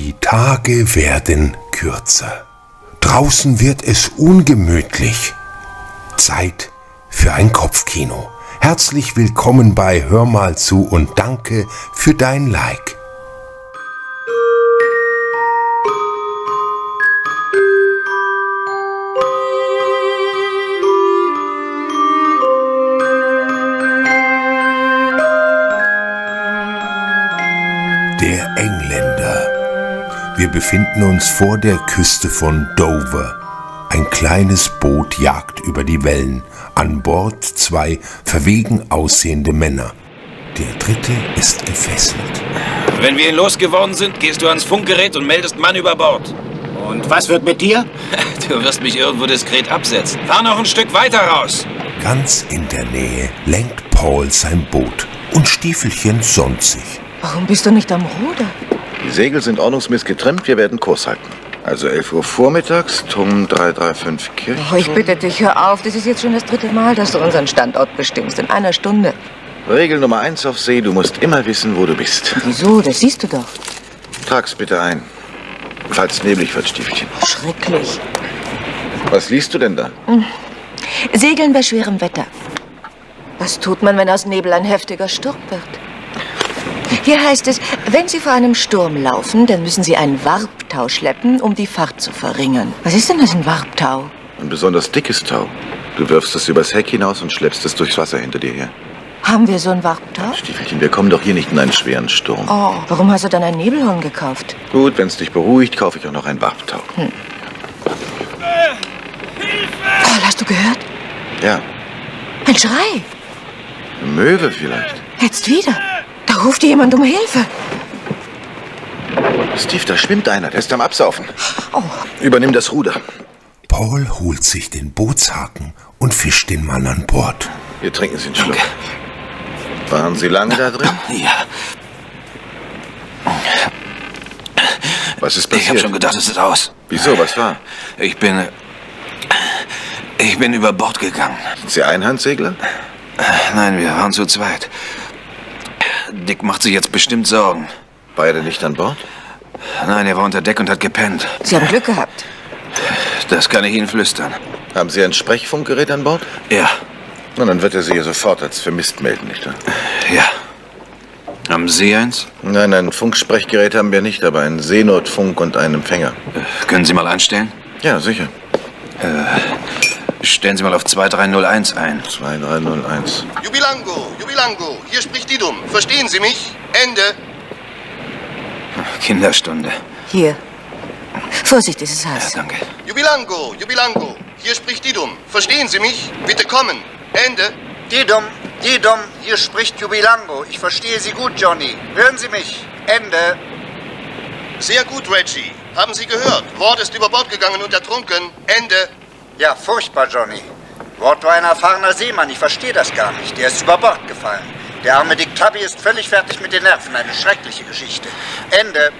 Die Tage werden kürzer. Draußen wird es ungemütlich. Zeit für ein Kopfkino. Herzlich willkommen bei Hör mal zu und danke für dein Like. Der Engländer. Wir befinden uns vor der Küste von Dover. Ein kleines Boot jagt über die Wellen. An Bord 2 verwegen aussehende Männer. Der dritte ist gefesselt. Wenn wir ihn losgeworden sind, gehst du ans Funkgerät und meldest Mann über Bord. Und was wird mit dir? Du wirst mich irgendwo diskret absetzen. Fahr noch ein Stück weiter raus. Ganz in der Nähe lenkt Paul sein Boot und Stiefelchen sonnt sich. Warum bist du nicht am Ruder? Die Segel sind ordnungsgemäß getrimmt, wir werden Kurs halten. Also 11 Uhr vormittags, Turm 335 Kirche. Oh, ich bitte dich, hör auf. Das ist jetzt schon das 3. Mal, dass du unseren Standort bestimmst. In einer Stunde. Regel Nummer 1 auf See, du musst immer wissen, wo du bist. Wieso? Das siehst du doch. Trag's bitte ein. Falls neblig wird, Stiefelchen. Schrecklich. Was liest du denn da? Segeln bei schwerem Wetter. Was tut man, wenn aus Nebel ein heftiger Sturm wird? Hier heißt es, wenn Sie vor einem Sturm laufen, dann müssen Sie einen Warptau schleppen, um die Fahrt zu verringern. Was ist denn das, ein Warptau? Ein besonders dickes Tau. Du wirfst es übers Heck hinaus und schleppst es durchs Wasser hinter dir her. Haben wir so ein Warptau? Stiefelchen, wir kommen doch hier nicht in einen schweren Sturm. Oh, warum hast du dann ein Nebelhorn gekauft? Gut, wenn's dich beruhigt, kaufe ich auch noch ein Warptau. Paul, hast du gehört? Ja, Ein Schrei. eine Möwe vielleicht. Jetzt wieder. Da ruft jemand um Hilfe. Steve, da schwimmt einer, der ist am Absaufen. Oh. Übernimm das Ruder. Paul holt sich den Bootshaken und fischt den Mann an Bord. Wir trinken Sie einen Schluck. Waren Sie lange da drin? Ja, Was ist ich passiert? habe schon gedacht, es ist aus. Wieso, was war? Ich bin über Bord gegangen. Sind Sie Einhandsegler? Nein, wir waren zu zweit. Dick macht sich jetzt bestimmt Sorgen. Beide nicht an Bord? Nein, er war unter Deck und hat gepennt. Sie haben Glück gehabt. Das kann ich Ihnen flüstern. Haben Sie ein Sprechfunkgerät an Bord? Ja, Na, dann wird er Sie ja sofort als vermisst melden, nicht wahr? ja. Haben Sie eins? Nein, ein Funksprechgerät haben wir nicht, aber einen Seenotfunk und einen Empfänger. Können Sie mal einstellen? Ja, sicher. Stellen Sie mal auf 2301 ein. 2301. Jubilango, Jubilango, hier spricht Didum. Verstehen Sie mich? Ende. Kinderstunde. Hier. Vorsicht, es ist Ja, heiß. danke. Jubilango, Jubilango, hier spricht Didum. Verstehen Sie mich? Bitte kommen. Ende. Didum, Didum, hier spricht Jubilango. Ich verstehe Sie gut, Johnny. Hören Sie mich. Ende. Sehr gut, Reggie. Haben Sie gehört? Ward ist über Bord gegangen und ertrunken. Ende. Ja, furchtbar, Johnny. Ward war ein erfahrener Seemann. Ich verstehe das gar nicht. Der ist über Bord gefallen. Der arme Dick Tubby ist völlig fertig mit den Nerven. Eine schreckliche Geschichte. Ende.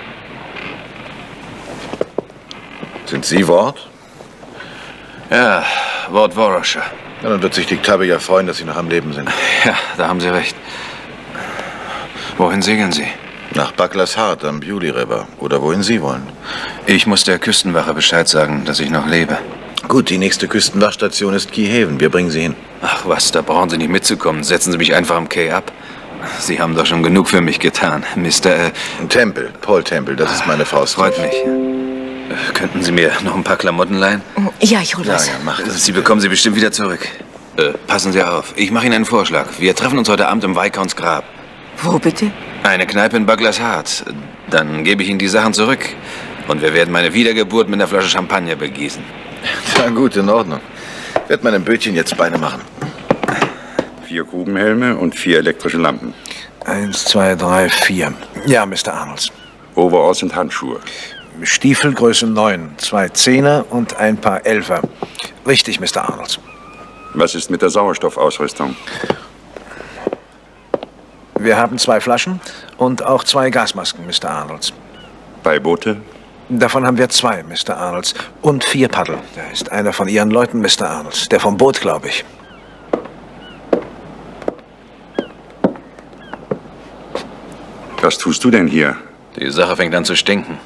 Sind Sie Ward? Ja, Ward Warasher. Ja, dann wird sich Dick Tubby ja freuen, dass Sie noch am Leben sind. Ja, da haben Sie recht. Wohin segeln Sie? Nach Buckler's Heart am Beauty River. Oder wohin Sie wollen. Ich muss der Küstenwache Bescheid sagen, dass ich noch lebe. Gut, die nächste Küstenwachstation ist Key Haven. Wir bringen Sie hin. Ach was, da brauchen Sie nicht mitzukommen. Setzen Sie mich einfach am Quai ab. Sie haben doch schon genug für mich getan, Mr. Temple, Paul Temple, das ist meine Frau. Steve. Freut mich. Könnten Sie mir noch ein paar Klamotten leihen? Ja, ich hol Ja, was. ja, mach das. Sie bekommen sie bestimmt wieder zurück. Passen Sie auf. Ich mache Ihnen einen Vorschlag. Wir treffen uns heute Abend im Viscounts Grab. Wo bitte? Eine Kneipe in Buckler's Heart. Dann gebe ich Ihnen die Sachen zurück. Und wir werden meine Wiedergeburt mit einer Flasche Champagner begießen. Ja, gut, in Ordnung. Ich werde meinem Bötchen jetzt Beine machen. 4 Grubenhelme und 4 elektrische Lampen. 1, 2, 3, 4. Ja, Mr. Arnolds. Overalls und Handschuhe. Stiefel Größe 9, 2 Zehner und ein paar Elfer. Richtig, Mr. Arnolds. Was ist mit der Sauerstoffausrüstung? Wir haben 2 Flaschen und auch 2 Gasmasken, Mr. Arnolds. Beiboote? Davon haben wir 2, Mr. Arnolds. Und 4 Paddel. Da ist einer von Ihren Leuten, Mr. Arnolds. Der vom Boot, glaube ich. Was tust du denn hier? Die Sache fängt an zu stinken.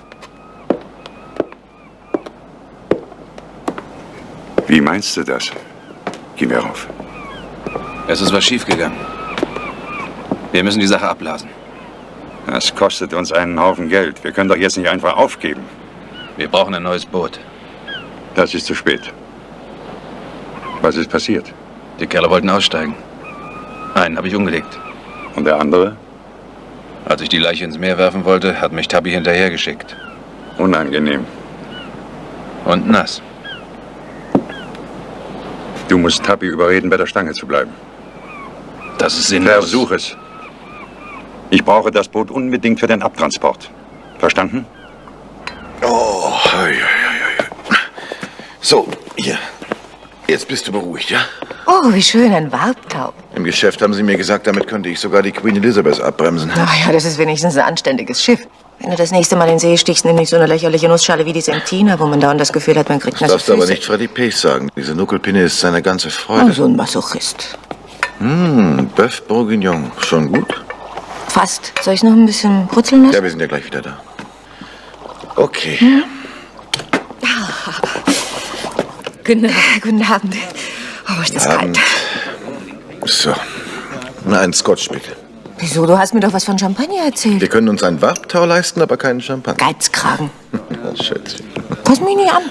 Wie meinst du das? Geh mir rauf. Es ist was schiefgegangen. Wir müssen die Sache abblasen. Das kostet uns einen Haufen Geld. Wir können doch jetzt nicht einfach aufgeben. Wir brauchen ein neues Boot. Das ist zu spät. Was ist passiert? Die Kerle wollten aussteigen. Einen habe ich umgelegt. Und der andere? Als ich die Leiche ins Meer werfen wollte, hat mich Tabby hinterhergeschickt. Unangenehm. Und nass. Du musst Tabby überreden, bei der Stange zu bleiben. Das ist sinnlos. Versuch es. Ich brauche das Boot unbedingt für den Abtransport. Verstanden? Oh, so, hier. Jetzt bist du beruhigt, ja? Oh, wie schön, ein Warptau. Im Geschäft haben sie mir gesagt, damit könnte ich sogar die Queen Elizabeth abbremsen. Ach ja, das ist wenigstens ein anständiges Schiff. Wenn du das nächste Mal in See stichst, nimm nicht so eine lächerliche Nussschale wie die Sentina, wo man dauernd das Gefühl hat, man kriegt Das nasse darfst du aber Füße. nicht Freddy Pace sagen. Diese Nuckelpinne ist seine ganze Freude. Oh, so ein Masochist. Bœuf Bourguignon. Schon gut? Fast. Soll ich noch ein bisschen brutzeln lassen? Ja, wir sind ja gleich wieder da. Okay. Guten Abend. Oh, ist das kalt. So. Ein Scotch, bitte. Wieso? Du hast mir doch was von Champagner erzählt. Wir können uns ein Warptau leisten, aber keinen Champagner. Geizkragen. Schätzchen. Pass mich nicht an.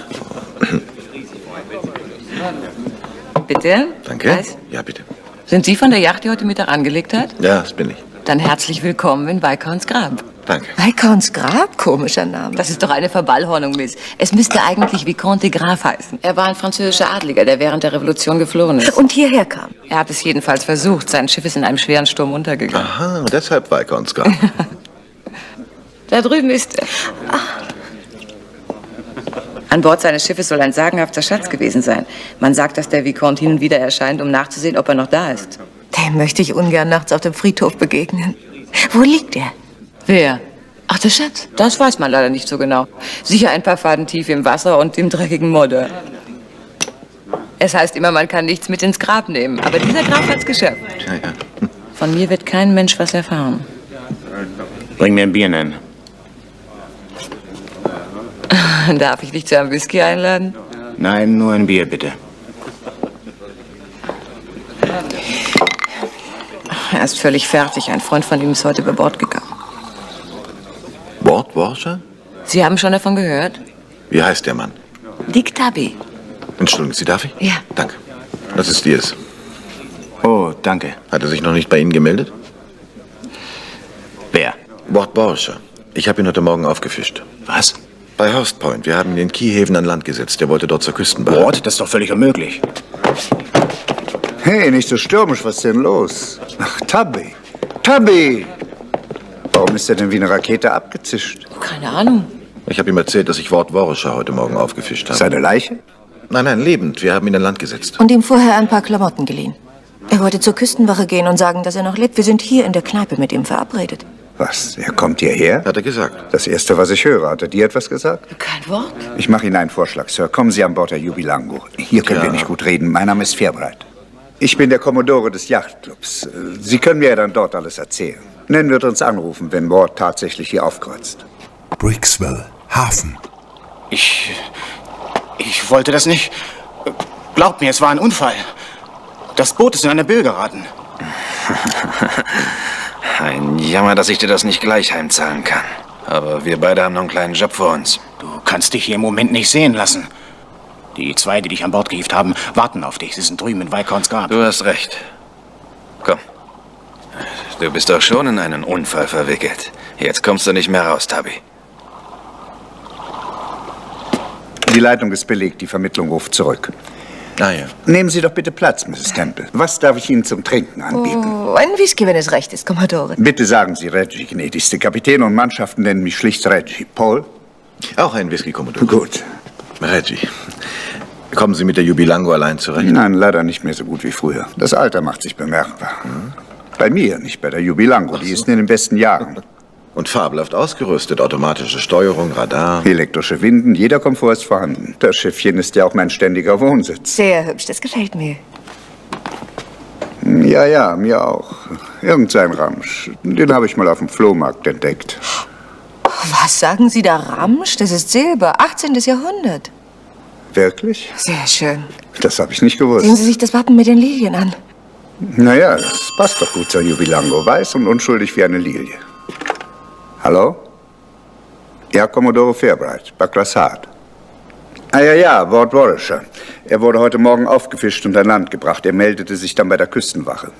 Bitte? Danke. Was? Ja, bitte. Sind Sie von der Yacht, die heute Mittag angelegt hat? Ja, das bin ich. Dann herzlich willkommen in Viscounts Grab. Danke. Viscounts Grab? Komischer Name. Das ist doch eine Verballhornung, Miss. Es müsste eigentlich Vicomte de Graf heißen. Er war ein französischer Adliger, der während der Revolution geflohen ist. Und hierher kam. Er hat es jedenfalls versucht. Sein Schiff ist in einem schweren Sturm untergegangen. Aha, deshalb Viscounts Grab. Da drüben ist er. An Bord seines Schiffes soll ein sagenhafter Schatz gewesen sein. Man sagt, dass der Vicomte hin und wieder erscheint, um nachzusehen, ob er noch da ist. Dem möchte ich ungern nachts auf dem Friedhof begegnen. Wo liegt er? Wer? Ach, der Schatz? Das weiß man leider nicht so genau. Sicher ein paar Faden tief im Wasser und im dreckigen Modder. Es heißt immer, man kann nichts mit ins Grab nehmen. Aber dieser Graf hat's geschafft. Ja. Von mir wird kein Mensch was erfahren. Bring mir ein Bier, nennen. Darf ich dich zu einem Whisky einladen? Nein, nur ein Bier, bitte. Er ist völlig fertig. Ein Freund von ihm ist heute über Bord gegangen. Bordwarscher? Sie haben schon davon gehört? Wie heißt der Mann? Dick Tabby. Entschuldigen Sie, darf ich? Ja. Danke. Das ist dies. Oh, danke. Hat er sich noch nicht bei Ihnen gemeldet? Wer? Bordwarscher. Ich habe ihn heute Morgen aufgefischt. Was? Bei Hurst Point. Wir haben ihn in Keyhaven an Land gesetzt. Er wollte dort zur Küstenwache. Bord? Das ist doch völlig unmöglich. Hey, nicht so stürmisch, was ist denn los? Ach, Tabby. Tabby! Warum ist er denn wie eine Rakete abgezischt? Keine Ahnung. Ich habe ihm erzählt, dass ich Warscher heute Morgen aufgefischt habe. Seine Leiche? Nein, lebend. Wir haben ihn an Land gesetzt. Und ihm vorher ein paar Klamotten geliehen. Er wollte zur Küstenwache gehen und sagen, dass er noch lebt. Wir sind hier in der Kneipe mit ihm verabredet. Was? Er kommt hierher? Hat er gesagt. Das Erste, was ich höre. Hat er dir etwas gesagt? Kein Wort. Ich mache Ihnen einen Vorschlag, Sir. Kommen Sie an Bord der Jubilango. Hier können wir nicht gut reden. Mein Name ist Fairbright. Ich bin der Kommodore des Yachtclubs. Sie können mir ja dann dort alles erzählen. Nennen wird uns anrufen, wenn Ward tatsächlich hier aufkreuzt. Brixwell, Hafen. Ich wollte das nicht. Glaubt mir, es war ein Unfall. Das Boot ist in eine Böe geraten. Ein Jammer, dass ich dir das nicht gleich heimzahlen kann. Aber wir beide haben noch einen kleinen Job vor uns. Du kannst dich hier im Moment nicht sehen lassen. Die zwei, die dich an Bord gehievt haben, warten auf dich. Sie sind drüben in Viscounts Grab. Du hast recht. Komm. Du bist doch schon in einen Unfall verwickelt. Jetzt kommst du nicht mehr raus, Tabby. Die Leitung ist belegt. Die Vermittlung ruft zurück. Ah ja. Nehmen Sie doch bitte Platz, Mrs. Temple. Was darf ich Ihnen zum Trinken anbieten? Oh, ein Whisky, wenn es recht ist, Kommodore. Bitte sagen Sie Reggie, gnädigste Kapitän und Mannschaften nennen mich schlicht Reggie. Paul? Auch ein Whisky, Kommodore. Gut. Reggie. Kommen Sie mit der Jubilango allein zurecht? Nein, leider nicht mehr so gut wie früher. Das Alter macht sich bemerkbar. Bei mir, nicht bei der Jubilango. Die ist in den besten Jahren. Und fabelhaft ausgerüstet. Automatische Steuerung, Radar. Elektrische Winden, jeder Komfort ist vorhanden. Das Schiffchen ist ja auch mein ständiger Wohnsitz. Sehr hübsch, das gefällt mir. Ja, mir auch. Irgend so ein Ramsch. Den habe ich mal auf dem Flohmarkt entdeckt. Was sagen Sie da, Ramsch? Das ist Silber, 18. Jahrhundert. Wirklich? Sehr schön. Das habe ich nicht gewusst. Sehen Sie sich das Wappen mit den Lilien an. Naja, das passt doch gut zur Jubilango. Weiß und unschuldig wie eine Lilie. Hallo? Ja, Commodore Fairbright, Bucklers Hart. Ah ja, Ward Warrisher. Er wurde heute Morgen aufgefischt und an Land gebracht. Er meldete sich dann bei der Küstenwache.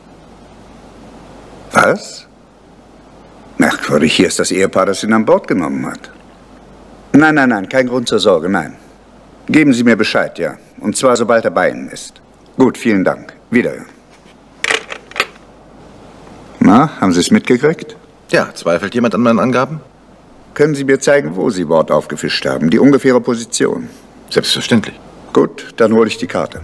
Was? Merkwürdig, hier ist das Ehepaar, das ihn an Bord genommen hat. Nein, kein Grund zur Sorge, nein. Geben Sie mir Bescheid, ja. Und zwar, sobald er bei Ihnen ist. Gut, vielen Dank. Wiederhören. Na, haben Sie es mitgekriegt? Ja, zweifelt jemand an meinen Angaben? Können Sie mir zeigen, wo Sie Ward aufgefischt haben? Die ungefähre Position? Selbstverständlich. Gut, dann hole ich die Karte.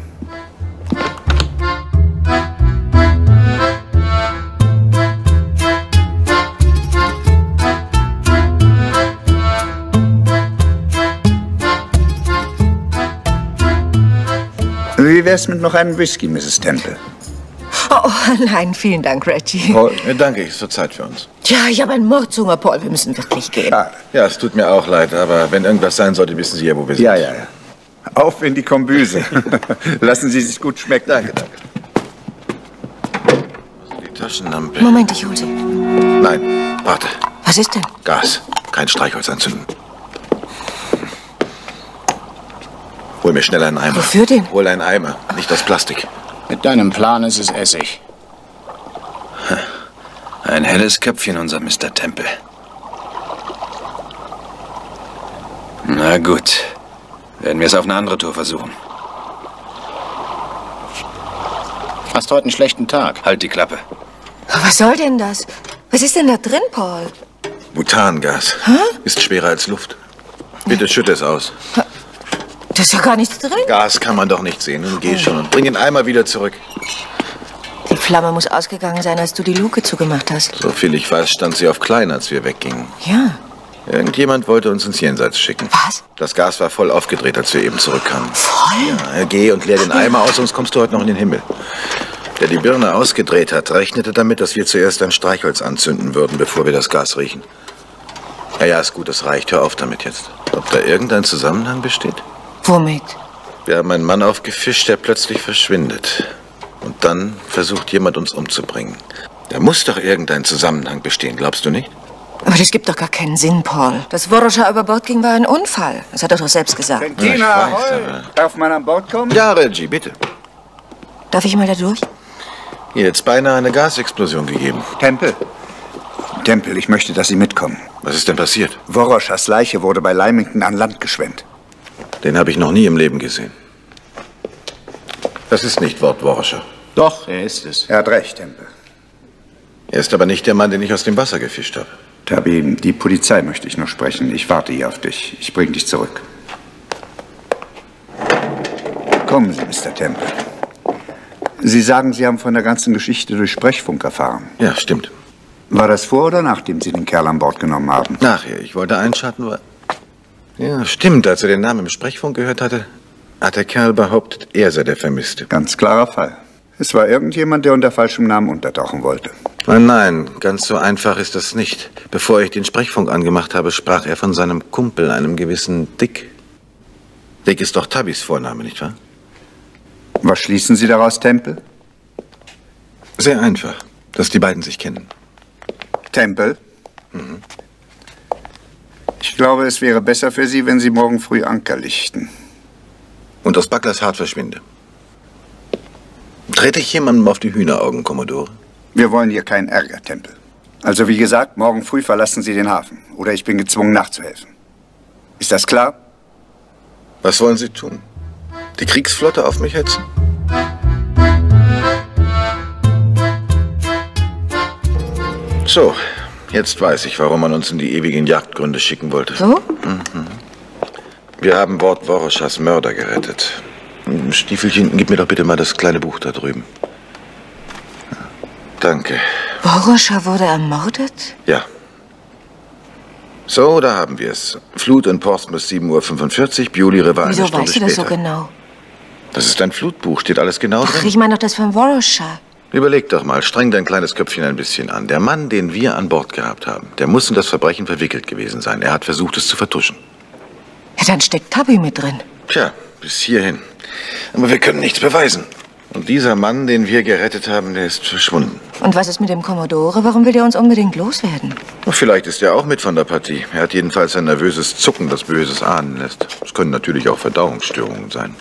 Wie wär's mit noch einem Whisky, Mrs. Temple? Oh, nein, vielen Dank, Reggie. Paul, danke, ist zur Zeit für uns. Ja, ich habe einen Mordshunger, Paul. Wir müssen wirklich gehen. Schade. Ja, es tut mir auch leid, aber wenn irgendwas sein sollte, wissen Sie ja, wo wir sind. Ja. Auf in die Kombüse. Lassen Sie sich gut schmecken. Danke. Die Taschenlampe. Moment, ich hol sie. Nein, warte. Was ist denn? Gas. Kein Streichholz anzünden. Hol mir schnell einen Eimer. Wofür denn? Hol einen Eimer, nicht aus Plastik. Mit deinem Plan ist es Essig. Ein helles Köpfchen, unser Mr. Temple. Na gut. Werden wir es auf eine andere Tour versuchen. Hast heute einen schlechten Tag. Halt die Klappe. Was soll denn das? Was ist denn da drin, Paul? Butangas. Ist schwerer als Luft. Bitte schütte es aus. Da ist ja gar nichts drin. Gas kann man doch nicht sehen. Nun geh schon und bring den Eimer wieder zurück. Die Flamme muss ausgegangen sein, als du die Luke zugemacht hast. So viel ich weiß, stand sie auf klein, als wir weggingen. Ja. Irgendjemand wollte uns ins Jenseits schicken. Was? Das Gas war voll aufgedreht, als wir eben zurückkamen. Voll? Ja, geh und leer den Eimer aus, sonst kommst du heute noch in den Himmel. Der die Birne ausgedreht hat, rechnete damit, dass wir zuerst ein Streichholz anzünden würden, bevor wir das Gas riechen. Ja, ist gut, das reicht. Hör auf damit jetzt. Ob da irgendein Zusammenhang besteht? Womit? Wir haben einen Mann aufgefischt, der plötzlich verschwindet. Und dann versucht jemand, uns umzubringen. Da muss doch irgendein Zusammenhang bestehen, glaubst du nicht? Aber das gibt doch gar keinen Sinn, Paul. Dass Warrisher über Bord ging, war ein Unfall. Das hat er doch selbst gesagt. Bentina, darf man an Bord kommen? Ja, Reggie, bitte. Darf ich mal da durch? Hier jetzt beinahe eine Gasexplosion gegeben. Temple, ich möchte, dass Sie mitkommen. Was ist denn passiert? Warrishers Leiche wurde bei Lymington an Land geschwemmt. Den habe ich noch nie im Leben gesehen. Das ist nicht Ward Warrisher. Doch, er ist es. Er hat recht, Temple. Er ist aber nicht der Mann, den ich aus dem Wasser gefischt habe. Tabby, die Polizei möchte ich noch sprechen. Ich warte hier auf dich. Ich bringe dich zurück. Kommen Sie, Mr. Temple. Sie sagen, Sie haben von der ganzen Geschichte durch Sprechfunk erfahren. Ja, stimmt. War das vor oder nachdem Sie den Kerl an Bord genommen haben? Nachher. Ich wollte einschalten, weil... Ja, stimmt. Als er den Namen im Sprechfunk gehört hatte, hat der Kerl behauptet, er sei der Vermisste. Ganz klarer Fall. Es war irgendjemand, der unter falschem Namen untertauchen wollte. Nein, ganz so einfach ist das nicht. Bevor ich den Sprechfunk angemacht habe, sprach er von seinem Kumpel, einem gewissen Dick. Dick ist doch Tabbys Vorname, nicht wahr? Was schließen Sie daraus, Temple? Sehr einfach, dass die beiden sich kennen. Temple? Ich glaube, es wäre besser für Sie, wenn Sie morgen früh Anker lichten. Und aus Bucklers Hart verschwinde. Trete ich jemandem auf die Hühneraugen, Commodore? Wir wollen hier keinen Ärger, Temple. Also wie gesagt, morgen früh verlassen Sie den Hafen. Oder ich bin gezwungen, nachzuhelfen. Ist das klar? Was wollen Sie tun? Die Kriegsflotte auf mich hetzen? So, jetzt weiß ich, warum man uns in die ewigen Jagdgründe schicken wollte. So? Wir haben Ward Warrishers Mörder gerettet. Stiefelchen, gib mir doch bitte mal das kleine Buch da drüben. Danke. Warrisher wurde ermordet? Ja. So, da haben wir es. Flut in Portsmouth 7:45 Uhr, Bewley River eine Wieso Stunde weißt du das später. so genau? Das ist ein Flutbuch, steht alles genau Ach, drin. ich meine doch das von Warrisher. Überleg doch mal, streng dein kleines Köpfchen ein bisschen an. Der Mann, den wir an Bord gehabt haben, der muss in das Verbrechen verwickelt gewesen sein. Er hat versucht, es zu vertuschen. Ja, dann steckt Tubby mit drin. Tja, bis hierhin. Aber wir können nichts beweisen. Und dieser Mann, den wir gerettet haben, der ist verschwunden. Und was ist mit dem Commodore? Warum will der uns unbedingt loswerden? Vielleicht ist er auch mit von der Partie. Er hat jedenfalls ein nervöses Zucken, das Böses ahnen lässt. Es können natürlich auch Verdauungsstörungen sein.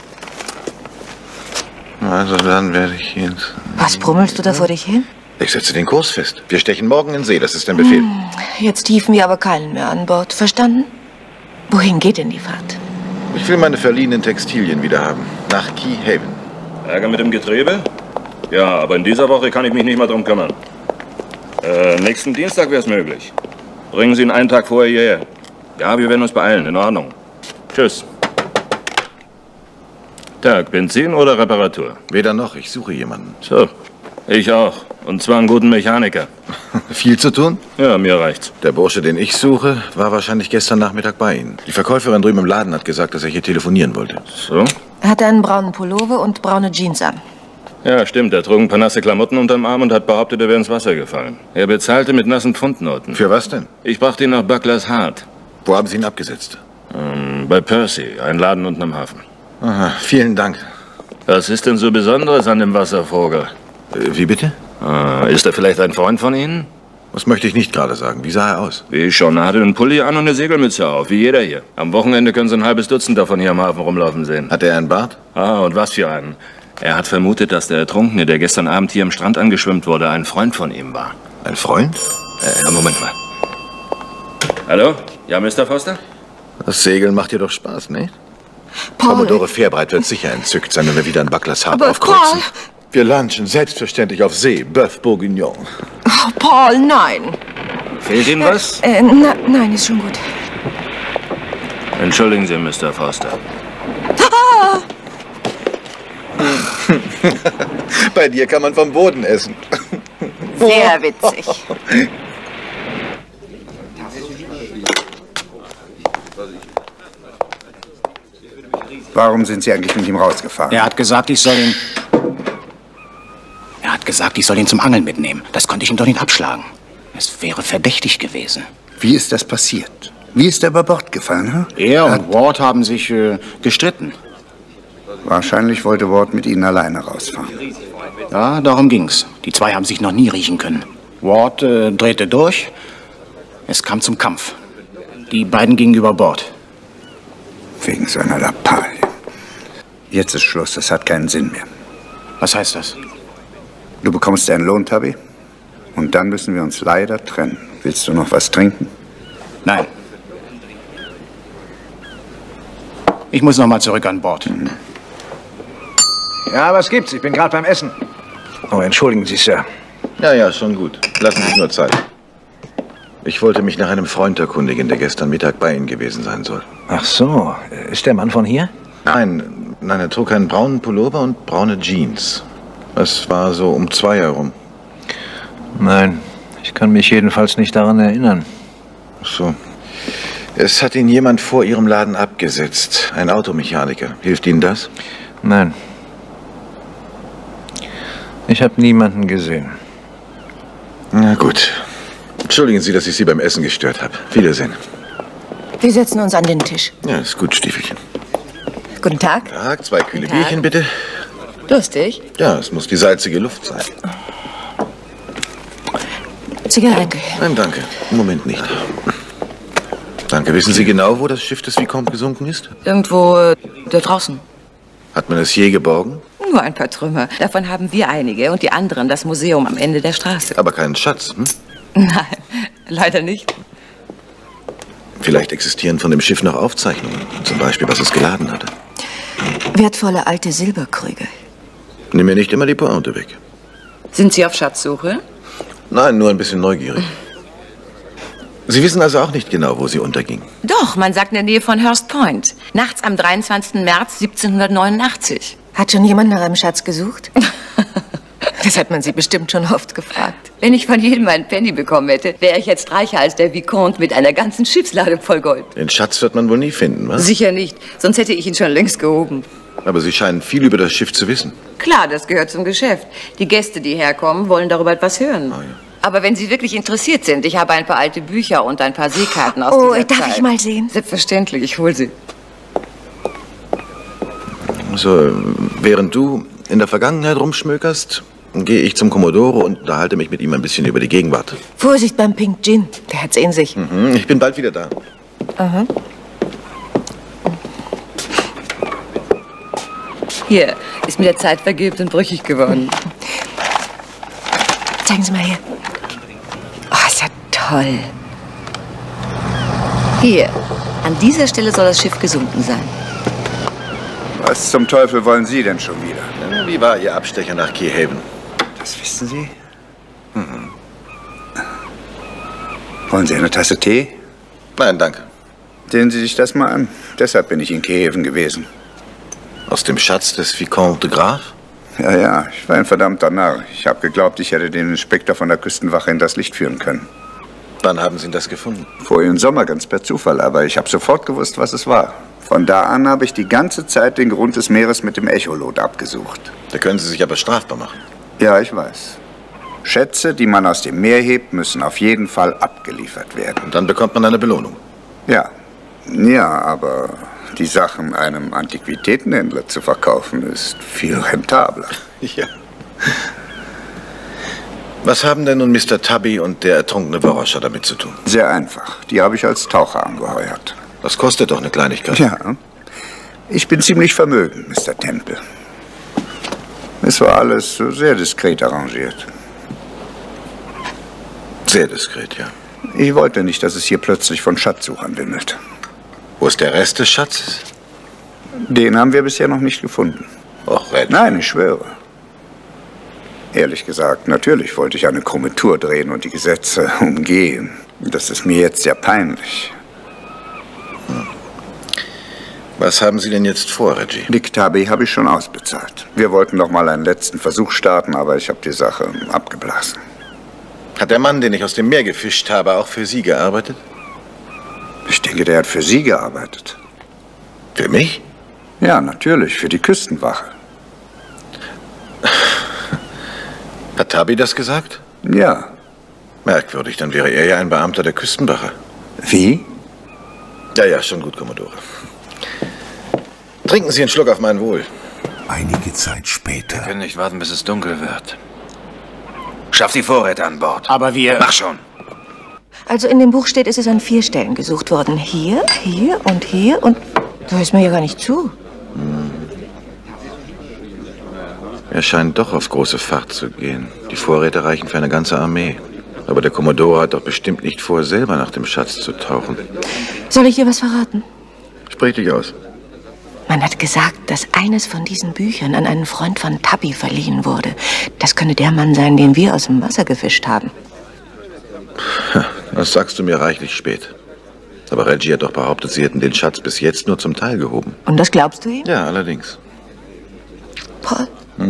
Also dann werde ich jetzt... Was brummelst du da vor dich hin? Ich setze den Kurs fest. Wir stechen morgen in See, das ist der Befehl. Jetzt hieven wir aber keinen mehr an Bord, verstanden? Wohin geht denn die Fahrt? Ich will meine verliehenen Textilien wieder haben. Nach Key Haven. Ärger mit dem Getriebe? Ja, aber in dieser Woche kann ich mich nicht mal drum kümmern. Nächsten Dienstag wäre es möglich. Bringen Sie ihn einen Tag vorher hierher. Ja, wir werden uns beeilen. In Ordnung. Tschüss. Tag, Benzin oder Reparatur? Weder noch, ich suche jemanden. So, ich auch. Und zwar einen guten Mechaniker. Viel zu tun? Ja, mir reicht's. Der Bursche, den ich suche, war wahrscheinlich gestern Nachmittag bei Ihnen. Die Verkäuferin drüben im Laden hat gesagt, dass er hier telefonieren wollte. So? Er hatte einen braunen Pullover und braune Jeans an. Ja, stimmt. Er trug ein paar nasse Klamotten unterm Arm und hat behauptet, er wäre ins Wasser gefallen. Er bezahlte mit nassen Pfundnoten. Für was denn? Ich brachte ihn nach Bucklers Hart. Wo haben Sie ihn abgesetzt? Bei Percy, ein Laden unten am Hafen. Aha, vielen Dank. Was ist denn so Besonderes an dem Wasservogel? Wie bitte? Ist er vielleicht ein Freund von Ihnen? Das möchte ich nicht gerade sagen. Wie sah er aus? Wie schon. Er hatte einen Pulli an und eine Segelmütze auf, wie jeder hier. Am Wochenende können Sie ein halbes Dutzend davon hier am Hafen rumlaufen sehen. Hat er einen Bart? Ah, und was für einen. Er hat vermutet, dass der Ertrunkene, der gestern Abend hier am Strand angeschwemmt wurde, ein Freund von ihm war. Ein Freund? Moment mal. Hallo? Ja, Mr. Foster? Das Segeln macht dir doch Spaß, nicht? Paul. Commodore Fairbreit wird sicher entzückt sein, wenn wir wieder in Bucklers Hart Aber aufkreuzen. Paul. Wir lunchen selbstverständlich auf See. Bœuf Bourguignon. Oh, Paul, nein. Fehlt Ihnen was? Nein, ist schon gut. Entschuldigen Sie, Mr. Foster. Ah! Bei dir kann man vom Boden essen. Sehr witzig. Warum sind Sie eigentlich mit ihm rausgefahren? Er hat gesagt, ich soll ihn zum Angeln mitnehmen. Das konnte ich ihm doch nicht abschlagen. Es wäre verdächtig gewesen. Wie ist das passiert? Wie ist er über Bord gefallen? Hm? Er und Ward haben sich gestritten. Wahrscheinlich wollte Ward mit Ihnen alleine rausfahren. Ja, darum ging's. Die zwei haben sich noch nie riechen können. Ward drehte durch. Es kam zum Kampf. Die beiden gingen über Bord. Wegen so einer Lappalie. Jetzt ist Schluss, das hat keinen Sinn mehr. Was heißt das? Du bekommst deinen Lohn, Tubby. Und dann müssen wir uns leider trennen. Willst du noch was trinken? Nein. Ich muss noch mal zurück an Bord. Ja, was gibt's? Ich bin gerade beim Essen. Oh, entschuldigen Sie, Sir. Ja, schon gut. Lassen Sie sich nur Zeit. Ich wollte mich nach einem Freund erkundigen, der gestern Mittag bei Ihnen gewesen sein soll. Ach so, ist der Mann von hier? Nein, er trug einen braunen Pullover und braune Jeans. Es war so um 2 herum. Nein, ich kann mich jedenfalls nicht daran erinnern. Ach so. Es hat ihn jemand vor Ihrem Laden abgesetzt. Ein Automechaniker. Hilft Ihnen das? Nein. Ich habe niemanden gesehen. Na gut. Entschuldigen Sie, dass ich Sie beim Essen gestört habe. Wiedersehen. Wir setzen uns an den Tisch. Ja, ist gut, Stiefelchen. Guten Tag. Tag, 2 kühle Tag. Bierchen, bitte. Durstig? Ja, es muss die salzige Luft sein. Zigarette. Nein, danke. Im Moment nicht. Danke. Wissen Sie genau, wo das Schiff des Vicomte gesunken ist? Irgendwo da draußen. Hat man es je geborgen? Nur ein paar Trümmer. Davon haben wir einige und die anderen das Museum am Ende der Straße. Aber keinen Schatz, hm? Nein, leider nicht. Vielleicht existieren von dem Schiff noch Aufzeichnungen. Zum Beispiel, was es geladen hatte. Wertvolle alte Silberkrüge. Nimm mir nicht immer die Pointe weg. Sind Sie auf Schatzsuche? Nein, nur ein bisschen neugierig. Sie wissen also auch nicht genau, wo sie unterging? Doch, man sagt in der Nähe von Hurst Point. Nachts am 23. März 1789. Hat schon jemand nach einem Schatz gesucht? Das hat man Sie bestimmt schon oft gefragt. Wenn ich von jedem einen Penny bekommen hätte, wäre ich jetzt reicher als der Vicomte mit einer ganzen Schiffsladung voll Gold. Den Schatz wird man wohl nie finden, was? Sicher nicht, sonst hätte ich ihn schon längst gehoben. Aber Sie scheinen viel über das Schiff zu wissen. Klar, das gehört zum Geschäft. Die Gäste, die herkommen, wollen darüber etwas hören. Oh, ja. Aber wenn Sie wirklich interessiert sind, ich habe ein paar alte Bücher und ein paar Seekarten aus dieser Zeit. Darf ich mal sehen? Selbstverständlich, ich hole sie. So, während du in der Vergangenheit rumschmökerst, gehe ich zum Commodore und unterhalte mich mit ihm ein bisschen über die Gegenwart. Vorsicht beim Pink Gin, der hat's in sich. Ich bin bald wieder da. Aha. Hier, ist mit der Zeit vergilbt und brüchig geworden. Zeigen Sie mal her. Oh, ist ja toll. Hier, an dieser Stelle soll das Schiff gesunken sein. Was zum Teufel wollen Sie denn schon wieder? Ja, wie war Ihr Abstecher nach Keyhaven? Das wissen Sie? Wollen Sie eine Tasse Tee? Nein, danke. Sehen Sie sich das mal an. Deshalb bin ich in Keyhaven gewesen. Aus dem Schatz des Vicomte de Graf? Ja, ich war ein verdammter Narr. Ich habe geglaubt, ich hätte den Inspektor von der Küstenwache in das Licht führen können. Wann haben Sie ihn das gefunden? Vorigen Sommer, ganz per Zufall, aber ich habe sofort gewusst, was es war. Von da an habe ich die ganze Zeit den Grund des Meeres mit dem Echolot abgesucht. Da können Sie sich aber strafbar machen. Ja, ich weiß. Schätze, die man aus dem Meer hebt, müssen auf jeden Fall abgeliefert werden. Und dann bekommt man eine Belohnung. Ja. Ja, aber die Sachen einem Antiquitätenhändler zu verkaufen, ist viel rentabler. Ja. Was haben denn nun Mr. Tubby und der ertrunkene Worosha damit zu tun? Sehr einfach. Die habe ich als Taucher angeheuert. Das kostet doch eine Kleinigkeit. Ja. Ich bin ziemlich vermögend, Mr. Temple. Es war alles sehr diskret arrangiert. Sehr diskret, ja. Ich wollte nicht, dass es hier plötzlich von Schatzsuchern wimmelt. Wo ist der Rest des Schatzes? Den haben wir bisher noch nicht gefunden. Och, Red. Nein, ich schwöre. Ehrlich gesagt, natürlich wollte ich eine krumme Tour drehen und die Gesetze umgehen. Das ist mir jetzt sehr peinlich. Was haben Sie denn jetzt vor, Reggie? Dick Tubby habe ich schon ausbezahlt. Wir wollten noch mal einen letzten Versuch starten, aber ich habe die Sache abgeblasen. Hat der Mann, den ich aus dem Meer gefischt habe, auch für Sie gearbeitet? Ich denke, der hat für Sie gearbeitet. Für mich? Ja, natürlich, für die Küstenwache. Hat Tubby das gesagt? Ja. Merkwürdig, dann wäre er ja ein Beamter der Küstenwache. Wie? Ja, schon gut, Commodore. Trinken Sie einen Schluck auf mein Wohl. Einige Zeit später. Wir können nicht warten, bis es dunkel wird. Schaff die Vorräte an Bord. Aber wir... Mach schon. Also in dem Buch steht, es ist an 4 Stellen gesucht worden. Hier, hier und hier und... Du hörst mir ja gar nicht zu. Er scheint doch auf große Fahrt zu gehen. Die Vorräte reichen für eine ganze Armee. Aber der Commodore hat doch bestimmt nicht vor, selber nach dem Schatz zu tauchen. Soll ich dir was verraten? Sprich dich aus. Man hat gesagt, dass eines von diesen Büchern an einen Freund von Tubby verliehen wurde. Das könne der Mann sein, den wir aus dem Wasser gefischt haben. Das sagst du mir reichlich spät. Aber Reggie hat doch behauptet, sie hätten den Schatz bis jetzt nur zum Teil gehoben. Und das glaubst du ihm? Ja, allerdings. Paul?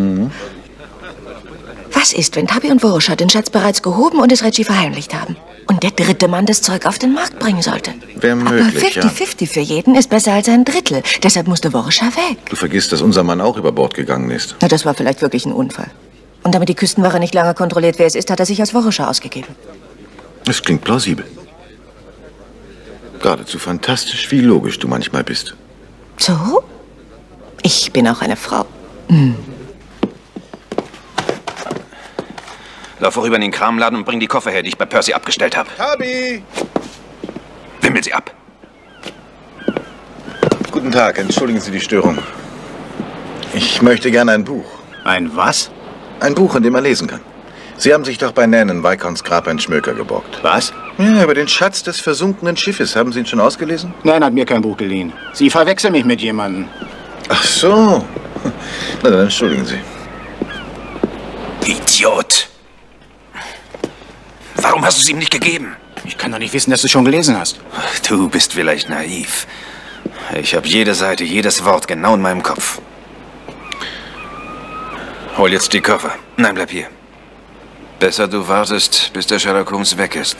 Was ist, wenn Tubby und Worosha den Schatz bereits gehoben und es Reggie verheimlicht haben? Und der dritte Mann das Zeug auf den Markt bringen sollte? Wäre möglich, aber 50-50 für jeden ist besser als ein Drittel. Deshalb musste Worosha weg. Du vergisst, dass unser Mann auch über Bord gegangen ist. Na, das war vielleicht wirklich ein Unfall. Und damit die Küstenwache nicht lange kontrolliert, wer es ist, hat er sich als Worosha ausgegeben. Es klingt plausibel. Geradezu fantastisch, wie logisch du manchmal bist. So? Ich bin auch eine Frau. Lauf vorüber in den Kramladen und bring die Koffer her, die ich bei Percy abgestellt habe. Tubby! Wimmel sie ab. Guten Tag, entschuldigen Sie die Störung. Ich möchte gerne ein Buch. Ein was? Ein Buch, in dem man lesen kann. Sie haben sich doch bei Nan in Viscounts Grab einen Schmöker geborgt. Was? Ja, über den Schatz des versunkenen Schiffes. Haben Sie ihn schon ausgelesen? Nein, hat mir kein Buch geliehen. Sie verwechseln mich mit jemandem. Ach so. Na dann entschuldigen Sie. Idiot! Warum hast du es ihm nicht gegeben? Ich kann doch nicht wissen, dass du schon gelesen hast. Du bist vielleicht naiv. Ich habe jede Seite, jedes Wort genau in meinem Kopf. Hol jetzt die Koffer. Nein, bleib hier. Besser du wartest, bis der Sherlock Holmes weg ist.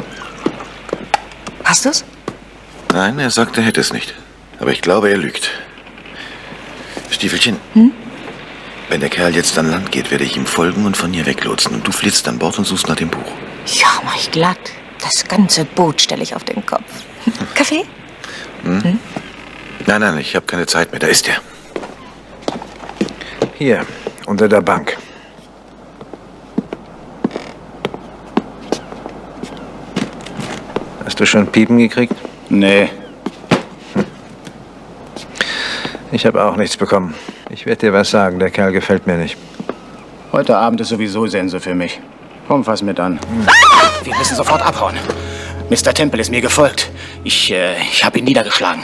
Hast du's? Nein, er sagt, er hätte es nicht. Aber ich glaube, er lügt. Stiefelchen. Hm? Wenn der Kerl jetzt an Land geht, werde ich ihm folgen und von hier weglotsen. Und du flitzt an Bord und suchst nach dem Buch. Ja, mach ich glatt. Das ganze Boot stelle ich auf den Kopf. Kaffee? Hm? Nein, ich habe keine Zeit mehr. Da ist er. Hier, unter der Bank. Hast du schon Piepen gekriegt? Nee. Ich habe auch nichts bekommen. Ich werde dir was sagen, der Kerl gefällt mir nicht. Heute Abend ist sowieso Sense für mich. Komm, fass mit an. Wir müssen sofort abhauen. Mr. Temple ist mir gefolgt. Ich habe ihn niedergeschlagen.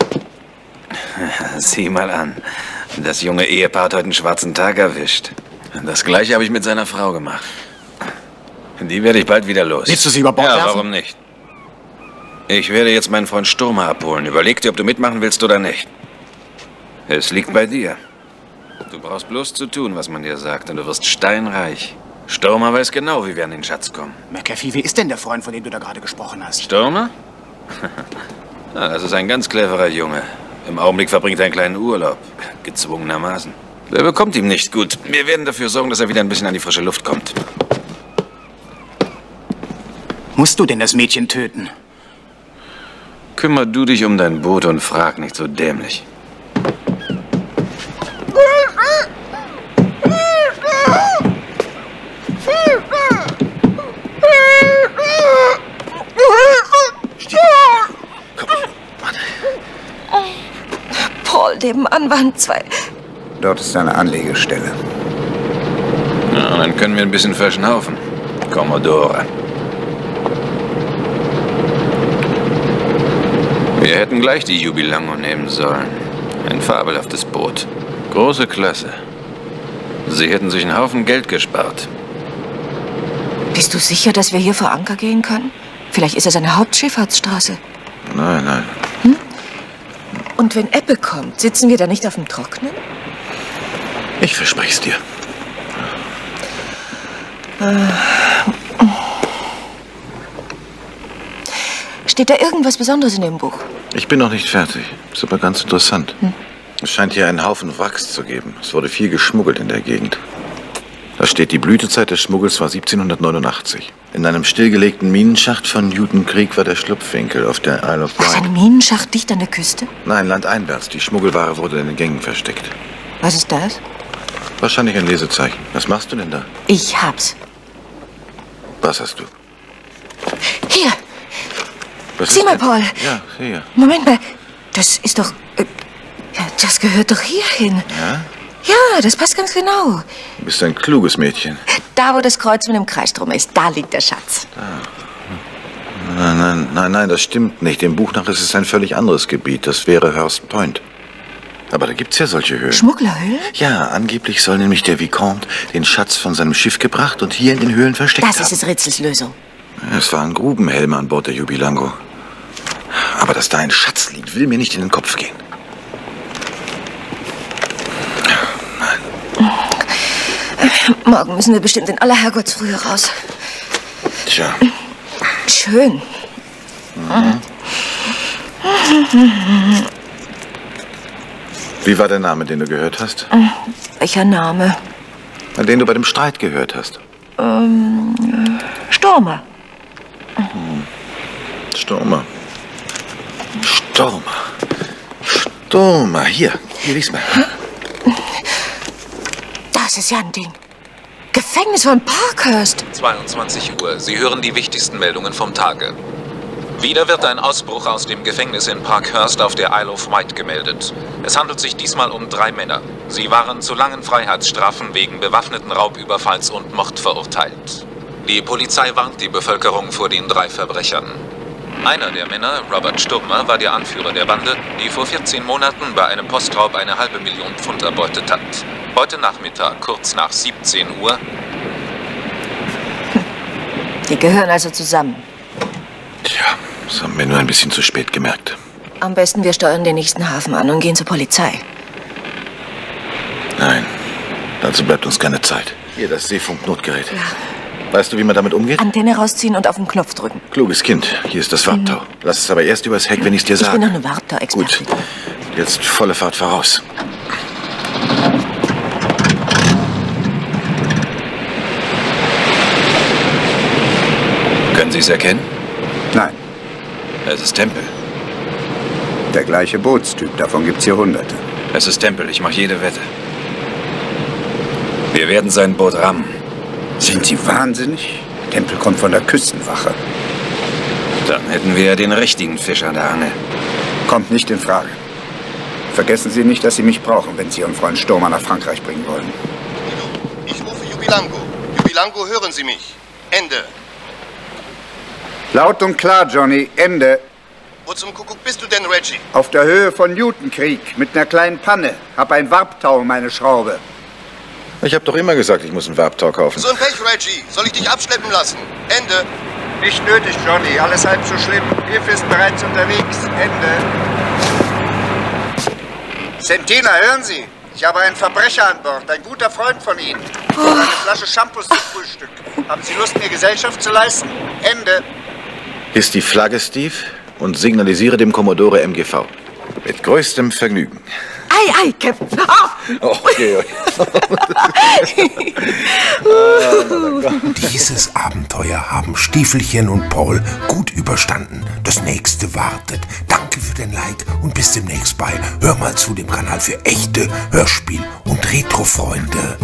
Sieh mal an. Das junge Ehepaar hat heute einen schwarzen Tag erwischt. Das Gleiche habe ich mit seiner Frau gemacht. Die werde ich bald wieder los. Willst du sie über Bord werfen? Warum nicht? Ich werde jetzt meinen Freund Sturmer abholen. Überleg dir, ob du mitmachen willst oder nicht. Es liegt bei dir. Du brauchst bloß zu tun, was man dir sagt, und du wirst steinreich. Sturmer weiß genau, wie wir an den Schatz kommen. McAfee, wie ist denn der Freund, von dem du da gerade gesprochen hast? Sturmer? Das ist ein ganz cleverer Junge. Im Augenblick verbringt er einen kleinen Urlaub. Gezwungenermaßen. Der bekommt ihm nicht gut. Wir werden dafür sorgen, dass er wieder ein bisschen an die frische Luft kommt. Musst du denn das Mädchen töten? Kümmer du dich um dein Boot und frag nicht so dämlich. Paul, nebenan waren 2. Dort ist eine Anlegestelle. Na, dann können wir ein bisschen verschnaufen, Commodore. Wir hätten gleich die Jubilango nehmen sollen. Ein fabelhaftes Boot. Große Klasse. Sie hätten sich einen Haufen Geld gespart. Bist du sicher, dass wir hier vor Anker gehen können? Vielleicht ist es eine Hauptschifffahrtsstraße. Nein. Hm? Und wenn Ebbe kommt, sitzen wir da nicht auf dem Trocknen? Ich verspreche es dir. Steht da irgendwas Besonderes in dem Buch? Ich bin noch nicht fertig. Ist aber ganz interessant. Es scheint hier einen Haufen Wracks zu geben. Es wurde viel geschmuggelt in der Gegend. Da steht, die Blütezeit des Schmuggels war 1789. In einem stillgelegten Minenschacht von Newton Creek war der Schlupfwinkel auf der Isle of Wight. Was, ein Minenschacht dicht an der Küste? Nein, landeinwärts. Die Schmuggelware wurde in den Gängen versteckt. Was ist das? Wahrscheinlich ein Lesezeichen. Was machst du denn da? Ich hab's. Was hast du? Hier. Was Sieh ist mal, denn? Paul. Ja, hier. Moment mal. Das ist doch... ja, das gehört doch hierhin. Ja? Ja, das passt ganz genau. Du bist ein kluges Mädchen. Da, wo das Kreuz mit dem Kreis drum ist, da liegt der Schatz. Nein, das stimmt nicht. Dem Buch nach ist es ein völlig anderes Gebiet. Das wäre Hurst Point. Aber da gibt's ja solche Höhlen. Schmugglerhöhlen? Ja, angeblich soll nämlich der Vicomte den Schatz von seinem Schiff gebracht und hier in den Höhlen versteckt haben. Das ist des Rätsels Lösung. Es waren Grubenhelme an Bord der Jubilango. Aber dass da ein Schatz liegt, will mir nicht in den Kopf gehen. Morgen müssen wir bestimmt in aller Herrgottsfrühe raus. Tja. Schön. Wie war der Name, den du gehört hast? Welcher Name? Den du bei dem Streit gehört hast. Sturmer. Sturmer. Hier, lies mal. Das ist ja ein Ding. Gefängnis von Parkhurst. 22 Uhr. Sie hören die wichtigsten Meldungen vom Tage. Wieder wird ein Ausbruch aus dem Gefängnis in Parkhurst auf der Isle of Wight gemeldet. Es handelt sich diesmal um 3 Männer. Sie waren zu langen Freiheitsstrafen wegen bewaffneten Raubüberfalls und Mord verurteilt. Die Polizei warnt die Bevölkerung vor den 3 Verbrechern. Einer der Männer, Robert Sturmer, war der Anführer der Bande, die vor 14 Monaten bei einem Postraub eine $500.000 Pfund erbeutet hat. Heute Nachmittag, kurz nach 17 Uhr. Die gehören also zusammen. Tja, das haben wir nur ein bisschen zu spät gemerkt. Am besten, wir steuern den nächsten Hafen an und gehen zur Polizei. Nein, dazu bleibt uns keine Zeit. Hier, das Seefunknotgerät. Ja. Weißt du, wie man damit umgeht? Antenne rausziehen und auf den Knopf drücken. Kluges Kind. Hier ist das Warptau. Lass es aber erst übers Heck, wenn ich es dir sage. Ich bin noch eine Warptau-Expertin. Gut. Jetzt volle Fahrt voraus. Sie es erkennen? Nein. Es ist Temple. Der gleiche Bootstyp, davon gibt's hier Hunderte. Es ist Temple, ich mache jede Wette. Wir werden sein Boot rammen. Sind Sie wahnsinnig? Temple kommt von der Küstenwache. Dann hätten wir den richtigen Fisch an der Angel. Kommt nicht in Frage. Vergessen Sie nicht, dass Sie mich brauchen, wenn Sie Ihren Freund Sturmer nach Frankreich bringen wollen. Ich rufe Jubilango. Jubilango, hören Sie mich. Ende. Laut und klar, Johnny. Ende. Wo zum Kuckuck bist du denn, Reggie? Auf der Höhe von Newtonkrieg mit einer kleinen Panne. Hab ein Warptau um meine Schraube. Ich habe doch immer gesagt, ich muss einen Warptau kaufen. So ein Pech, Reggie. Soll ich dich abschleppen lassen? Ende. Nicht nötig, Johnny. Alles halb so schlimm. Schiff ist bereits unterwegs. Ende. Sentina, hören Sie. Ich habe einen Verbrecher an Bord. Ein guter Freund von Ihnen. Und eine Flasche Shampoos zum Frühstück. Haben Sie Lust, mir Gesellschaft zu leisten? Ende. Hiss die Flagge, Steve, und signalisiere dem Kommodore MGV. Mit größtem Vergnügen. Ei, ei, Captain. Okay. Dieses Abenteuer haben Stiefelchen und Paul gut überstanden. Das nächste wartet. Danke für den Like und bis demnächst bei Hör mal zu, dem Kanal für echte Hörspiel- und Retro-Freunde.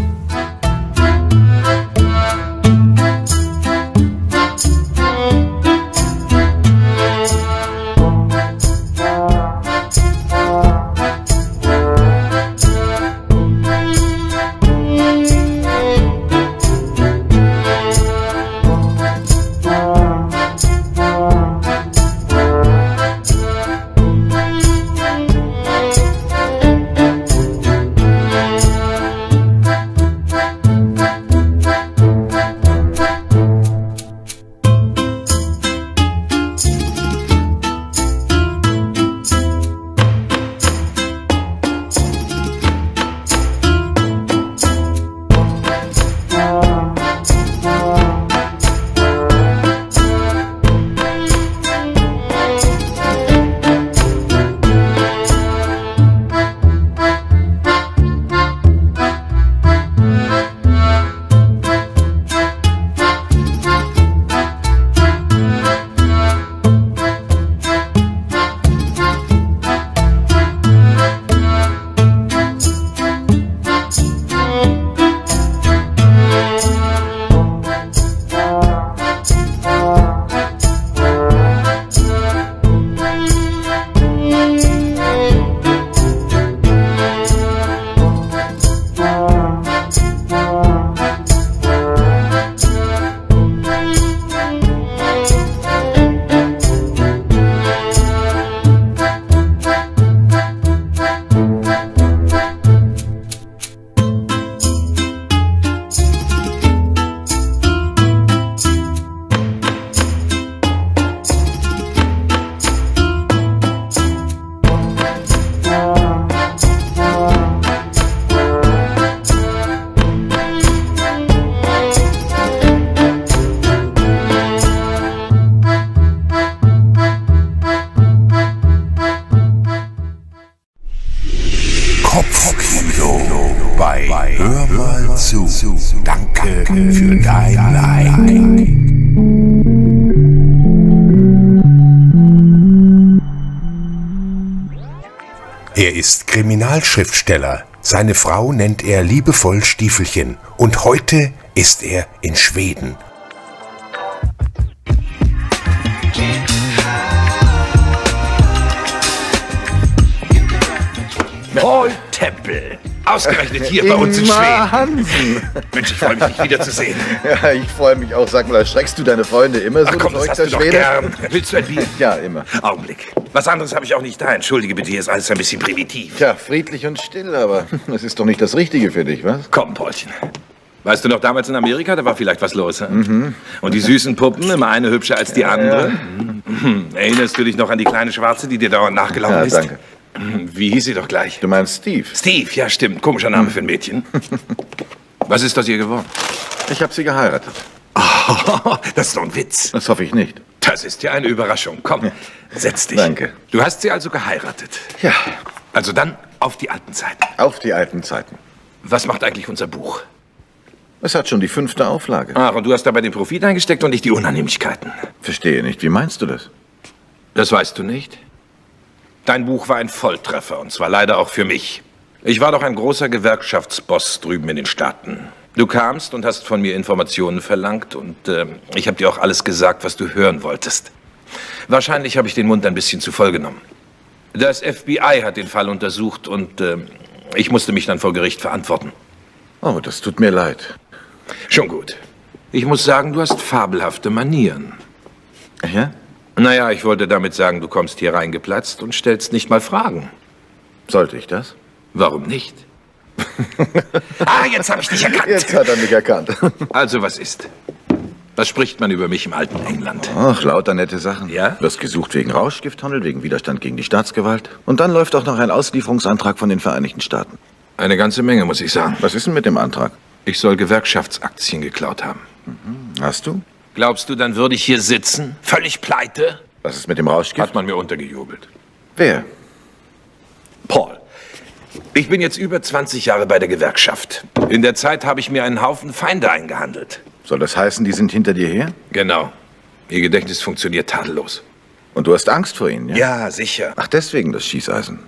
Hör mal zu. Danke für dein Like. Er ist Kriminalschriftsteller. Seine Frau nennt er liebevoll Stiefelchen. Und heute ist er in Schweden. Paul Temple. Ausgerechnet hier bei uns in Schweden. Mensch, ich freue mich, dich wiederzusehen. Ja, ich freue mich auch. Sag mal, erschreckst du deine Freunde immer so? Ach komm, das hast du doch gern. Willst du ein Bier? Ja, immer. Augenblick. Was anderes habe ich auch nicht da. Entschuldige bitte, hier ist alles ein bisschen primitiv. Tja, friedlich und still, aber das ist doch nicht das Richtige für dich, was? Komm, Paulchen. Weißt du noch, damals in Amerika, da war vielleicht was los, Und die süßen Puppen, immer eine hübscher als die andere. Erinnerst du dich noch an die kleine Schwarze, die dir dauernd nachgelaufen ist? Danke. Wie hieß sie doch gleich? Du meinst Steve? Steve, ja stimmt. Komischer Name für ein Mädchen. Was ist aus ihr geworden? Ich habe sie geheiratet. Oh, das ist doch ein Witz. Das hoffe ich nicht. Das ist ja eine Überraschung. Komm, setz dich. Danke. Du hast sie also geheiratet? Ja. Also dann auf die alten Zeiten. Auf die alten Zeiten. Was macht eigentlich unser Buch? Es hat schon die 5. Auflage. Ach, und du hast dabei den Profit eingesteckt und nicht die Unannehmlichkeiten. Verstehe nicht. Wie meinst du das? Das weißt du nicht? Dein Buch war ein Volltreffer, und zwar leider auch für mich. Ich war doch ein großer Gewerkschaftsboss drüben in den Staaten. Du kamst und hast von mir Informationen verlangt und ich habe dir auch alles gesagt, was du hören wolltest. Wahrscheinlich habe ich den Mund ein bisschen zu voll genommen. Das FBI hat den Fall untersucht und ich musste mich dann vor Gericht verantworten. Oh, das tut mir leid. Schon gut. Ich muss sagen, du hast fabelhafte Manieren. Ja? Naja, ich wollte damit sagen, du kommst hier reingeplatzt und stellst nicht mal Fragen. Sollte ich das? Warum nicht? Ah, jetzt habe ich dich erkannt. Jetzt hat er mich erkannt. Also, was ist? Was spricht man über mich im alten England? Ach, lauter nette Sachen. Ja? Wirst gesucht wegen Rauschgifthandel, wegen Widerstand gegen die Staatsgewalt. Und dann läuft auch noch ein Auslieferungsantrag von den Vereinigten Staaten. Eine ganze Menge, muss ich sagen. Was ist denn mit dem Antrag? Ich soll Gewerkschaftsaktien geklaut haben. Hast du? Glaubst du, dann würde ich hier sitzen? Völlig pleite? Was ist mit dem Rauschgift? Hat man mir untergejubelt. Wer? Paul. Ich bin jetzt über 20 Jahre bei der Gewerkschaft. In der Zeit habe ich mir einen Haufen Feinde eingehandelt. Soll das heißen, die sind hinter dir her? Genau. Ihr Gedächtnis funktioniert tadellos. Und du hast Angst vor ihnen, ja? Ja, sicher. Ach, deswegen das Schießeisen.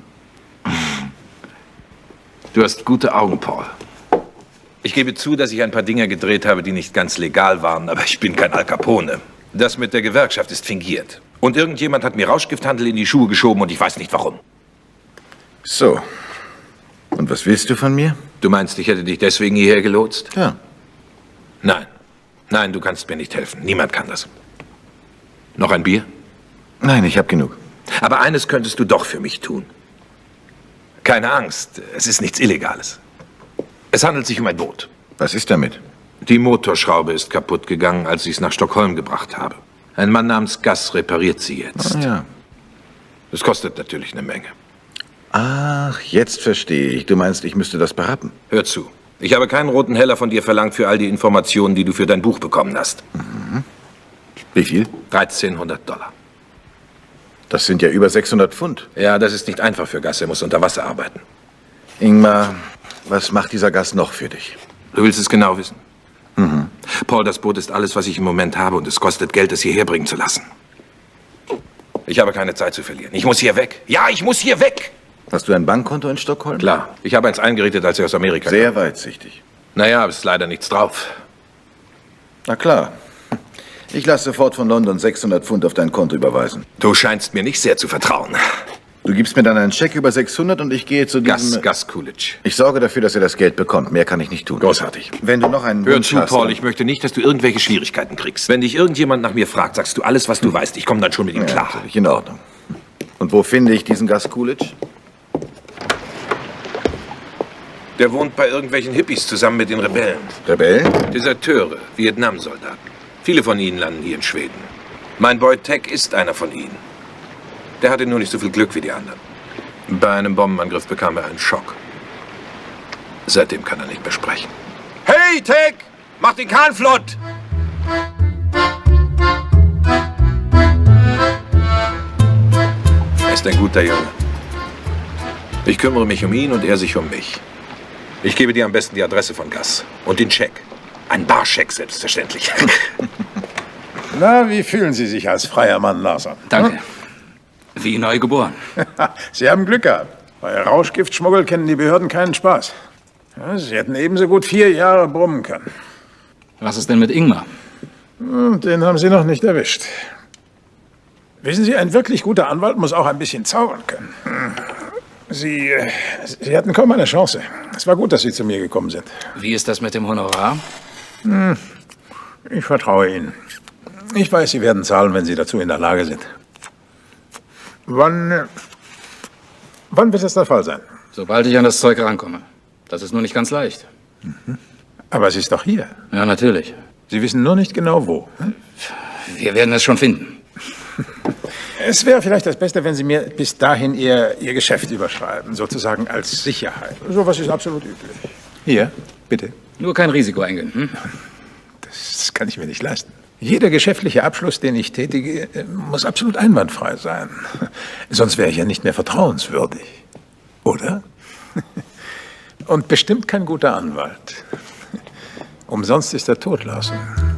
Du hast gute Augen, Paul. Ich gebe zu, dass ich ein paar Dinge gedreht habe, die nicht ganz legal waren, aber ich bin kein Al Capone. Das mit der Gewerkschaft ist fingiert. Und irgendjemand hat mir Rauschgifthandel in die Schuhe geschoben und ich weiß nicht warum. So. Und was willst du von mir? Du meinst, ich hätte dich deswegen hierher gelotst? Ja. Nein. Nein, du kannst mir nicht helfen. Niemand kann das. Noch ein Bier? Nein, ich habe genug. Aber eines könntest du doch für mich tun. Keine Angst, es ist nichts Illegales. Es handelt sich um ein Boot. Was ist damit? Die Motorschraube ist kaputt gegangen, als ich es nach Stockholm gebracht habe. Ein Mann namens Gus repariert sie jetzt. Ah, ja. Es kostet natürlich eine Menge. Ach, jetzt verstehe ich. Du meinst, ich müsste das berappen? Hör zu. Ich habe keinen roten Heller von dir verlangt für all die Informationen, die du für dein Buch bekommen hast. Mhm. Wie viel? $1300. Das sind ja über 600 Pfund. Ja, das ist nicht einfach für Gus. Er muss unter Wasser arbeiten. Ingmar, was macht dieser Gus noch für dich? Du willst es genau wissen? Mhm. Paul, das Boot ist alles, was ich im Moment habe und es kostet Geld, es hierher bringen zu lassen. Ich habe keine Zeit zu verlieren. Ich muss hier weg. Ja, ich muss hier weg! Hast du ein Bankkonto in Stockholm? Klar. Ich habe eins eingerichtet, als ich aus Amerika kam. Sehr weitsichtig. Naja, es ist leider nichts drauf. Na klar. Ich lasse sofort von London 600 Pfund auf dein Konto überweisen. Du scheinst mir nicht sehr zu vertrauen. Du gibst mir dann einen Scheck über 600 und ich gehe zu diesem... Gus Coolidge. Ich sorge dafür, dass er das Geld bekommt. Mehr kann ich nicht tun. Großartig. Wenn du noch einen Hör Wunsch zu, hast, Paul, ich möchte nicht, dass du irgendwelche Schwierigkeiten kriegst. Wenn dich irgendjemand nach mir fragt, sagst du alles, was du weißt. Ich komme dann schon mit ihm klar. Natürlich, in Ordnung. Und wo finde ich diesen Gus Coolidge? Der wohnt bei irgendwelchen Hippies zusammen mit den Rebellen. Rebellen? Deserteure, Vietnam-Soldaten. Viele von ihnen landen hier in Schweden. Mein Boy Tech ist einer von ihnen. Der hatte nur nicht so viel Glück wie die anderen. Bei einem Bombenangriff bekam er einen Schock. Seitdem kann er nicht mehr sprechen. Hey, Tech! Mach den Kahn flott! Er ist ein guter Junge. Ich kümmere mich um ihn und er sich um mich. Ich gebe dir am besten die Adresse von Gus. Und den Scheck. Ein Barscheck, selbstverständlich. Na, wie fühlen Sie sich als freier Mann, Larson? Danke. Wie neu geboren. Sie haben Glück gehabt. Bei Rauschgiftschmuggel kennen die Behörden keinen Spaß. Ja, Sie hätten ebenso gut 4 Jahre brummen können. Was ist denn mit Ingmar? Den haben Sie noch nicht erwischt. Wissen Sie, ein wirklich guter Anwalt muss auch ein bisschen zaubern können. Sie hatten kaum eine Chance. Es war gut, dass Sie zu mir gekommen sind. Wie ist das mit dem Honorar? Ich vertraue Ihnen. Ich weiß, Sie werden zahlen, wenn Sie dazu in der Lage sind. Wann wird das der Fall sein? Sobald ich an das Zeug rankomme. Das ist nur nicht ganz leicht. Aber es ist doch hier. Ja, natürlich. Sie wissen nur nicht genau, wo. Wir werden es schon finden. Es wäre vielleicht das Beste, wenn Sie mir bis dahin Ihr Geschäft überschreiben, sozusagen als Sicherheit. Sowas ist absolut üblich. Hier, bitte. Nur kein Risiko eingehen. Hm? Das kann ich mir nicht leisten. Jeder geschäftliche Abschluss, den ich tätige, muss absolut einwandfrei sein. Sonst wäre ich ja nicht mehr vertrauenswürdig. Oder? Und bestimmt kein guter Anwalt. Umsonst ist er tot, Larsen.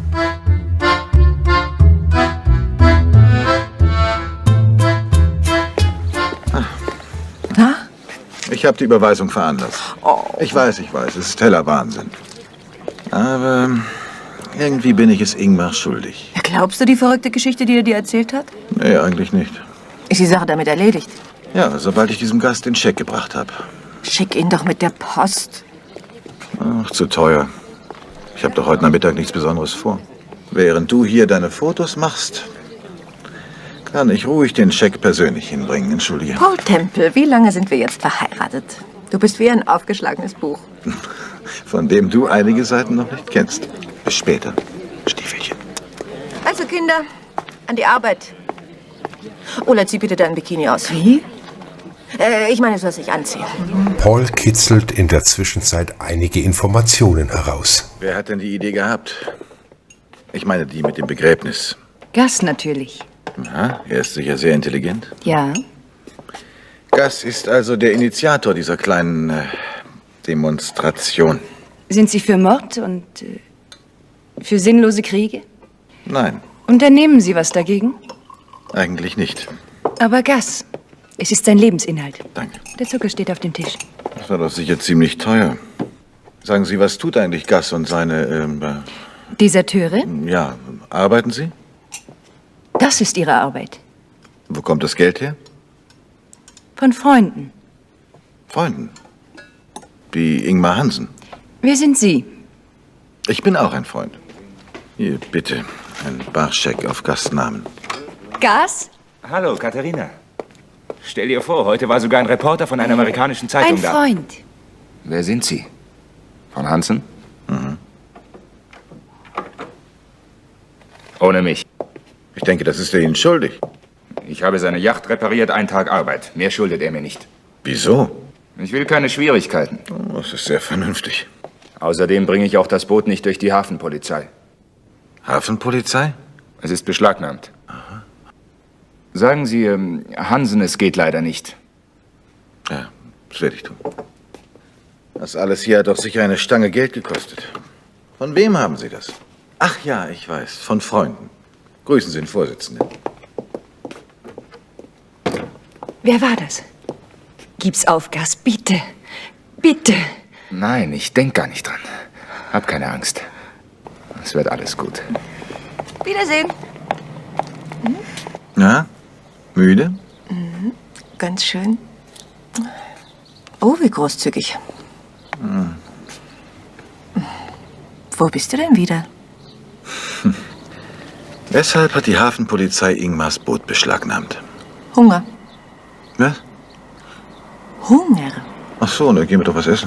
Na? Ich habe die Überweisung veranlasst. Oh. Ich weiß, es ist heller Wahnsinn. Aber irgendwie bin ich es Ingmar schuldig. Glaubst du die verrückte Geschichte, die er dir erzählt hat? Nee, eigentlich nicht. Ist die Sache damit erledigt? Ja, sobald ich diesem Gast den Scheck gebracht habe. Schick ihn doch mit der Post. Ach, zu teuer. Ich habe doch heute Nachmittag nichts Besonderes vor. Während du hier deine Fotos machst, kann ich ruhig den Scheck persönlich hinbringen. Entschuldige. Paul Temple, wie lange sind wir jetzt verheiratet? Du bist wie ein aufgeschlagenes Buch. Von dem du einige Seiten noch nicht kennst. Bis später, Stiefelchen. Also, Kinder, an die Arbeit. Ola, zieh bitte dein Bikini aus. Wie? Ich meine, du sollst dich anziehen. Paul kitzelt in der Zwischenzeit einige Informationen heraus. Wer hat denn die Idee gehabt? Ich meine die mit dem Begräbnis. Gus natürlich. Ja, er ist sicher sehr intelligent. Ja. Gus ist also der Initiator dieser kleinen Demonstration. Sind Sie für Mord und für sinnlose Kriege? Nein, Unternehmen Sie was dagegen? eigentlich nicht. Aber Gus, es ist sein Lebensinhalt. Danke. Der Zucker steht auf dem Tisch. Das war doch sicher ziemlich teuer. Sagen Sie, was tut eigentlich Gus und seine, Deserteure? ja, arbeiten Sie? Das ist Ihre Arbeit. Wo kommt das Geld her? Von Freunden. Freunden. Wie Ingmar Hansen. Wer sind Sie? Ich bin auch ein Freund. Hier, bitte, ein Barscheck auf Gus' Namen. Gus? Hallo, Katharina. Stell dir vor, heute war sogar ein Reporter von einer amerikanischen Zeitung da. Ein Freund. Wer sind Sie? Von Hansen? Mhm. Ohne mich. Ich denke, das ist er Ihnen schuldig. Ich habe seine Yacht repariert, einen Tag Arbeit. Mehr schuldet er mir nicht. Wieso? Ich will keine Schwierigkeiten. Oh, das ist sehr vernünftig. Außerdem bringe ich auch das Boot nicht durch die Hafenpolizei. Hafenpolizei? Es ist beschlagnahmt. Aha. Sagen Sie, Hansen, es geht leider nicht. Ja, das werde ich tun. Das alles hier hat doch sicher eine Stange Geld gekostet. Von wem haben Sie das? Ach ja, ich weiß. Von Freunden. Grüßen Sie den Vorsitzenden. Wer war das? Gib's auf, Gus, bitte. Bitte. Nein, ich denke gar nicht dran. Hab keine Angst. Es wird alles gut. Wiedersehen. Na, müde? Mhm. Ganz schön. Oh, wie großzügig. Hm. Wo bist du denn wieder? Weshalb hat die Hafenpolizei Ingmars Boot beschlagnahmt? Hunger. Was? Hunger? Ach so, dann gehen wir doch was essen.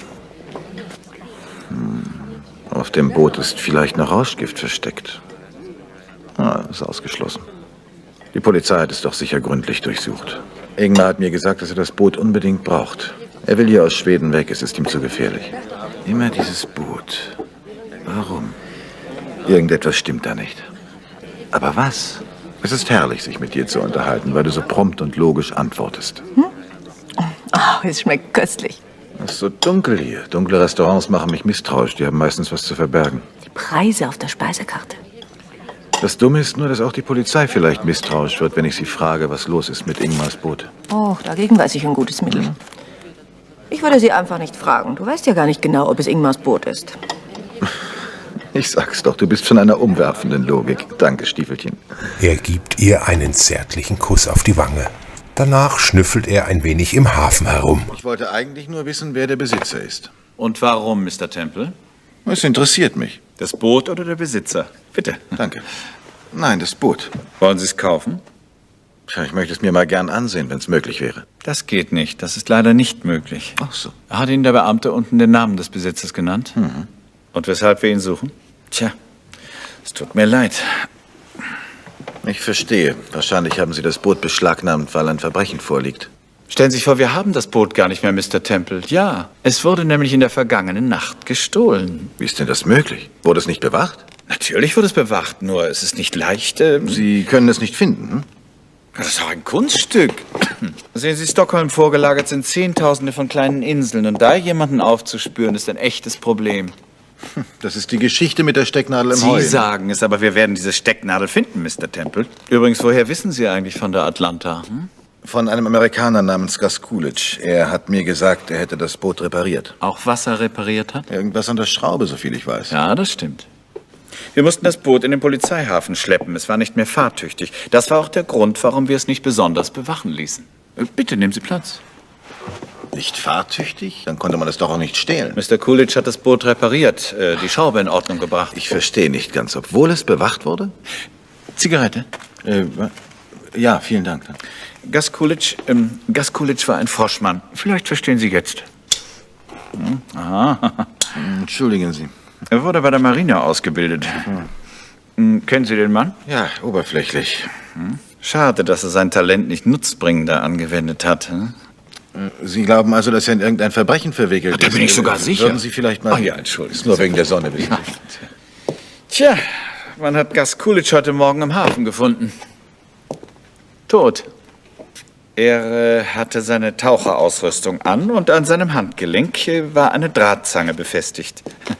Auf dem Boot ist vielleicht noch Rauschgift versteckt. Ah, ist ausgeschlossen. Die Polizei hat es doch sicher gründlich durchsucht. Ingmar hat mir gesagt, dass er das Boot unbedingt braucht. Er will hier aus Schweden weg, es ist ihm zu gefährlich. Immer dieses Boot. Warum? Irgendetwas stimmt da nicht. Aber was? Es ist herrlich, sich mit dir zu unterhalten, weil du so prompt und logisch antwortest. Oh, es schmeckt köstlich. Es ist so dunkel hier. Dunkle Restaurants machen mich misstrauisch. Die haben meistens was zu verbergen. Die Preise auf der Speisekarte. Das Dumme ist nur, dass auch die Polizei vielleicht misstrauisch wird, wenn ich sie frage, was los ist mit Ingmars Boot. Oh, dagegen weiß ich ein gutes Mittel. Ich würde sie einfach nicht fragen. Du weißt ja gar nicht genau, ob es Ingmars Boot ist. Ich sag's doch, du bist von einer umwerfenden Logik. Danke, Stiefelchen. Er gibt ihr einen zärtlichen Kuss auf die Wange. Danach schnüffelt er ein wenig im Hafen herum. Ich wollte eigentlich nur wissen, wer der Besitzer ist. Und warum, Mr. Temple? Es interessiert mich. Das Boot oder der Besitzer? Bitte. Danke. Nein, das Boot. Wollen Sie es kaufen? Tja, ich möchte es mir mal gern ansehen, wenn es möglich wäre. Das geht nicht. Das ist leider nicht möglich. Ach so. Hat Ihnen der Beamte unten den Namen des Besitzers genannt? Mhm. Und weshalb wir ihn suchen? Tja, es tut mir leid. Ich verstehe. Wahrscheinlich haben Sie das Boot beschlagnahmt, weil ein Verbrechen vorliegt. Stellen Sie sich vor, wir haben das Boot gar nicht mehr, Mr. Temple. Ja, es wurde nämlich in der vergangenen Nacht gestohlen. Wie ist denn das möglich? Wurde es nicht bewacht? Natürlich wurde es bewacht, nur es ist nicht leicht. Sie können es nicht finden, hm? Das ist auch ein Kunststück. Sehen Sie, Stockholm vorgelagert sind Zehntausende von kleinen Inseln. Und da jemanden aufzuspüren, ist ein echtes Problem. Das ist die Geschichte mit der Stecknadel im Heu. Sie sagen es, aber wir werden diese Stecknadel finden, Mr. Temple. Übrigens, woher wissen Sie eigentlich von der Atlanta? Von einem Amerikaner namens Gus Coolidge. Er hat mir gesagt, er hätte das Boot repariert. Auch was er repariert hat? Irgendwas an der Schraube, soviel ich weiß. Ja, das stimmt. Wir mussten das Boot in den Polizeihafen schleppen. Es war nicht mehr fahrtüchtig. Das war auch der Grund, warum wir es nicht besonders bewachen ließen. Bitte, nehmen Sie Platz. Nicht fahrtüchtig? Dann konnte man es doch auch nicht stehlen. Mr. Coolidge hat das Boot repariert, die Schraube in Ordnung gebracht. Ich verstehe nicht ganz, obwohl es bewacht wurde? Zigarette? Ja, vielen Dank. Gus Coolidge war ein Froschmann. Vielleicht verstehen Sie jetzt. Aha. Entschuldigen Sie. Er wurde bei der Marine ausgebildet. Kennen Sie den Mann? Ja, oberflächlich. Schade, dass er sein Talent nicht nutzbringender angewendet hat. Sie glauben also, dass er in irgendein Verbrechen verwickelt ist? Da bin ich sogar sicher. Würden Sie vielleicht mal... Ach ja, Entschuldigung. Ist nur wegen der Sonne, bitte. Tja, man hat Gus Coolidge heute Morgen im Hafen gefunden. Tot. Er hatte seine Taucherausrüstung an und an seinem Handgelenk war eine Drahtzange befestigt.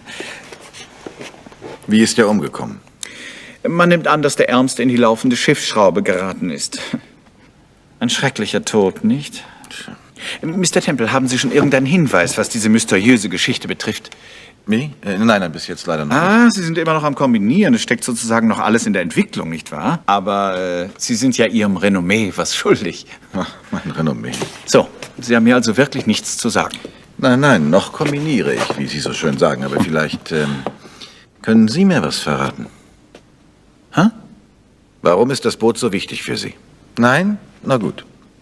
Wie ist er umgekommen? Man nimmt an, dass der Ärmste in die laufende Schiffsschraube geraten ist. Ein schrecklicher Tod, nicht? Mr. Temple, haben Sie schon irgendeinen Hinweis, was diese mysteriöse Geschichte betrifft? Wie? Nein, bis jetzt leider noch nicht. Sie sind immer noch am Kombinieren. Es steckt sozusagen noch alles in der Entwicklung, nicht wahr? Aber Sie sind ja Ihrem Renommee was schuldig. Ach, mein Renommee. So, Sie haben mir also wirklich nichts zu sagen. Nein, noch kombiniere ich, wie Sie so schön sagen. Aber vielleicht können Sie mir was verraten. Hä? Warum ist das Boot so wichtig für Sie? Nein? Na gut.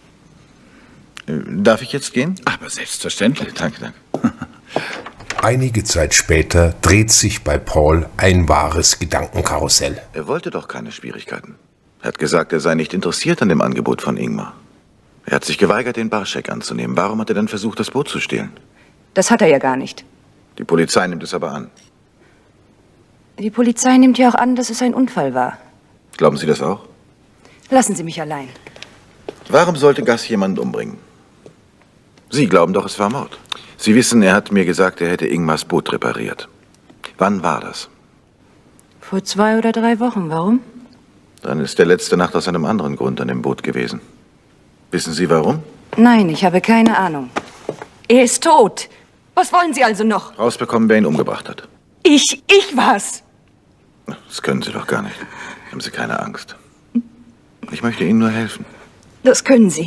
Darf ich jetzt gehen? Aber selbstverständlich. Danke. Einige Zeit später dreht sich bei Paul ein wahres Gedankenkarussell. Er wollte doch keine Schwierigkeiten. Er hat gesagt, er sei nicht interessiert an dem Angebot von Ingmar. Er hat sich geweigert, den Barscheck anzunehmen. Warum hat er dann versucht, das Boot zu stehlen? Das hat er ja gar nicht. Die Polizei nimmt es aber an. Die Polizei nimmt ja auch an, dass es ein Unfall war. Glauben Sie das auch? Lassen Sie mich allein. Warum sollte Gus jemanden umbringen? Sie glauben doch, es war Mord. Sie wissen, er hat mir gesagt, er hätte Ingmars Boot repariert. Wann war das? Vor 2 oder 3 Wochen. Warum? Dann ist er letzte Nacht aus einem anderen Grund an dem Boot gewesen. Wissen Sie warum? Nein, ich habe keine Ahnung. Er ist tot. Was wollen Sie also noch? Rausbekommen, wer ihn umgebracht hat. Ich war's. Das können Sie doch gar nicht. Haben Sie keine Angst. Ich möchte Ihnen nur helfen. Das können Sie.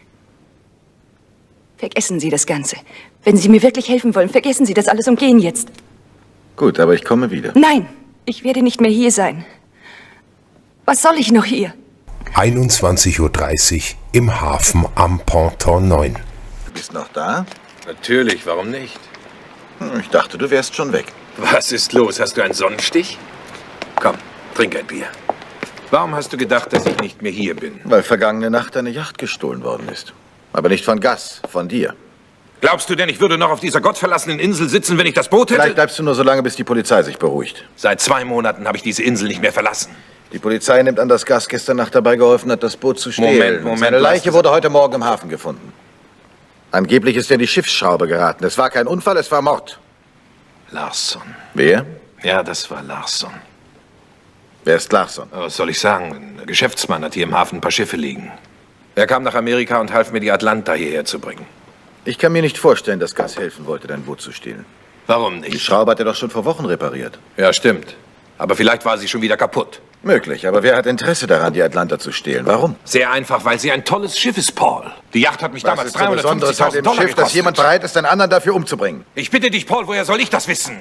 Vergessen Sie das Ganze. Wenn Sie mir wirklich helfen wollen, vergessen Sie das alles und gehen jetzt. Gut, aber ich komme wieder. Nein, ich werde nicht mehr hier sein. Was soll ich noch hier? 21:30 Uhr im Hafen am Ponton 9. Du bist noch da? Natürlich, warum nicht? Ich dachte, du wärst schon weg. Was ist los? Hast du einen Sonnenstich? Komm, trink ein Bier. Warum hast du gedacht, dass ich nicht mehr hier bin? Weil vergangene Nacht deine Yacht gestohlen worden ist. Aber nicht von Gus, von dir. Glaubst du denn, ich würde noch auf dieser gottverlassenen Insel sitzen, wenn ich das Boot hätte? Vielleicht bleibst du nur so lange, bis die Polizei sich beruhigt. Seit 2 Monaten habe ich diese Insel nicht mehr verlassen. Die Polizei nimmt an, dass Gus gestern Nacht dabei geholfen hat, das Boot zu stehlen. Moment. Seine Leiche wurde heute Morgen im Hafen gefunden. Angeblich ist er in die Schiffsschraube geraten. Es war kein Unfall, es war Mord. Larsson. Wer? Ja, das war Larsson. Wer ist Larsson? Was soll ich sagen? Ein Geschäftsmann hat hier im Hafen ein paar Schiffe liegen. Er kam nach Amerika und half mir, die Atlanta hierher zu bringen. Ich kann mir nicht vorstellen, dass Gus helfen wollte, dein Boot zu stehlen. Warum nicht? Die Schraube hat er doch schon vor Wochen repariert. Ja, stimmt. Aber vielleicht war sie schon wieder kaputt. Möglich, aber wer hat Interesse daran, die Atlanta zu stehlen? Warum? Sehr einfach, weil sie ein tolles Schiff ist, Paul. Die Yacht hat mich damals $350.000 gekostet. Schiff, dass jemand bereit ist, einen anderen dafür umzubringen. Ich bitte dich, Paul, woher soll ich das wissen?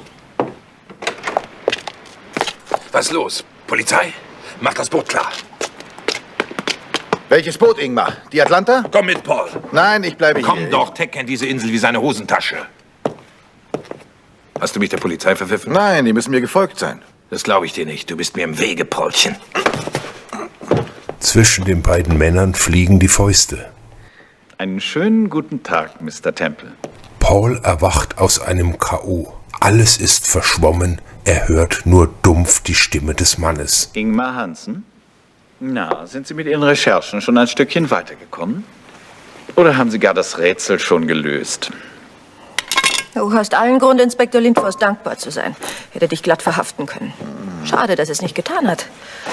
Was ist los? Polizei? Mach das Boot klar. Welches Boot, Ingmar? Die Atlanta? Komm mit, Paul. Nein, ich bleibe hier. Komm doch, Tech kennt diese Insel wie seine Hosentasche. Hast du mich der Polizei verpfiffen? Nein, die müssen mir gefolgt sein. Das glaube ich dir nicht. Du bist mir im Wege, Paulchen. Zwischen den beiden Männern fliegen die Fäuste. Einen schönen guten Tag, Mr. Temple. Paul erwacht aus einem K.O. Alles ist verschwommen. Er hört nur dumpf die Stimme des Mannes. Ingmar Hansen? Na, sind Sie mit Ihren Recherchen schon ein Stückchen weitergekommen? Oder haben Sie gar das Rätsel schon gelöst? Du hast allen Grund, Inspektor Lindfors dankbar zu sein. Hätte dich glatt verhaften können. Schade, dass es nicht getan hat.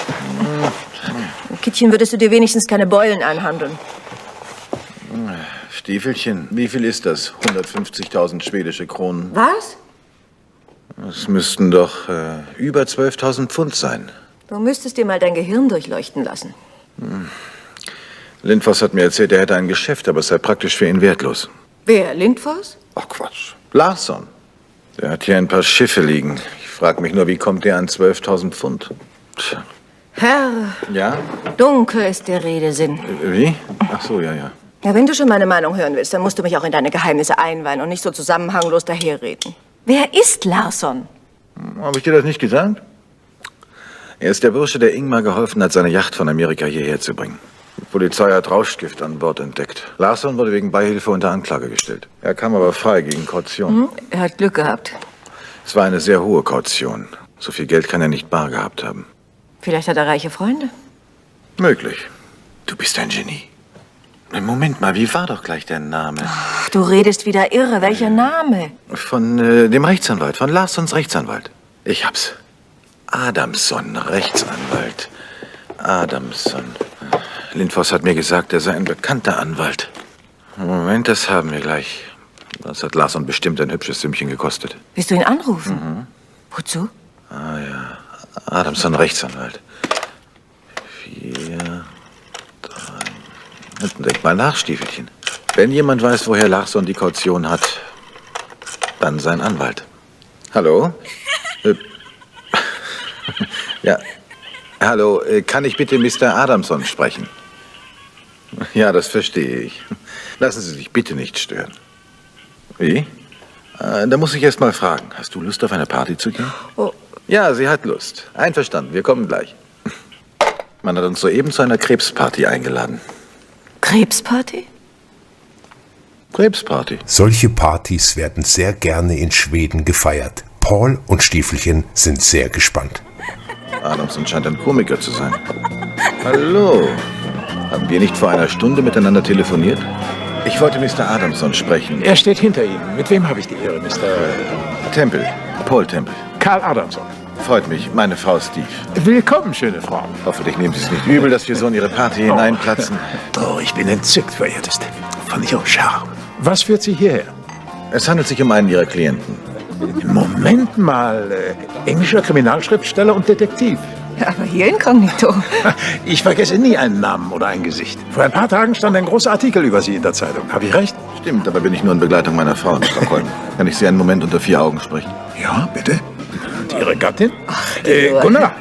Im Kittchen würdest du dir wenigstens keine Beulen einhandeln. Stiefelchen, wie viel ist das? 150.000 schwedische Kronen. Was? Das müssten doch über 12.000 Pfund sein. Du müsstest dir mal dein Gehirn durchleuchten lassen. Lindfors hat mir erzählt, er hätte ein Geschäft, aber es sei praktisch für ihn wertlos. Wer, Lindfors? Ach Quatsch. Larsson. Der hat hier ein paar Schiffe liegen. Ich frage mich nur, wie kommt der an 12.000 Pfund? Tja. Herr, Ja? dunkel ist der Redesinn. Wie? Ach so, ja, ja. Ja, wenn du schon meine Meinung hören willst, dann musst du mich auch in deine Geheimnisse einweihen und nicht so zusammenhanglos daherreden. Wer ist Larsson? Habe ich dir das nicht gesagt? Er ist der Bursche, der Ingmar geholfen hat, seine Yacht von Amerika hierher zu bringen. Die Polizei hat Rauschgift an Bord entdeckt. Larsson wurde wegen Beihilfe unter Anklage gestellt. Er kam aber frei gegen Kaution. Er hat Glück gehabt. Es war eine sehr hohe Kaution. So viel Geld kann er nicht bar gehabt haben. Vielleicht hat er reiche Freunde. Möglich. Du bist ein Genie. Moment mal, wie war doch gleich der Name? Ach, du redest wieder irre. Welcher Name? Von dem Rechtsanwalt, von Larssons Rechtsanwalt. Ich hab's. Adamson, Rechtsanwalt. Adamson. Lindfors hat mir gesagt, er sei ein bekannter Anwalt. Moment, das haben wir gleich. Das hat Larsson bestimmt ein hübsches Sümmchen gekostet. Willst du ihn anrufen? Wozu? Ah ja, Adamson, Rechtsanwalt. 4, 3... Denk mal nach, Stiefelchen. Wenn jemand weiß, woher Larsson die Kaution hat, dann sein Anwalt. Hallo? Ja. Hallo, kann ich bitte Mr. Adamson sprechen? Ja, das verstehe ich. Lassen Sie sich bitte nicht stören. Wie? Da muss ich erst mal fragen. Hast du Lust, auf eine Party zu gehen? Oh. Ja, sie hat Lust. Einverstanden, wir kommen gleich. Man hat uns soeben zu einer Krebsparty eingeladen. Krebsparty? Krebsparty. Solche Partys werden sehr gerne in Schweden gefeiert. Paul und Stiefelchen sind sehr gespannt. Adamson scheint ein Komiker zu sein. Hallo. Haben wir nicht vor einer Stunde miteinander telefoniert? Ich wollte Mr. Adamson sprechen. Er steht hinter Ihnen. Mit wem habe ich die Ehre, Mr. Temple. Paul Temple. Karl Adamson. Freut mich. Meine Frau Steve. Willkommen, schöne Frau. Hoffentlich nehmen Sie es nicht übel, dass wir so in Ihre Party hineinplatzen. Oh, ich bin entzückt, verehrtest. Von Ihrem Charme. Was führt Sie hierher? Es handelt sich um einen Ihrer Klienten. Moment mal. Englischer Kriminalschriftsteller und Detektiv. Ja, aber hier inkognito. Ich vergesse nie einen Namen oder ein Gesicht. Vor ein paar Tagen stand ein großer Artikel über Sie in der Zeitung. Habe ich recht? Stimmt, aber bin ich nur in Begleitung meiner Frau in Stockholm. Kann ich Sie einen Moment unter 4 Augen sprechen? Ja, bitte. Und Ihre Gattin? Gunnar.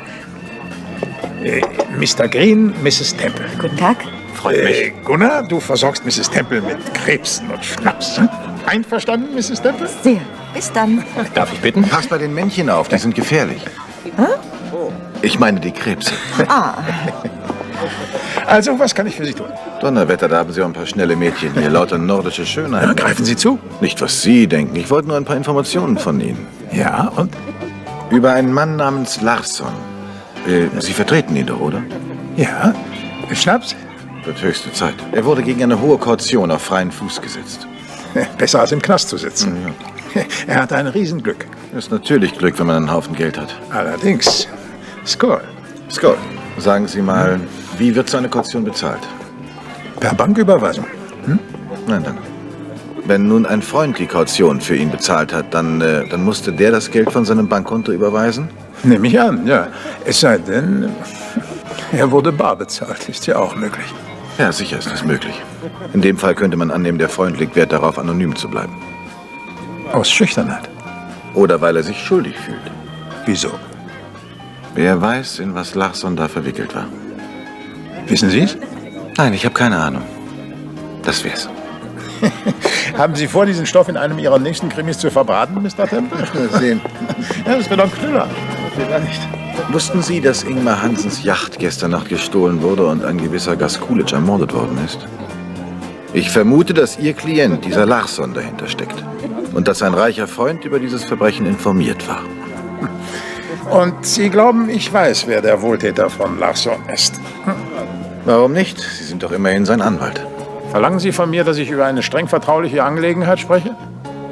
Mr. Green, Mrs. Temple. Guten Tag. Freut mich. Gunnar, du versorgst Mrs. Temple mit Krebsen und Schnaps. Hm? Einverstanden, Mrs. Temple? Sehr. Bis dann. Darf ich bitten? Pass bei den Männchen auf, die sind gefährlich. Hä? Ich meine die Krebse. Ah. Also, was kann ich für Sie tun? Donnerwetter, da haben Sie auch ein paar schnelle Mädchen hier, lauter nordische Schönheit. Ja, greifen Sie zu. Nicht, was Sie denken. Ich wollte nur ein paar Informationen von Ihnen. Ja, und? Über einen Mann namens Larsson. Sie vertreten ihn doch, oder? Ja. Schnaps? Wird höchste Zeit. Er wurde gegen eine hohe Kaution auf freien Fuß gesetzt. Besser als im Knast zu sitzen. Ja. Er hatte ein Riesenglück. Ist natürlich Glück, wenn man einen Haufen Geld hat. Allerdings. Skål. Skål. Sagen Sie mal, wie wird so eine Kaution bezahlt? Per Banküberweisung. Hm? Nein, dann. Wenn nun ein Freund die Kaution für ihn bezahlt hat, dann musste der das Geld von seinem Bankkonto überweisen? Nehme ich an, ja. Es sei denn, er wurde bar bezahlt. Ist ja auch möglich. Ja, sicher ist das möglich. In dem Fall könnte man annehmen, der Freund legt Wert darauf, anonym zu bleiben. Aus Schüchternheit. Oder weil er sich schuldig fühlt. Wieso? Wer weiß, in was Larsson da verwickelt war. Wissen Sie es? Nein, ich habe keine Ahnung. Das wär's. Haben Sie vor, diesen Stoff in einem Ihrer nächsten Krimis zu verbraten, Mr. Temple? Sehen. Ja, das wird doch ein Knüller. Vielleicht. Wussten Sie, dass Ingmar Hansens Yacht gestern Nacht gestohlen wurde und ein gewisser Gas Coolidge ermordet worden ist? Ich vermute, dass Ihr Klient, dieser Larsson, dahinter steckt. Und dass ein reicher Freund über dieses Verbrechen informiert war. Und Sie glauben, ich weiß, wer der Wohltäter von Larsson ist? Warum nicht? Sie sind doch immerhin sein Anwalt. Verlangen Sie von mir, dass ich über eine streng vertrauliche Angelegenheit spreche?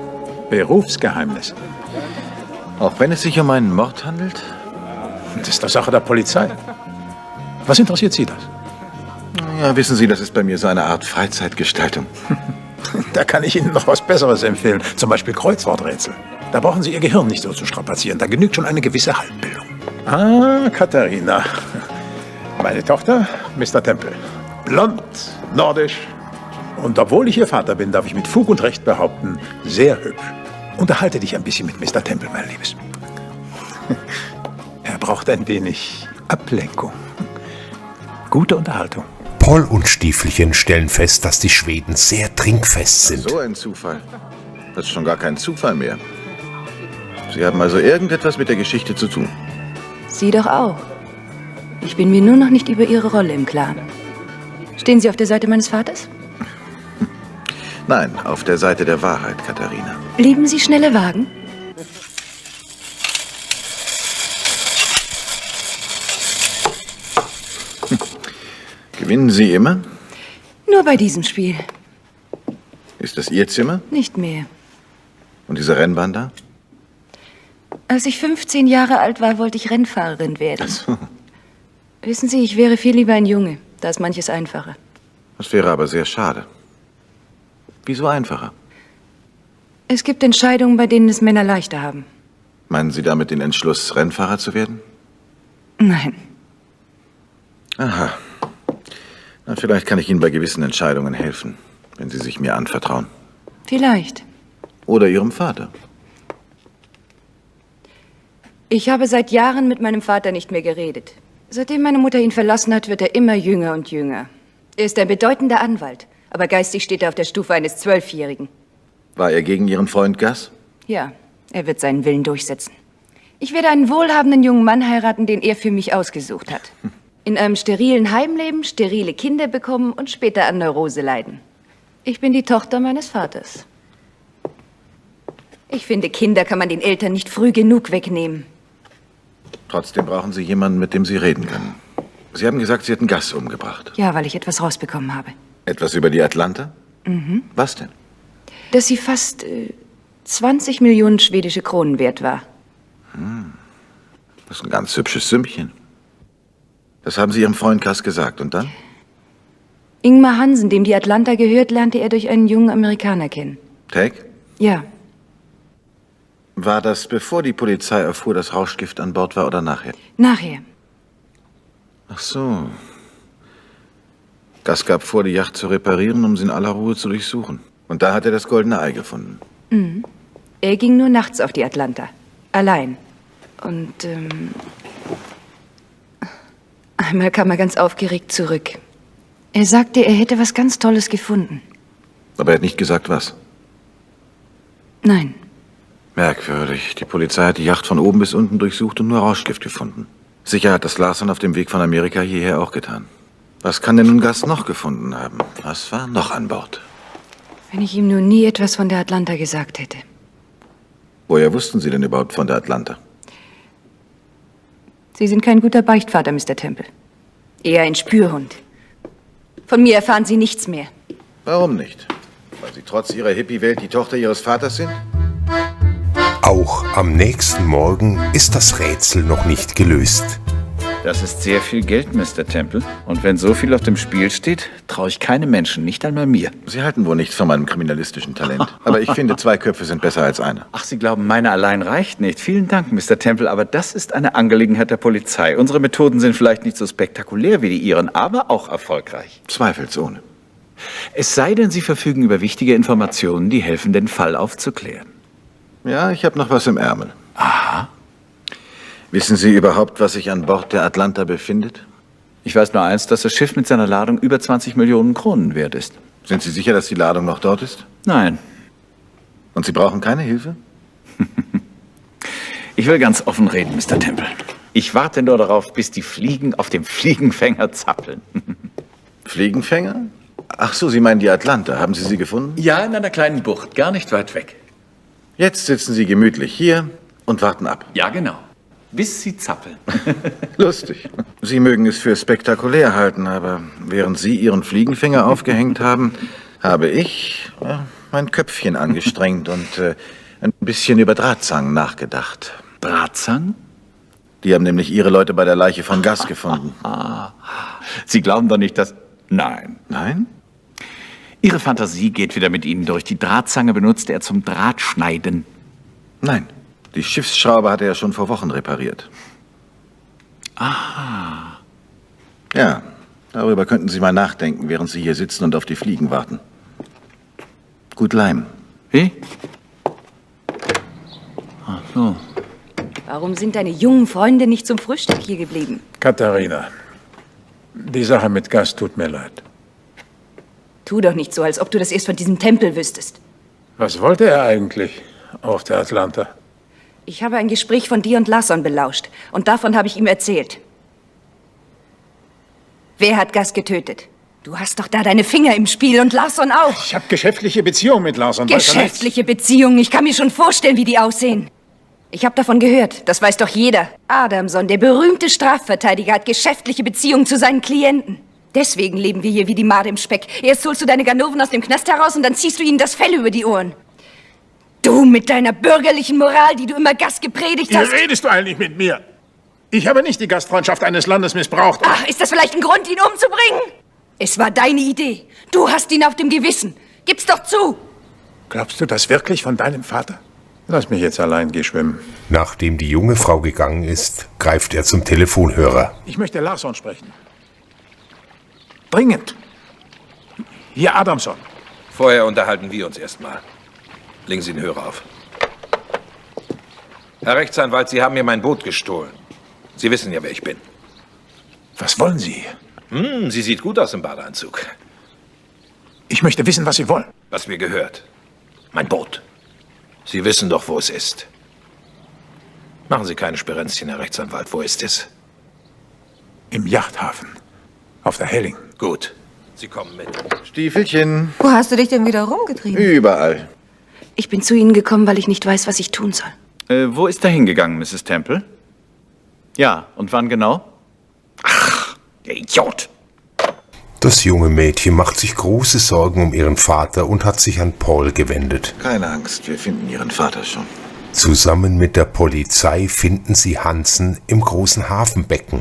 Berufsgeheimnis. Auch wenn es sich um einen Mord handelt? Das ist doch Sache der Polizei. Was interessiert Sie das? Ja, wissen Sie, das ist bei mir so eine Art Freizeitgestaltung. Da kann ich Ihnen noch was Besseres empfehlen. Zum Beispiel Kreuzworträtsel. Da brauchen Sie Ihr Gehirn nicht so zu strapazieren. Da genügt schon eine gewisse Halbbildung. Ah, Katharina. Meine Tochter, Mr. Temple. Blond, nordisch. Und obwohl ich Ihr Vater bin, darf ich mit Fug und Recht behaupten, sehr hübsch. Unterhalte dich ein bisschen mit Mr. Temple, mein Liebes. Er braucht ein wenig Ablenkung. Gute Unterhaltung. Paul und Stiefelchen stellen fest, dass die Schweden sehr trinkfest sind. So ein Zufall. Das ist schon gar kein Zufall mehr. Sie haben also irgendetwas mit der Geschichte zu tun. Sie doch auch. Ich bin mir nur noch nicht über Ihre Rolle im Klaren. Stehen Sie auf der Seite meines Vaters? Nein, auf der Seite der Wahrheit, Katharina. Lieben Sie schnelle Wagen? Gewinnen Sie immer? Nur bei diesem Spiel. Ist das Ihr Zimmer? Nicht mehr. Und diese Rennbahn da? Als ich 15 Jahre alt war, wollte ich Rennfahrerin werden. Ach so. Wissen Sie, ich wäre viel lieber ein Junge. Da ist manches einfacher. Das wäre aber sehr schade. Wieso einfacher? Es gibt Entscheidungen, bei denen es Männer leichter haben. Meinen Sie damit den Entschluss, Rennfahrer zu werden? Nein. Aha. Na, vielleicht kann ich Ihnen bei gewissen Entscheidungen helfen, wenn Sie sich mir anvertrauen. Vielleicht. Oder Ihrem Vater. Ich habe seit Jahren mit meinem Vater nicht mehr geredet. Seitdem meine Mutter ihn verlassen hat, wird er immer jünger und jünger. Er ist ein bedeutender Anwalt, aber geistig steht er auf der Stufe eines 12-Jährigen. War er gegen Ihren Freund Gus? Ja, er wird seinen Willen durchsetzen. Ich werde einen wohlhabenden jungen Mann heiraten, den er für mich ausgesucht hat. In einem sterilen Heim leben, sterile Kinder bekommen und später an Neurose leiden. Ich bin die Tochter meines Vaters. Ich finde, Kinder kann man den Eltern nicht früh genug wegnehmen. Trotzdem brauchen Sie jemanden, mit dem Sie reden können. Sie haben gesagt, Sie hätten Gus umgebracht. Ja, weil ich etwas rausbekommen habe. Etwas über die Atlanta? Mhm. Was denn? Dass sie fast 20 Millionen schwedische Kronen wert war. Das ist ein ganz hübsches Sümmchen. Das haben Sie Ihrem Freund Gus gesagt. Und dann? Ingmar Hansen, dem die Atlanta gehört, lernte er durch einen jungen Amerikaner kennen. Tag? Ja. War das, bevor die Polizei erfuhr, dass Rauschgift an Bord war, oder nachher? Nachher. Ach so. Gus gab vor, die Yacht zu reparieren, um sie in aller Ruhe zu durchsuchen. Und da hat er das goldene Ei gefunden. Mhm. Er ging nur nachts auf die Atlanta. Allein. Und, einmal kam er ganz aufgeregt zurück. Er sagte, er hätte was ganz Tolles gefunden. Aber er hat nicht gesagt, was. Nein. Merkwürdig. Die Polizei hat die Yacht von oben bis unten durchsucht und nur Rauschgift gefunden. Sicher hat das Larson auf dem Weg von Amerika hierher auch getan. Was kann denn nun Gus noch gefunden haben? Was war noch an Bord? Wenn ich ihm nur nie etwas von der Atlanta gesagt hätte. Woher wussten Sie denn überhaupt von der Atlanta? Sie sind kein guter Beichtvater, Mr. Temple. Eher ein Spürhund. Von mir erfahren Sie nichts mehr. Warum nicht? Weil Sie trotz Ihrer Hippie-Welt die Tochter Ihres Vaters sind? Auch am nächsten Morgen ist das Rätsel noch nicht gelöst. Das ist sehr viel Geld, Mr. Temple. Und wenn so viel auf dem Spiel steht, traue ich keinem Menschen, nicht einmal mir. Sie halten wohl nichts von meinem kriminalistischen Talent. Aber ich finde, 2 Köpfe sind besser als einer. Ach, Sie glauben, meine allein reicht nicht. Vielen Dank, Mr. Temple, aber das ist eine Angelegenheit der Polizei. Unsere Methoden sind vielleicht nicht so spektakulär wie die Ihren, aber auch erfolgreich. Zweifelsohne. Es sei denn, Sie verfügen über wichtige Informationen, die helfen, den Fall aufzuklären. Ja, ich habe noch was im Ärmel. Aha. Wissen Sie überhaupt, was sich an Bord der Atlanta befindet? Ich weiß nur eins, dass das Schiff mit seiner Ladung über 20 Millionen Kronen wert ist. Sind Sie sicher, dass die Ladung noch dort ist? Nein. Und Sie brauchen keine Hilfe? Ich will ganz offen reden, Mr. Temple. Ich warte nur darauf, bis die Fliegen auf dem Fliegenfänger zappeln. Fliegenfänger? Ach so, Sie meinen die Atlanta. Haben Sie sie gefunden? Ja, in einer kleinen Bucht, gar nicht weit weg. Jetzt sitzen Sie gemütlich hier und warten ab. Ja, genau. Bis sie zappeln. Lustig. Sie mögen es für spektakulär halten, aber während Sie Ihren Fliegenfänger aufgehängt haben, habe ich mein Köpfchen angestrengt und ein bisschen über Drahtzangen nachgedacht. Drahtzangen? Die haben nämlich Ihre Leute bei der Leiche von Gus gefunden. Sie glauben doch nicht, dass... Nein. Nein? Ihre Fantasie geht wieder mit Ihnen durch. Die Drahtzange benutzte er zum Drahtschneiden. Nein. Die Schiffsschraube hat er ja schon vor Wochen repariert. Aha. Ja, darüber könnten Sie mal nachdenken, während Sie hier sitzen und auf die Fliegen warten. Gut Leim. Wie? Ach so. Warum sind deine jungen Freunde nicht zum Frühstück hier geblieben? Katharina, die Sache mit Gus tut mir leid. Tu doch nicht so, als ob du das erst von diesem Tempel wüsstest. Was wollte er eigentlich auf der Atlanta? Ich habe ein Gespräch von dir und Larson belauscht. Und davon habe ich ihm erzählt. Wer hat Gus getötet? Du hast doch da deine Finger im Spiel und Larson auch. Ich habe geschäftliche Beziehungen mit Larson. Geschäftliche Beziehungen? Ich kann mir schon vorstellen, wie die aussehen. Ich habe davon gehört. Das weiß doch jeder. Adamson, der berühmte Strafverteidiger, hat geschäftliche Beziehungen zu seinen Klienten. Deswegen leben wir hier wie die Made im Speck. Erst holst du deine Ganoven aus dem Knast heraus und dann ziehst du ihnen das Fell über die Ohren. Du mit deiner bürgerlichen Moral, die du immer Gus gepredigt hast. Wie redest du eigentlich mit mir? Ich habe nicht die Gastfreundschaft eines Landes missbraucht. Ach, ist das vielleicht ein Grund, ihn umzubringen? Es war deine Idee. Du hast ihn auf dem Gewissen. Gib's doch zu. Glaubst du das wirklich von deinem Vater? Lass mich jetzt allein, geh schwimmen. Nachdem die junge Frau gegangen ist, greift er zum Telefonhörer. Ich möchte Larson sprechen. Dringend. Hier Adamson. Vorher unterhalten wir uns erstmal. Legen Sie den Hörer auf. Herr Rechtsanwalt, Sie haben mir mein Boot gestohlen. Sie wissen ja, wer ich bin. Was wollen Sie? Sie sieht gut aus im Badeanzug. Ich möchte wissen, was Sie wollen. Was mir gehört. Mein Boot. Sie wissen doch, wo es ist. Machen Sie keine Sperenzchen, Herr Rechtsanwalt. Wo ist es? Im Yachthafen. Auf der Helling. Gut. Sie kommen mit. Stiefelchen. Wo hast du dich denn wieder rumgetrieben? Überall. Ich bin zu Ihnen gekommen, weil ich nicht weiß, was ich tun soll. Wo ist er hingegangen, Mrs. Temple? Ja, und wann genau? Ach, der Idiot. Das junge Mädchen macht sich große Sorgen um ihren Vater und hat sich an Paul gewendet. Keine Angst, wir finden Ihren Vater schon. Zusammen mit der Polizei finden sie Hansen im großen Hafenbecken.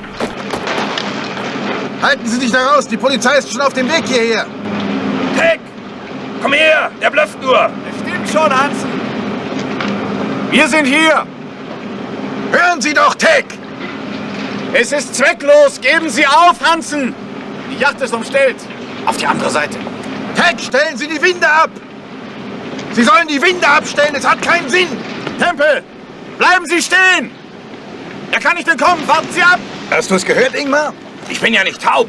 Halten Sie sich da raus, die Polizei ist schon auf dem Weg hierher. Heck! Komm her, der blufft nur. Das stimmt schon, Hansen. Wir sind hier. Hören Sie doch, Teck! Es ist zwecklos. Geben Sie auf, Hansen. Die Yacht ist umstellt. Auf die andere Seite. Teck, stellen Sie die Winde ab! Sie sollen die Winde abstellen, es hat keinen Sinn! Temple, bleiben Sie stehen! Er kann nicht entkommen, warten Sie ab! Hast du es gehört, Ingmar? Ich bin ja nicht taub.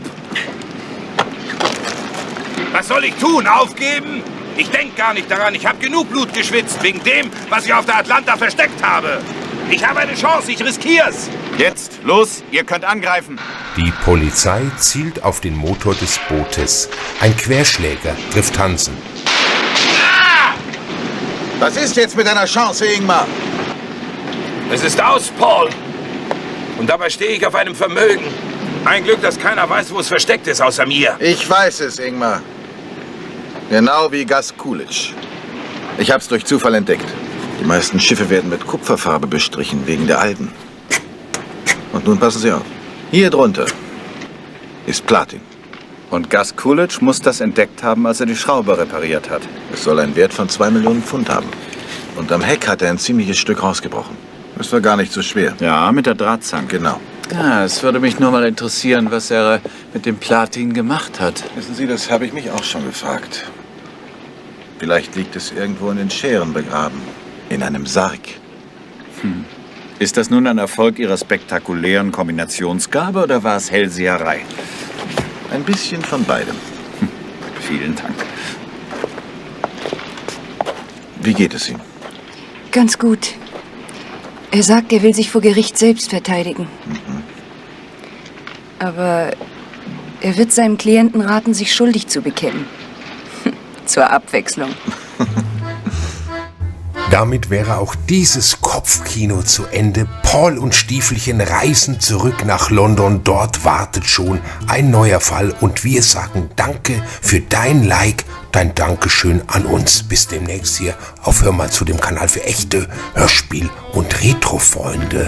Was soll ich tun? Aufgeben? Ich denke gar nicht daran. Ich habe genug Blut geschwitzt wegen dem, was ich auf der Atlanta versteckt habe. Ich habe eine Chance, ich riskier's. Jetzt, los, ihr könnt angreifen. Die Polizei zielt auf den Motor des Bootes. Ein Querschläger trifft Hansen. Was ist jetzt mit deiner Chance, Ingmar? Es ist aus, Paul. Und dabei stehe ich auf einem Vermögen. Ein Glück, dass keiner weiß, wo es versteckt ist, außer mir. Ich weiß es, Ingmar. Genau wie Gus Coolidge. Ich hab's durch Zufall entdeckt. Die meisten Schiffe werden mit Kupferfarbe bestrichen, wegen der Algen. Und nun passen Sie auf. Hier drunter ist Platin. Und Gus Coolidge muss das entdeckt haben, als er die Schraube repariert hat. Es soll einen Wert von 2 Millionen Pfund haben. Und am Heck hat er ein ziemliches Stück rausgebrochen. Das war gar nicht so schwer. Ja, mit der Drahtzange. Genau. Ja, es würde mich nur mal interessieren, was er mit dem Platin gemacht hat. Wissen Sie, das habe ich mich auch schon gefragt. Vielleicht liegt es irgendwo in den Scheren begraben. In einem Sarg. Ist das nun ein Erfolg Ihrer spektakulären Kombinationsgabe oder war es Hellseherei? Ein bisschen von beidem. Vielen Dank. Wie geht es ihm? Ganz gut. Er sagt, er will sich vor Gericht selbst verteidigen. Aber er wird seinem Klienten raten, sich schuldig zu bekennen. Zur Abwechslung. Damit wäre auch dieses Kopfkino zu Ende. Paul und Stiefelchen reisen zurück nach London. Dort wartet schon ein neuer Fall. Und wir sagen Danke für dein Like. dein Dankeschön an uns. Bis demnächst hier auf Hör mal zu, dem Kanal für echte Hörspiel- und Retro-Freunde.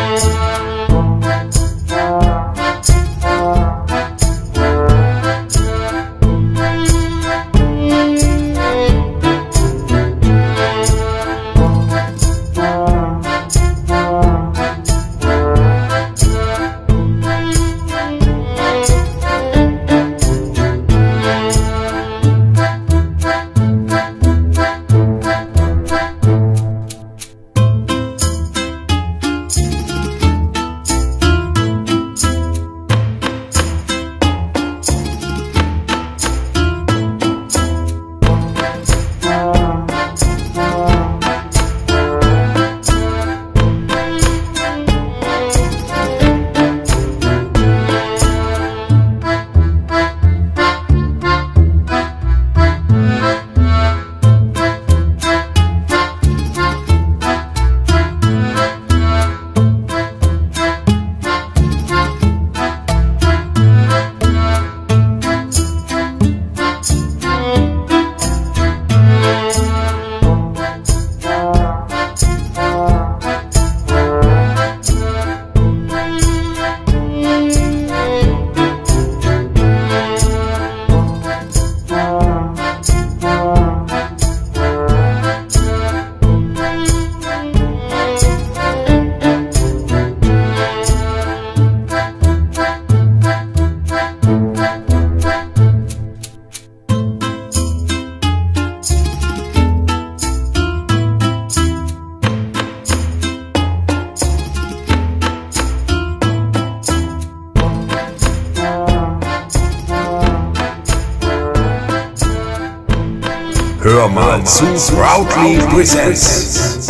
Hör mal zu, Proudly Presents.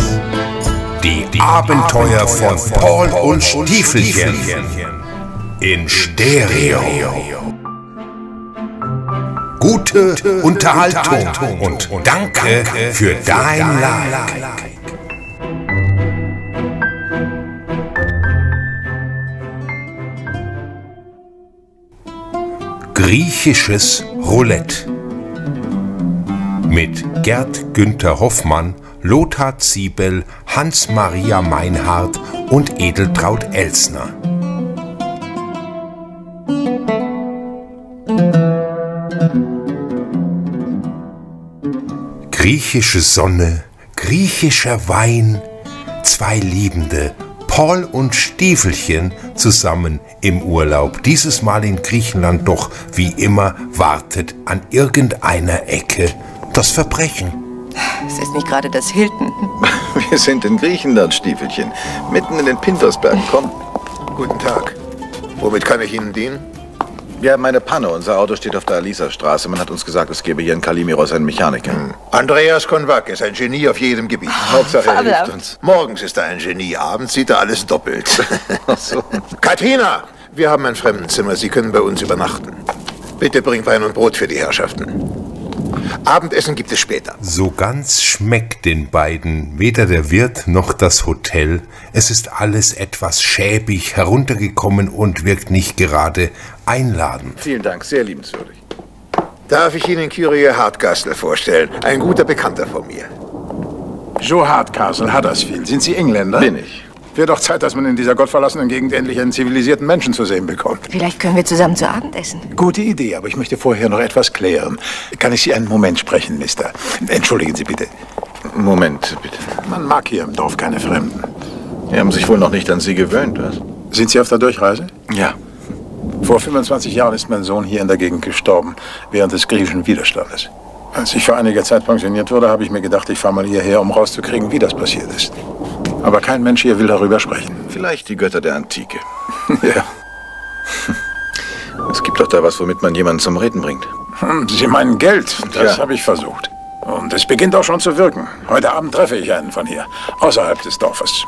Die Abenteuer von Paul und Stiefelchen in Stereo. Gute Unterhaltung und danke für dein Like. Griechisches Roulette. Mit Gerd Günther Hoffmann, Lothar Ziebel, Hans-Maria Meinhardt und Edeltraud Elsner. Griechische Sonne, griechischer Wein, zwei Liebende, Paul und Stiefelchen zusammen im Urlaub. Dieses Mal in Griechenland, doch wie immer wartet an irgendeiner Ecke das Verbrechen. Es ist nicht gerade das Hilton. Wir sind in Griechenland, Stiefelchen. Mitten in den Pindosbergen. Komm. Guten Tag. Womit kann ich Ihnen dienen? Wir haben eine Panne. Unser Auto steht auf der Alisa-Straße. Man hat uns gesagt, es gebe hier in Kalimiros einen Mechaniker. Andreas Konvakis, ein Genie auf jedem Gebiet. Hauptsache, er hilft uns. Morgens ist er ein Genie, abends sieht er alles doppelt. Ach so. Katrina, wir haben ein Fremdenzimmer. Sie können bei uns übernachten. Bitte bring Wein und Brot für die Herrschaften. Abendessen gibt es später. So ganz schmeckt den beiden weder der Wirt noch das Hotel. Es ist alles etwas schäbig heruntergekommen und wirkt nicht gerade einladend. Vielen Dank, sehr liebenswürdig. Darf ich Ihnen Kyrie Hardcastle vorstellen? Ein guter Bekannter von mir. Joe Hardcastle, Huddersfield. Sind Sie Engländer? Bin ich. Wird doch Zeit, dass man in dieser gottverlassenen Gegend endlich einen zivilisierten Menschen zu sehen bekommt. Vielleicht können wir zusammen zu Abend essen. Gute Idee, aber ich möchte vorher noch etwas klären. Kann ich Sie einen Moment sprechen, Mister? Entschuldigen Sie bitte. Moment, bitte. Man mag hier im Dorf keine Fremden. Sie haben sich wohl noch nicht an Sie gewöhnt, was? Sind Sie auf der Durchreise? Ja. Vor 25 Jahren ist mein Sohn hier in der Gegend gestorben, während des griechischen Widerstandes. Als ich vor einiger Zeit pensioniert wurde, habe ich mir gedacht, ich fahre mal hierher, um rauszukriegen, wie das passiert ist. Aber kein Mensch hier will darüber sprechen. Vielleicht die Götter der Antike. Ja. Es gibt doch da was, womit man jemanden zum Reden bringt. Sie meinen Geld? Das Ja. habe ich versucht. Und es beginnt auch schon zu wirken. Heute Abend treffe ich einen von hier, außerhalb des Dorfes.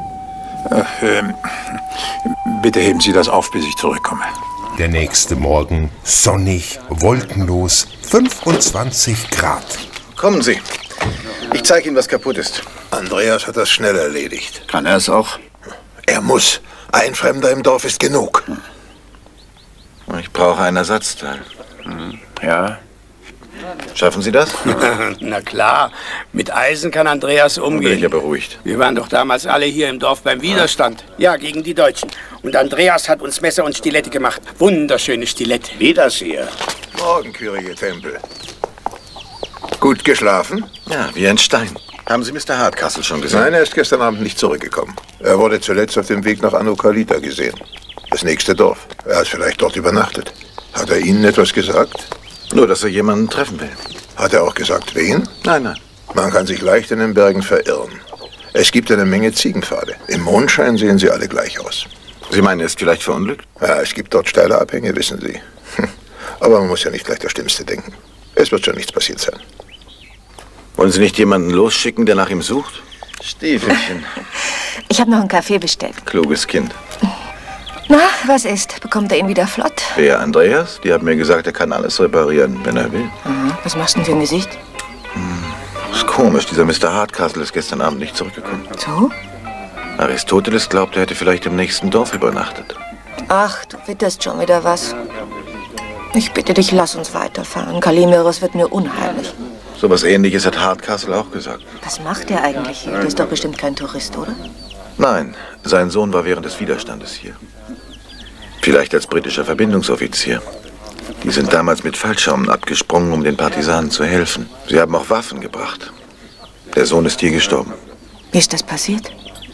Bitte heben Sie das auf, bis ich zurückkomme. Der nächste Morgen, sonnig, wolkenlos, 25 Grad. Kommen Sie. Ich zeige Ihnen, was kaputt ist. Andreas hat das schnell erledigt. Kann er es auch? Er muss. Ein Fremder im Dorf ist genug. Ich brauche ein Ersatzteil. Ja. Schaffen Sie das? Na klar, mit Eisen kann Andreas umgehen. Bin ich ja beruhigt. Wir waren doch damals alle hier im Dorf beim Widerstand. Ja, gegen die Deutschen. Und Andreas hat uns Messer und Stilette gemacht. Wunderschöne Stilette. Wie das hier. Morgen, Kyrie Tempel. Gut geschlafen? Ja, wie ein Stein. Haben Sie Mr. Hardcastle schon gesehen? Nein, er ist gestern Abend nicht zurückgekommen. Er wurde zuletzt auf dem Weg nach Anokalita gesehen. Das nächste Dorf. Er hat vielleicht dort übernachtet. Hat er Ihnen etwas gesagt? Nur, dass er jemanden treffen will. Hat er auch gesagt, wen? Nein, nein. Man kann sich leicht in den Bergen verirren. Es gibt eine Menge Ziegenpfade. Im Mondschein sehen sie alle gleich aus. Sie meinen, er ist vielleicht verunglückt? Ja, es gibt dort steile Abhänge, wissen Sie. Aber man muss ja nicht gleich das Schlimmste denken. Es wird schon nichts passiert sein. Wollen Sie nicht jemanden losschicken, der nach ihm sucht? Stiefelchen. Ich habe noch einen Kaffee bestellt. Kluges Kind. Na, was ist? Bekommt er ihn wieder flott? Wer, Andreas? Die haben mir gesagt, er kann alles reparieren, wenn er will. Was machst du denn für ein Gesicht? Ist komisch, dieser Mr. Hardcastle ist gestern Abend nicht zurückgekommen. So? Aristoteles glaubt, er hätte vielleicht im nächsten Dorf übernachtet. Ach, du witterst schon wieder was. Ich bitte dich, lass uns weiterfahren. Kalimiros wird mir unheimlich. So was Ähnliches hat Hardcastle auch gesagt. Was macht er eigentlich hier? Der ist doch bestimmt kein Tourist, oder? Nein, sein Sohn war während des Widerstandes hier. Vielleicht als britischer Verbindungsoffizier. Die sind damals mit Fallschirmen abgesprungen, um den Partisanen zu helfen. Sie haben auch Waffen gebracht. Der Sohn ist hier gestorben. Wie ist das passiert?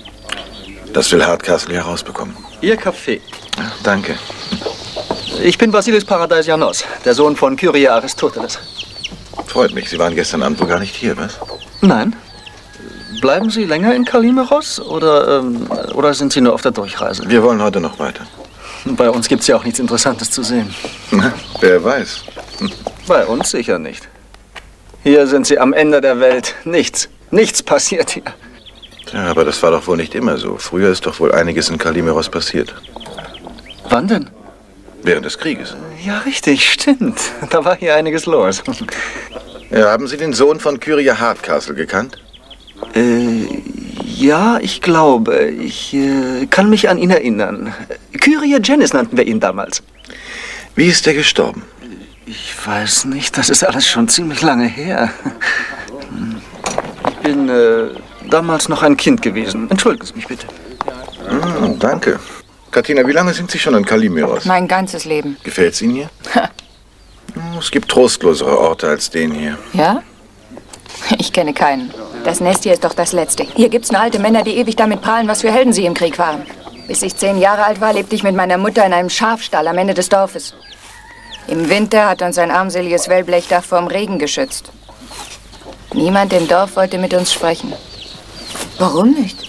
Das will Hardcastle herausbekommen. Ihr Kaffee. Ja, danke. Ich bin Vasilis Paradiesianos, der Sohn von Kyrie Aristoteles. Freut mich. Sie waren gestern Abend wohl gar nicht hier, was? Nein. Bleiben Sie länger in Kalimiros oder sind Sie nur auf der Durchreise? Wir wollen heute noch weiter. Bei uns gibt es ja auch nichts Interessantes zu sehen. Na, wer weiß. Bei uns sicher nicht. Hier sind Sie am Ende der Welt. Nichts. Nichts passiert hier. Ja, aber das war doch wohl nicht immer so. Früher ist doch wohl einiges in Kalimiros passiert. Wann denn? Während des Krieges. Ja, richtig, stimmt. Da war hier einiges los. Ja, haben Sie den Sohn von Kyrie Hardcastle gekannt? Ja, ich glaube. Ich kann mich an ihn erinnern. Kyrie Janis nannten wir ihn damals. Wie ist er gestorben? Ich weiß nicht, das ist alles schon ziemlich lange her. Ich bin damals noch ein Kind gewesen. Entschuldigen Sie mich bitte. Danke. Katina, wie lange sind Sie schon in Kalimiros? Mein ganzes Leben. Gefällt's Ihnen hier? Es gibt trostlosere Orte als den hier. Ja? Ich kenne keinen. Das Nest hier ist doch das letzte. Hier gibt's nur alte Männer, die ewig damit prahlen, was für Helden sie im Krieg waren. Bis ich 10 Jahre alt war, lebte ich mit meiner Mutter in einem Schafstall am Ende des Dorfes. Im Winter hat uns ein armseliges Wellblechdach vorm Regen geschützt. Niemand im Dorf wollte mit uns sprechen. Warum nicht?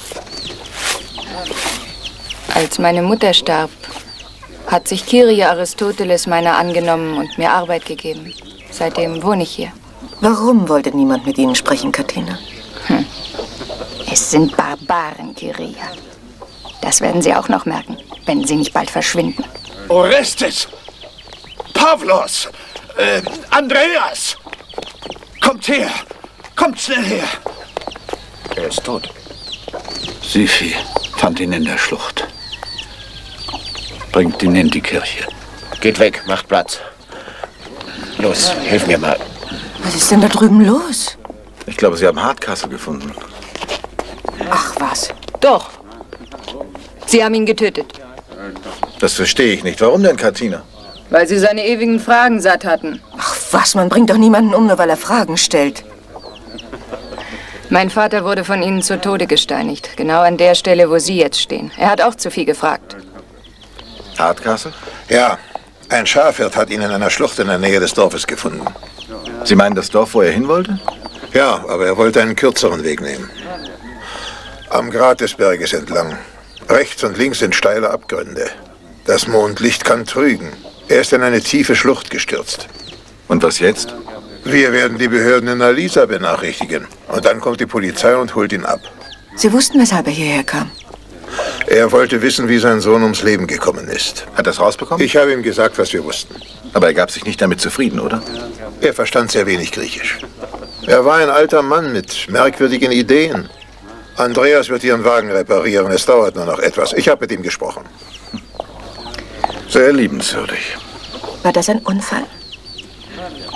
Als meine Mutter starb, hat sich Kyrie Aristoteles meiner angenommen und mir Arbeit gegeben. Seitdem wohne ich hier. Warum wollte niemand mit Ihnen sprechen, Katina? Es sind Barbaren, Kyrie. Das werden Sie auch noch merken, wenn Sie nicht bald verschwinden. Orestes! Pavlos! Andreas! Kommt her! Kommt schnell her! Er ist tot. Sifi fand ihn in der Schlucht. Bringt ihn in die Kirche. Geht weg, macht Platz. Los, hilf mir mal. Was ist denn da drüben los? Ich glaube, Sie haben Hardcastle gefunden. Ach was. Doch. Sie haben ihn getötet. Das verstehe ich nicht. Warum denn, Katina? Weil Sie seine ewigen Fragen satt hatten. Ach was, man bringt doch niemanden um, nur weil er Fragen stellt. Mein Vater wurde von Ihnen zu Tode gesteinigt. Genau an der Stelle, wo Sie jetzt stehen. Er hat auch zu viel gefragt. Hardcastle? Ja, ein Schafhirt hat ihn in einer Schlucht in der Nähe des Dorfes gefunden. Sie meinen das Dorf, wo er hin wollte? Ja, aber er wollte einen kürzeren Weg nehmen. Am Grat des Berges entlang. Rechts und links sind steile Abgründe. Das Mondlicht kann trügen. Er ist in eine tiefe Schlucht gestürzt. Und was jetzt? Wir werden die Behörden in Alisa benachrichtigen. Und dann kommt die Polizei und holt ihn ab. Sie wussten, weshalb er hierher kam. Er wollte wissen, wie sein Sohn ums Leben gekommen ist. Hat er es rausbekommen? Ich habe ihm gesagt, was wir wussten. Aber er gab sich nicht damit zufrieden, oder? Er verstand sehr wenig Griechisch. Er war ein alter Mann mit merkwürdigen Ideen. Andreas wird Ihren Wagen reparieren. Es dauert nur noch etwas. Ich habe mit ihm gesprochen. Sehr liebenswürdig. War das ein Unfall?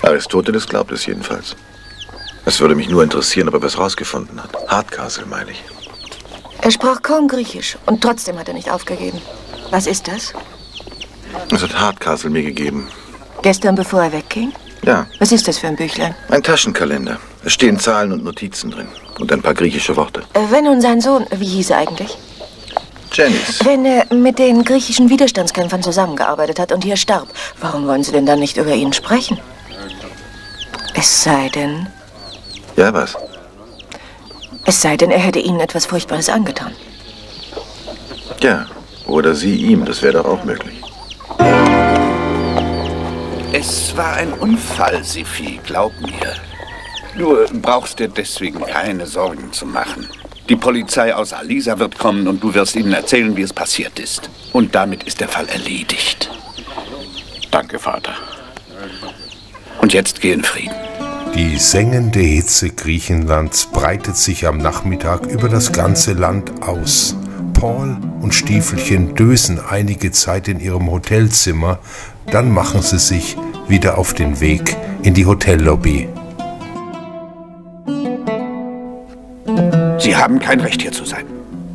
Aristoteles glaubt es jedenfalls. Es würde mich nur interessieren, ob er was rausgefunden hat. Hardcastle, meine ich. Er sprach kaum Griechisch und trotzdem hat er nicht aufgegeben. Was ist das? Das hat Hardcastle mir gegeben. Gestern, bevor er wegging? Ja. Was ist das für ein Büchlein? Ein Taschenkalender. Es stehen Zahlen und Notizen drin. Und ein paar griechische Worte. Wenn nun sein Sohn, wie hieß er eigentlich? Janice. Wenn er mit den griechischen Widerstandskämpfern zusammengearbeitet hat und hier starb, warum wollen Sie denn dann nicht über ihn sprechen? Es sei denn... Ja, was? Es sei denn, er hätte Ihnen etwas Furchtbares angetan. Ja, oder Sie ihm, das wäre doch auch möglich. Es war ein Unfall, Sifi, glaub mir. Du brauchst dir deswegen keine Sorgen zu machen. Die Polizei aus Alisa wird kommen und du wirst ihnen erzählen, wie es passiert ist. Und damit ist der Fall erledigt. Danke, Vater. Und jetzt geh in Frieden. Die sengende Hitze Griechenlands breitet sich am Nachmittag über das ganze Land aus. Paul und Stiefelchen dösen einige Zeit in ihrem Hotelzimmer, dann machen sie sich wieder auf den Weg in die Hotellobby. Sie haben kein Recht, hier zu sein.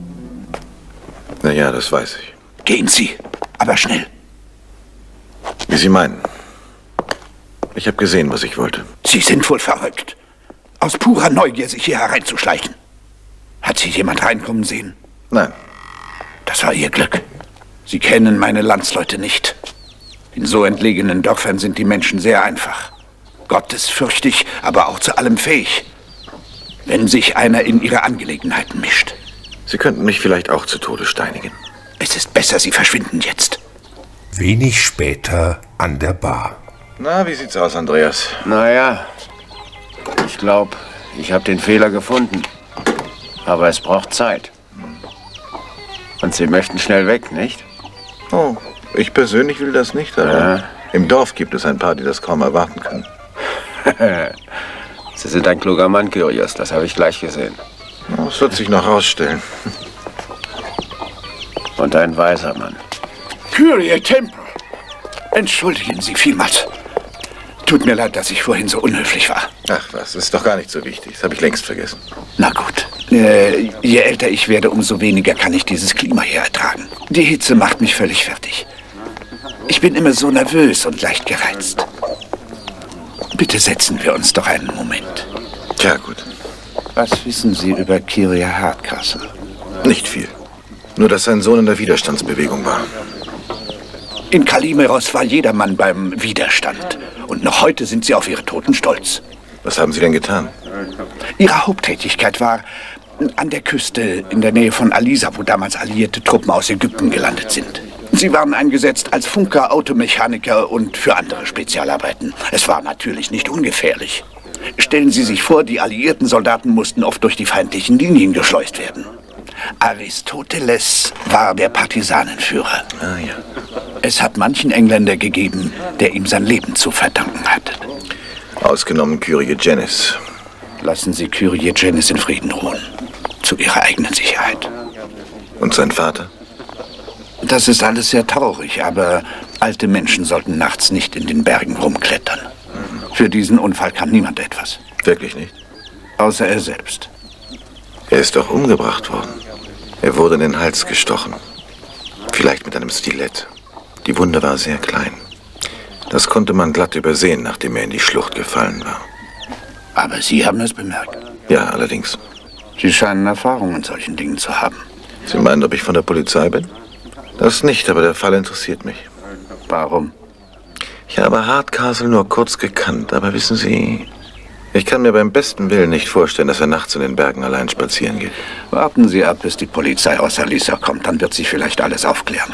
Na ja, das weiß ich. Gehen Sie, aber schnell. Wie Sie meinen. Ich habe gesehen, was ich wollte. Sie sind wohl verrückt. Aus purer Neugier, sich hier hereinzuschleichen. Hat Sie jemand reinkommen sehen? Nein. Das war Ihr Glück. Sie kennen meine Landsleute nicht. In so entlegenen Dörfern sind die Menschen sehr einfach. Gottesfürchtig, aber auch zu allem fähig. Wenn sich einer in ihre Angelegenheiten mischt. Sie könnten mich vielleicht auch zu Tode steinigen. Es ist besser, Sie verschwinden jetzt. Wenig später an der Bar. Na, wie sieht's aus, Andreas? Naja, ich glaube, ich habe den Fehler gefunden. Aber es braucht Zeit. Und Sie möchten schnell weg, nicht? Oh, ich persönlich will das nicht, aber im Dorf gibt es ein paar, die das kaum erwarten können. Sie sind ein kluger Mann, Kyrios, das habe ich gleich gesehen. Das wird sich noch herausstellen. Und ein weiser Mann. Kyrie Temple! Entschuldigen Sie vielmals. Tut mir leid, dass ich vorhin so unhöflich war. Ach was, ist doch gar nicht so wichtig. Das habe ich längst vergessen. Na gut. Je älter ich werde, umso weniger kann ich dieses Klima hier ertragen. Die Hitze macht mich völlig fertig. Ich bin immer so nervös und leicht gereizt. Bitte setzen wir uns doch einen Moment. Tja, gut. Was wissen Sie über Kyrie Hardcastle? Nicht viel. Nur, dass sein Sohn in der Widerstandsbewegung war. In Kalimeros war jedermann beim Widerstand. Und noch heute sind sie auf ihre Toten stolz. Was haben Sie denn getan? Ihre Haupttätigkeit war an der Küste in der Nähe von Alisa, wo damals alliierte Truppen aus Ägypten gelandet sind. Sie waren eingesetzt als Funker, Automechaniker und für andere Spezialarbeiten. Es war natürlich nicht ungefährlich. Stellen Sie sich vor, die alliierten Soldaten mussten oft durch die feindlichen Linien geschleust werden. Aristoteles war der Partisanenführer. Ah, ja. Es hat manchen Engländer gegeben, der ihm sein Leben zu verdanken hatte. Ausgenommen Kyrie Janice. Lassen Sie Kyrie Janice in Frieden ruhen. Zu Ihrer eigenen Sicherheit. Und sein Vater? Das ist alles sehr traurig, aber alte Menschen sollten nachts nicht in den Bergen rumklettern. Für diesen Unfall kann niemand etwas. Wirklich nicht? Außer er selbst. Er ist doch umgebracht worden. Er wurde in den Hals gestochen. Vielleicht mit einem Stilett. Die Wunde war sehr klein. Das konnte man glatt übersehen, nachdem er in die Schlucht gefallen war. Aber Sie haben es bemerkt? Ja, allerdings. Sie scheinen Erfahrung in solchen Dingen zu haben. Sie meinen, ob ich von der Polizei bin? Das nicht, aber der Fall interessiert mich. Warum? Ich habe Hardcastle nur kurz gekannt, aber wissen Sie, ich kann mir beim besten Willen nicht vorstellen, dass er nachts in den Bergen allein spazieren geht. Warten Sie ab, bis die Polizei aus Alisa kommt, dann wird sich vielleicht alles aufklären.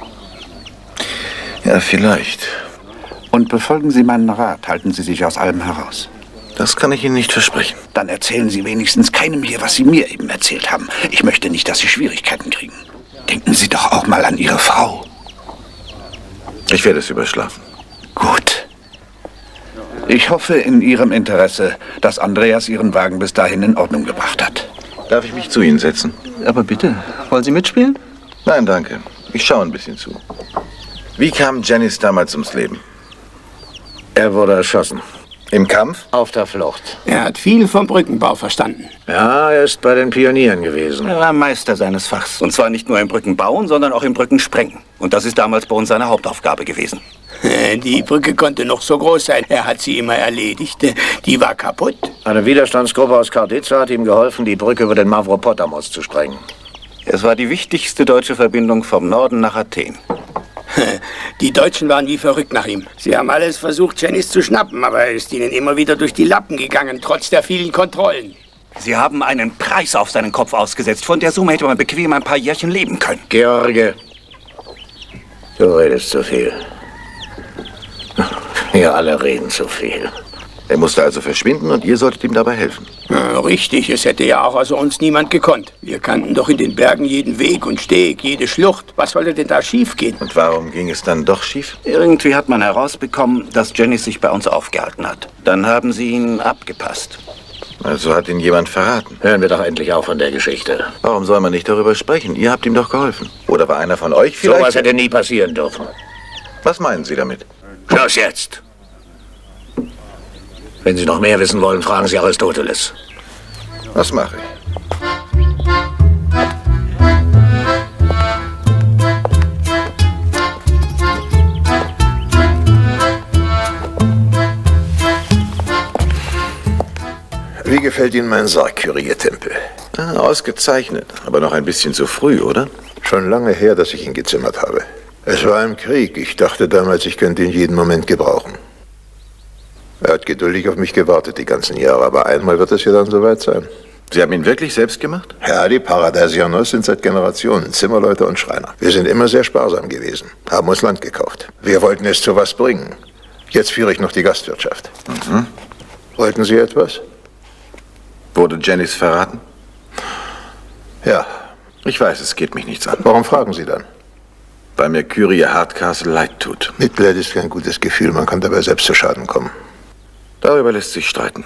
Ja, vielleicht. Und befolgen Sie meinen Rat, halten Sie sich aus allem heraus. Das kann ich Ihnen nicht versprechen. Dann erzählen Sie wenigstens keinem hier, was Sie mir eben erzählt haben. Ich möchte nicht, dass Sie Schwierigkeiten kriegen. Denken Sie doch auch mal an Ihre Frau. Ich werde es überschlafen. Gut. Ich hoffe in Ihrem Interesse, dass Andreas Ihren Wagen bis dahin in Ordnung gebracht hat. Darf ich mich zu Ihnen setzen? Aber bitte, wollen Sie mitspielen? Nein, danke. Ich schaue ein bisschen zu. Wie kam Janice damals ums Leben? Er wurde erschossen. Im Kampf? Auf der Flucht. Er hat viel vom Brückenbau verstanden. Ja, er ist bei den Pionieren gewesen. Er war Meister seines Fachs. Und zwar nicht nur im Brückenbauen, sondern auch im Brückensprengen. Und das ist damals bei uns seine Hauptaufgabe gewesen. Die Brücke konnte noch so groß sein. Er hat sie immer erledigt. Die war kaputt. Eine Widerstandsgruppe aus Karditsa hat ihm geholfen, die Brücke über den Mavropotamos zu sprengen. Es war die wichtigste deutsche Verbindung vom Norden nach Athen. Die Deutschen waren wie verrückt nach ihm. Sie haben alles versucht, Jennings zu schnappen, aber er ist ihnen immer wieder durch die Lappen gegangen, trotz der vielen Kontrollen. Sie haben einen Preis auf seinen Kopf ausgesetzt. Von der Summe hätte man bequem ein paar Jährchen leben können. George, du redest zu viel. Wir alle reden zu viel. Er musste also verschwinden und ihr solltet ihm dabei helfen. Ja, richtig, es hätte ja auch außer uns niemand gekonnt. Wir kannten doch in den Bergen jeden Weg und Steg, jede Schlucht. Was sollte denn da schiefgehen? Und warum ging es dann doch schief? Irgendwie hat man herausbekommen, dass Jennings sich bei uns aufgehalten hat. Dann haben sie ihn abgepasst. Also hat ihn jemand verraten. Hören wir doch endlich auf von der Geschichte. Warum soll man nicht darüber sprechen? Ihr habt ihm doch geholfen. Oder war einer von euch vielleicht? So was hätte nie passieren dürfen. Was meinen Sie damit? Schluss jetzt! Wenn Sie noch mehr wissen wollen, fragen Sie Aristoteles. Was mache ich? Wie gefällt Ihnen mein Sarg, Kyrie-Tempel? Ah, ausgezeichnet, aber noch ein bisschen zu früh, oder? Schon lange her, dass ich ihn gezimmert habe. Es war im Krieg. Ich dachte damals, ich könnte ihn jeden Moment gebrauchen. Er hat geduldig auf mich gewartet die ganzen Jahre, aber einmal wird es ja dann soweit sein. Sie haben ihn wirklich selbst gemacht? Ja, die Paradisianos sind seit Generationen Zimmerleute und Schreiner. Wir sind immer sehr sparsam gewesen, haben uns Land gekauft. Wir wollten es zu was bringen. Jetzt führe ich noch die Gastwirtschaft. Mhm. Wollten Sie etwas? Wurde Jennings verraten? Ja. Ich weiß, es geht mich nichts an. Warum fragen Sie dann? Weil mir Kyrie Hardcastle leid tut. Mitleid ist kein gutes Gefühl, man kann dabei selbst zu Schaden kommen. Darüber lässt sich streiten.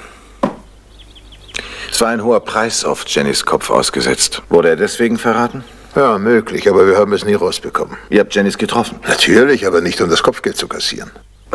Es war ein hoher Preis auf Jennings Kopf ausgesetzt. Wurde er deswegen verraten? Ja, möglich, aber wir haben es nie rausbekommen. Ihr habt Jennings getroffen? Natürlich, aber nicht um das Kopfgeld zu kassieren.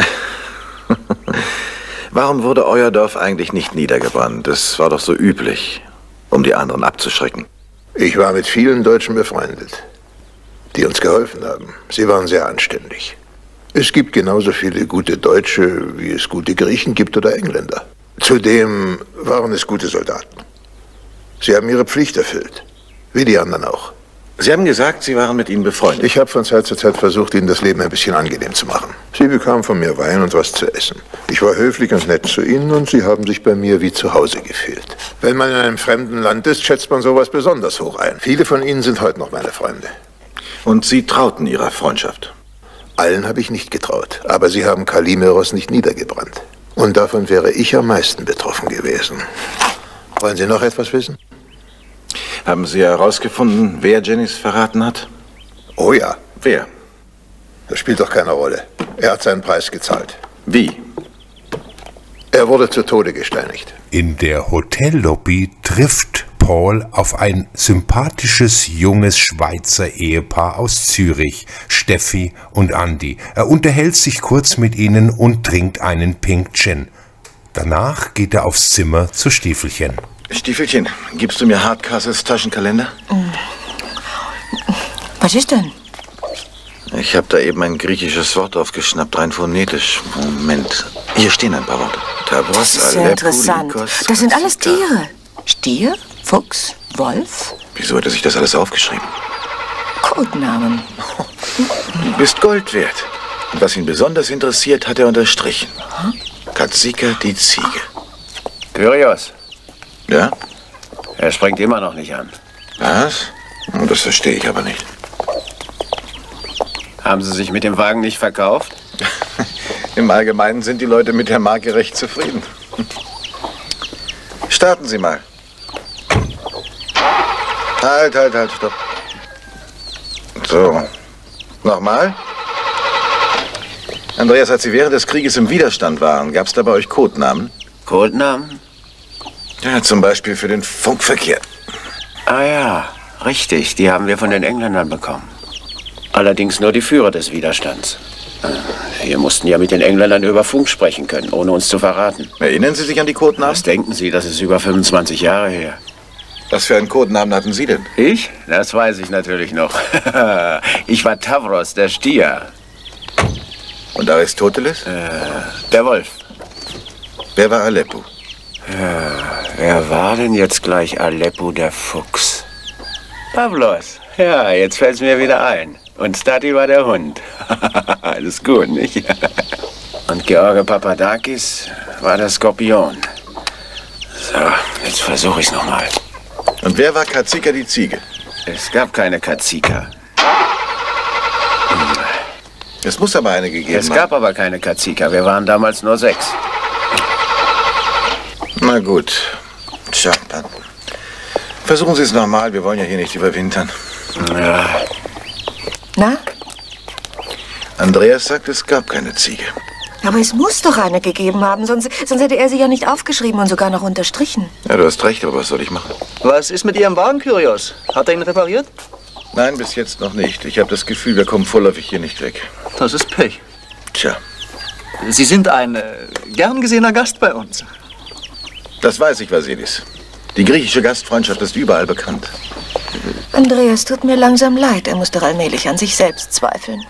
Warum wurde euer Dorf eigentlich nicht niedergebrannt? Das war doch so üblich, um die anderen abzuschrecken. Ich war mit vielen Deutschen befreundet, die uns geholfen haben. Sie waren sehr anständig. Es gibt genauso viele gute Deutsche, wie es gute Griechen gibt oder Engländer. Zudem waren es gute Soldaten. Sie haben ihre Pflicht erfüllt, wie die anderen auch. Sie haben gesagt, Sie waren mit ihnen befreundet. Ich habe von Zeit zu Zeit versucht, ihnen das Leben ein bisschen angenehm zu machen. Sie bekamen von mir Wein und was zu essen. Ich war höflich und nett zu ihnen und sie haben sich bei mir wie zu Hause gefühlt. Wenn man in einem fremden Land ist, schätzt man sowas besonders hoch ein. Viele von ihnen sind heute noch meine Freunde. Und Sie trauten Ihrer Freundschaft? Allen habe ich nicht getraut, aber sie haben Kalimeros nicht niedergebrannt. Und davon wäre ich am meisten betroffen gewesen. Wollen Sie noch etwas wissen? Haben Sie herausgefunden, wer Jennings verraten hat? Oh ja. Wer? Das spielt doch keine Rolle. Er hat seinen Preis gezahlt. Wie? Er wurde zu Tode gesteinigt. In der Hotellobby trifft Paul auf ein sympathisches junges Schweizer Ehepaar aus Zürich, Steffi und Andi. Er unterhält sich kurz mit ihnen und trinkt einen Pink Gin. Danach geht er aufs Zimmer zu Stiefelchen. Stiefelchen, gibst du mir Hardcastles Taschenkalender? Was ist denn? Ich habe da eben ein griechisches Wort aufgeschnappt, rein phonetisch. Moment, hier stehen ein paar Worte. Das ist sehr interessant. Das sind alles Tiere. Stier, Fuchs, Wolf. Wieso hat er sich das alles aufgeschrieben? Codenamen. Du bist Gold wert. Und was ihn besonders interessiert, hat er unterstrichen. Katzika, die Ziege. Kyrios. Ja? Er springt immer noch nicht an. Was? Das verstehe ich aber nicht. Haben Sie sich mit dem Wagen nicht verkauft? Im Allgemeinen sind die Leute mit der Marke recht zufrieden. Starten Sie mal. Halt, stopp. So. Nochmal. Andreas, als Sie während des Krieges im Widerstand waren, gab es da bei euch Codenamen? Codenamen? Ja, zum Beispiel für den Funkverkehr. Ah ja, richtig. Die haben wir von den Engländern bekommen. Allerdings nur die Führer des Widerstands. Wir mussten ja mit den Engländern über Funk sprechen können, ohne uns zu verraten. Erinnern Sie sich an die Codenamen? Was denken Sie, das ist über 25 Jahre her. Was für einen Codenamen hatten Sie denn? Ich? Das weiß ich natürlich noch. Ich war Tavros, der Stier. Und Aristoteles? Der Wolf. Wer war Aleppo? Wer war denn jetzt gleich Aleppo, der Fuchs? Pavlos. Ja, jetzt fällt's mir wieder ein. Und Stati war der Hund. Alles gut, nicht? Und George Papadakis war der Skorpion. So, jetzt versuche ich's nochmal. Und wer war Kazika die Ziege? Es gab keine Kazika. Es muss aber eine gegeben haben. Es gab aber keine Kazika. Wir waren damals nur 6. Na gut. Tja, dann versuchen Sie es nochmal. Wir wollen ja hier nicht überwintern. Ja. Na? Andreas sagt, es gab keine Ziege. Aber es muss doch eine gegeben haben, sonst hätte er sie ja nicht aufgeschrieben und sogar noch unterstrichen. Ja, du hast recht, aber was soll ich machen? Was ist mit Ihrem Wagen, Kyrios? Hat er ihn repariert? Nein, bis jetzt noch nicht. Ich habe das Gefühl, wir kommen vorläufig hier nicht weg. Das ist Pech. Tja. Sie sind ein gern gesehener Gast bei uns. Das weiß ich, Vasilis. Die griechische Gastfreundschaft ist überall bekannt. Andreas, tut mir langsam leid. Er muss doch allmählich an sich selbst zweifeln.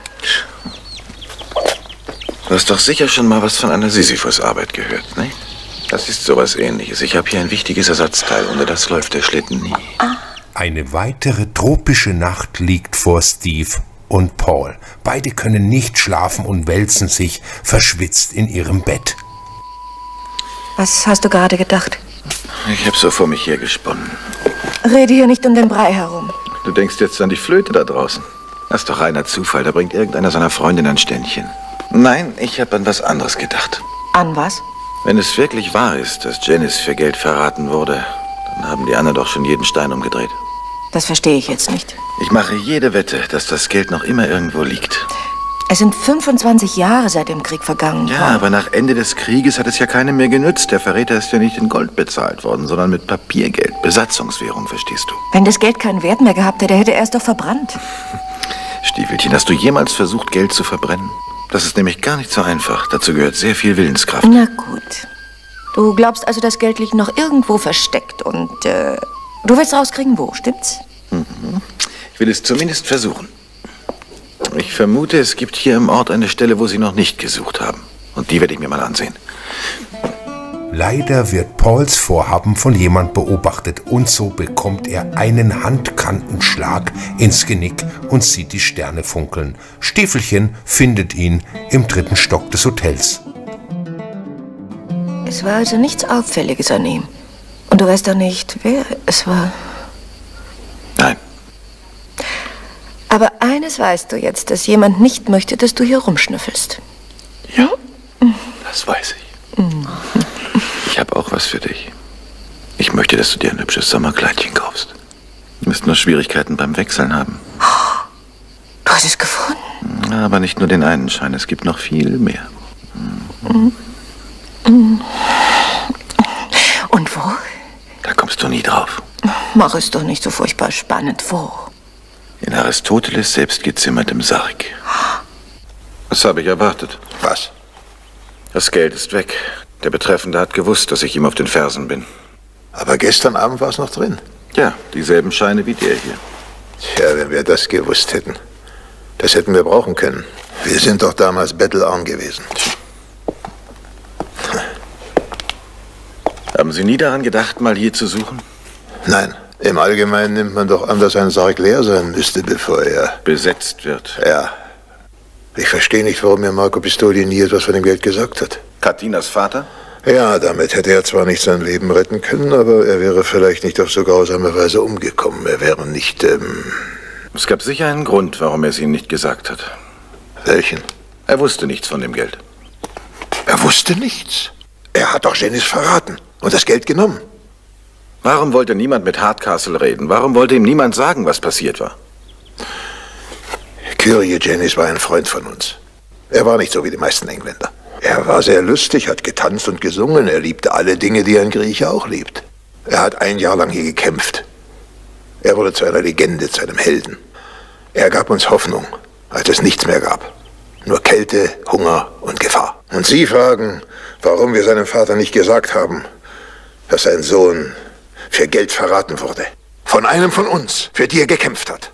Du hast doch sicher schon mal was von einer Sisyphus-Arbeit gehört, nicht? Das ist sowas Ähnliches. Ich habe hier ein wichtiges Ersatzteil. Ohne das läuft der Schlitten nie. Eine weitere tropische Nacht liegt vor Steve und Paul. Beide können nicht schlafen und wälzen sich verschwitzt in ihrem Bett. Was hast du gerade gedacht? Ich habe so vor mich hergesponnen. Rede hier nicht um den Brei herum. Du denkst jetzt an die Flöte da draußen. Das ist doch reiner Zufall. Da bringt irgendeiner seiner Freundin ein Ständchen. Nein, ich habe an was anderes gedacht. An was? Wenn es wirklich wahr ist, dass Janice für Geld verraten wurde, dann haben die anderen doch schon jeden Stein umgedreht. Das verstehe ich jetzt nicht. Ich mache jede Wette, dass das Geld noch immer irgendwo liegt. Es sind 25 Jahre seit dem Krieg vergangen. Ja, aber nach Ende des Krieges hat es ja keinem mehr genützt. Der Verräter ist ja nicht in Gold bezahlt worden, sondern mit Papiergeld. Besatzungswährung, verstehst du? Wenn das Geld keinen Wert mehr gehabt hätte, hätte er es doch verbrannt. Stiefelchen, hast du jemals versucht, Geld zu verbrennen? Das ist nämlich gar nicht so einfach. Dazu gehört sehr viel Willenskraft. Na gut. Du glaubst also, das Geld liegt noch irgendwo versteckt und du willst rauskriegen, wo, stimmt's? Mhm. Ich will es zumindest versuchen. Ich vermute, es gibt hier im Ort eine Stelle, wo sie noch nicht gesucht haben. Und die werde ich mir mal ansehen. Leider wird Pauls Vorhaben von jemand beobachtet und so bekommt er einen Handkantenschlag ins Genick und sieht die Sterne funkeln. Stiefelchen findet ihn im 3. Stock des Hotels. Es war also nichts Auffälliges an ihm. Und du weißt doch nicht, wer es war. Nein. Aber eines weißt du jetzt, dass jemand nicht möchte, dass du hier rumschnüffelst. Ja, das weiß ich. Ich habe auch was für dich. Ich möchte, dass du dir ein hübsches Sommerkleidchen kaufst. Du wirst nur Schwierigkeiten beim Wechseln haben. Du hast es gefunden? Aber nicht nur den einen Schein, es gibt noch viel mehr. Und wo? Da kommst du nie drauf. Mach es doch nicht so furchtbar spannend. Wo? In Aristoteles selbst gezimmertem Sarg. Was habe ich erwartet? Was? Das Geld ist weg. Der Betreffende hat gewusst, dass ich ihm auf den Fersen bin. Aber gestern Abend war es noch drin. Ja, dieselben Scheine wie der hier. Tja, wenn wir das gewusst hätten. Das hätten wir brauchen können. Wir sind doch damals bettelarm gewesen. Haben Sie nie daran gedacht, mal hier zu suchen? Nein. Im Allgemeinen nimmt man doch an, dass ein Sarg leer sein müsste, bevor er besetzt wird. Ja. Ich verstehe nicht, warum mir Marco Pistoli nie etwas von dem Geld gesagt hat. Katinas Vater? Ja, damit hätte er zwar nicht sein Leben retten können, aber er wäre vielleicht nicht auf so grausame Weise umgekommen. Er wäre nicht, Es gab sicher einen Grund, warum er es Ihnen nicht gesagt hat. Welchen? Er wusste nichts von dem Geld. Er wusste nichts? Er hat doch Janice verraten und das Geld genommen. Warum wollte niemand mit Hardcastle reden? Warum wollte ihm niemand sagen, was passiert war? Kyrie Janice war ein Freund von uns. Er war nicht so wie die meisten Engländer. Er war sehr lustig, hat getanzt und gesungen. Er liebte alle Dinge, die ein Grieche auch liebt. Er hat ein Jahr lang hier gekämpft. Er wurde zu einer Legende, zu einem Helden. Er gab uns Hoffnung, als es nichts mehr gab. Nur Kälte, Hunger und Gefahr. Und Sie fragen, warum wir seinem Vater nicht gesagt haben, dass sein Sohn für Geld verraten wurde. Von einem von uns, für die er gekämpft hat.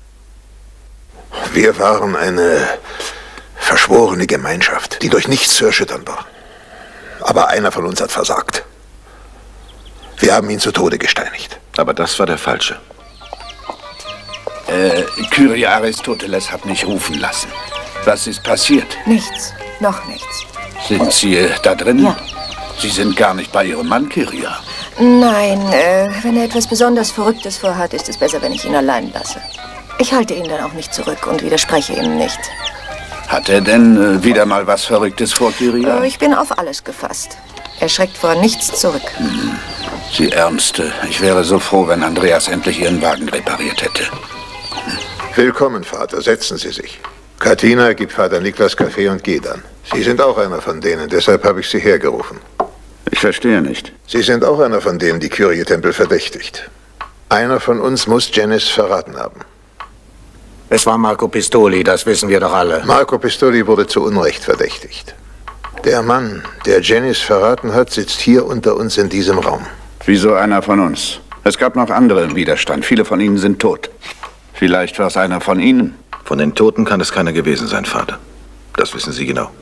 Wir waren eine verschworene Gemeinschaft, die durch nichts zu erschüttern war. Aber einer von uns hat versagt. Wir haben ihn zu Tode gesteinigt. Aber das war der Falsche. Kyrie Aristoteles hat mich rufen lassen. Was ist passiert? Nichts. Noch nichts. Sind Sie da drin? Ja. Sie sind gar nicht bei Ihrem Mann, Kyria. Nein, wenn er etwas besonders Verrücktes vorhat, ist es besser, wenn ich ihn allein lasse. Ich halte ihn dann auch nicht zurück und widerspreche ihm nicht. Hat er denn wieder mal was Verrücktes vor, Kyria? Ich bin auf alles gefasst. Er schreckt vor nichts zurück. Sie Ärmste. Ich wäre so froh, wenn Andreas endlich Ihren Wagen repariert hätte. Willkommen, Vater. Setzen Sie sich. Katina, gib Vater Niklas Kaffee und geh dann. Sie sind auch einer von denen, deshalb habe ich Sie hergerufen. Ich verstehe nicht. Sie sind auch einer von denen, die Kyrie-Tempel verdächtigt. Einer von uns muss Janice verraten haben. Es war Marco Pistoli, das wissen wir doch alle. Marco Pistoli wurde zu Unrecht verdächtigt. Der Mann, der Janice verraten hat, sitzt hier unter uns in diesem Raum. Wieso einer von uns? Es gab noch andere im Widerstand. Viele von ihnen sind tot. Vielleicht war es einer von Ihnen. Von den Toten kann es keiner gewesen sein, Vater. Das wissen Sie genau.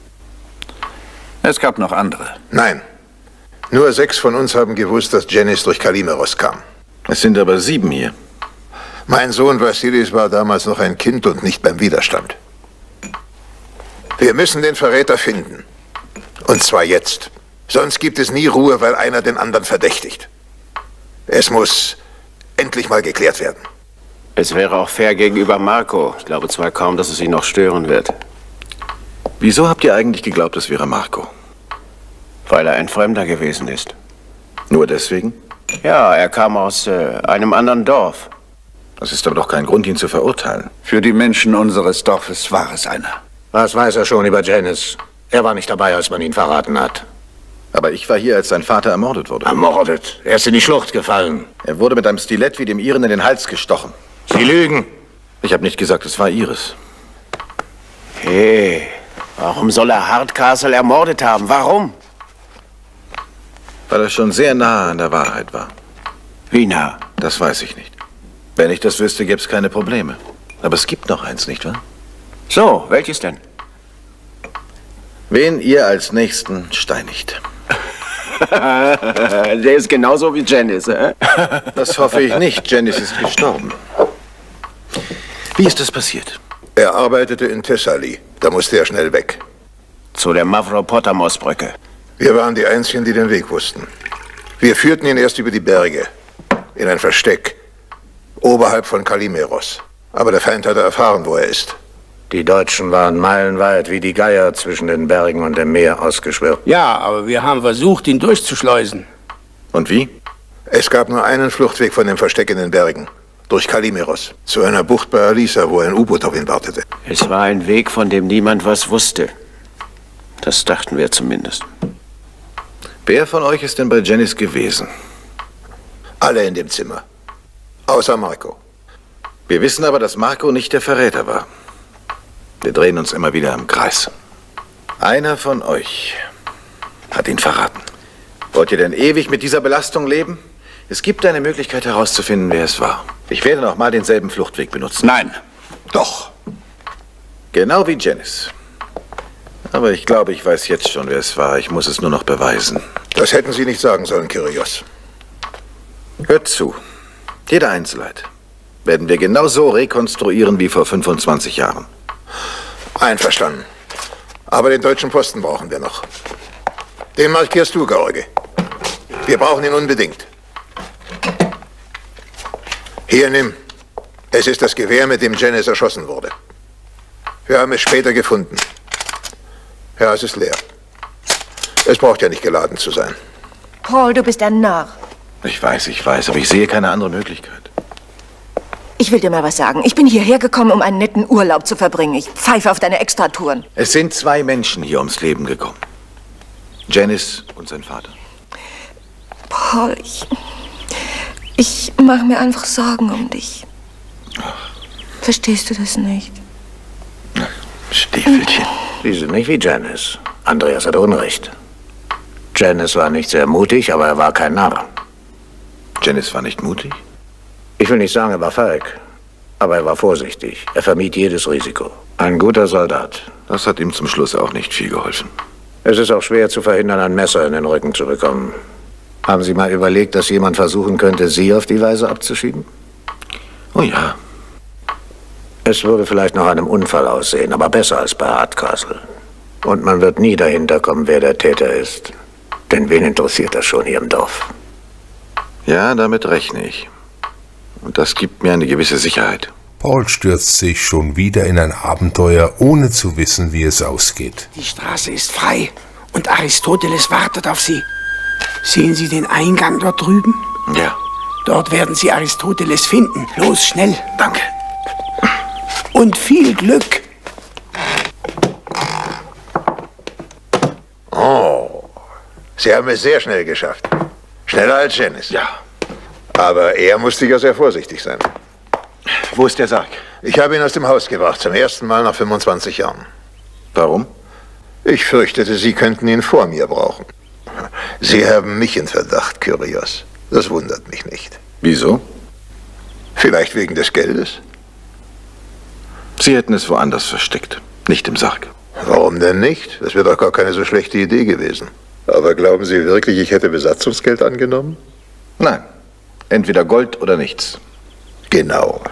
Es gab noch andere. Nein. Nur 6 von uns haben gewusst, dass Janice durch Kalimeros kam. Es sind aber 7 hier. Mein Sohn Vassilis war damals noch ein Kind und nicht beim Widerstand. Wir müssen den Verräter finden. Und zwar jetzt. Sonst gibt es nie Ruhe, weil einer den anderen verdächtigt. Es muss endlich mal geklärt werden. Es wäre auch fair gegenüber Marco. Ich glaube zwar kaum, dass es ihn noch stören wird. Wieso habt ihr eigentlich geglaubt, es wäre Marco? Weil er ein Fremder gewesen ist. Nur deswegen? Ja, er kam aus einem anderen Dorf. Das ist aber doch kein Grund, ihn zu verurteilen. Für die Menschen unseres Dorfes war es einer. Was weiß er schon über Janice? Er war nicht dabei, als man ihn verraten hat. Aber ich war hier, als sein Vater ermordet wurde. Ermordet? Er ist in die Schlucht gefallen. Er wurde mit einem Stilett wie dem Ihren in den Hals gestochen. Sie lügen. Ich habe nicht gesagt, es war Ihres. Hey, warum soll er Hardcastle ermordet haben? Warum? Weil er schon sehr nah an der Wahrheit war. Wie nah? Das weiß ich nicht. Wenn ich das wüsste, gäbe es keine Probleme. Aber es gibt noch eins, nicht wahr? So, welches denn? Wen ihr als Nächsten steinigt. Der ist genauso wie Janice, Das hoffe ich nicht. Janice ist gestorben. Wie ist das passiert? Er arbeitete in Thessali. Da musste er schnell weg. Zu der Mavropotamos-Brücke. Wir waren die Einzigen, die den Weg wussten. Wir führten ihn erst über die Berge. In ein Versteck. Oberhalb von Kalimeros. Aber der Feind hatte erfahren, wo er ist. Die Deutschen waren meilenweit wie die Geier zwischen den Bergen und dem Meer ausgeschwirrt. Ja, aber wir haben versucht, ihn durchzuschleusen. Und wie? Es gab nur einen Fluchtweg von dem Versteck in den Bergen. Durch Kalimeros. Zu einer Bucht bei Alisa, wo ein U-Boot auf ihn wartete. Es war ein Weg, von dem niemand was wusste. Das dachten wir zumindest. Wer von euch ist denn bei Janice gewesen? Alle in dem Zimmer. Außer Marco. Wir wissen aber, dass Marco nicht der Verräter war. Wir drehen uns immer wieder im Kreis. Einer von euch hat ihn verraten. Wollt ihr denn ewig mit dieser Belastung leben? Es gibt eine Möglichkeit herauszufinden, wer es war. Ich werde noch mal denselben Fluchtweg benutzen. Nein. Doch. Genau wie Janice. Aber ich glaube, ich weiß jetzt schon, wer es war. Ich muss es nur noch beweisen. Das hätten Sie nicht sagen sollen, Kyrios. Hört zu. Jede Einzelheit werden wir genau so rekonstruieren wie vor 25 Jahren. Einverstanden. Aber den deutschen Posten brauchen wir noch. Den markierst du, George. Wir brauchen ihn unbedingt. Hier, nimm. Es ist das Gewehr, mit dem Janice erschossen wurde. Wir haben es später gefunden. Ja, es ist leer. Es braucht ja nicht geladen zu sein. Paul, du bist ein Narr. Ich weiß, aber ich sehe keine andere Möglichkeit. Ich will dir mal was sagen. Ich bin hierher gekommen, um einen netten Urlaub zu verbringen. Ich pfeife auf deine Extratouren. Es sind 2 Menschen hier ums Leben gekommen. Janice und sein Vater. Paul, ich mache mir einfach Sorgen um dich. Verstehst du das nicht? Stiefelchen. Sie sind nicht wie Janice. Andreas hatte Unrecht. Janice war nicht sehr mutig, aber er war kein Narr. Janice war nicht mutig? Ich will nicht sagen, er war feig. Aber er war vorsichtig. Er vermied jedes Risiko. Ein guter Soldat. Das hat ihm zum Schluss auch nicht viel geholfen. Es ist auch schwer zu verhindern, ein Messer in den Rücken zu bekommen. Haben Sie mal überlegt, dass jemand versuchen könnte, Sie auf die Weise abzuschieben? Oh ja. Es würde vielleicht nach einem Unfall aussehen, aber besser als bei Hardcastle. Und man wird nie dahinter kommen, wer der Täter ist. Denn wen interessiert das schon hier im Dorf? Ja, damit rechne ich. Und das gibt mir eine gewisse Sicherheit. Paul stürzt sich schon wieder in ein Abenteuer, ohne zu wissen, wie es ausgeht. Die Straße ist frei und Aristoteles wartet auf Sie. Sehen Sie den Eingang dort drüben? Ja. Dort werden Sie Aristoteles finden. Los, schnell. Danke. Und viel Glück. Oh, Sie haben es sehr schnell geschafft. Schneller als Janice. Ja. Aber er musste ja sehr vorsichtig sein. Wo ist der Sarg? Ich habe ihn aus dem Haus gebracht, zum ersten Mal nach 25 Jahren. Warum? Ich fürchtete, Sie könnten ihn vor mir brauchen. Sie haben mich in Verdacht, Kyrios. Das wundert mich nicht. Wieso? Vielleicht wegen des Geldes? Sie hätten es woanders versteckt, nicht im Sarg. Warum denn nicht? Das wäre doch gar keine so schlechte Idee gewesen. Aber glauben Sie wirklich, ich hätte Besatzungsgeld angenommen? Nein. Entweder Gold oder nichts. Genau.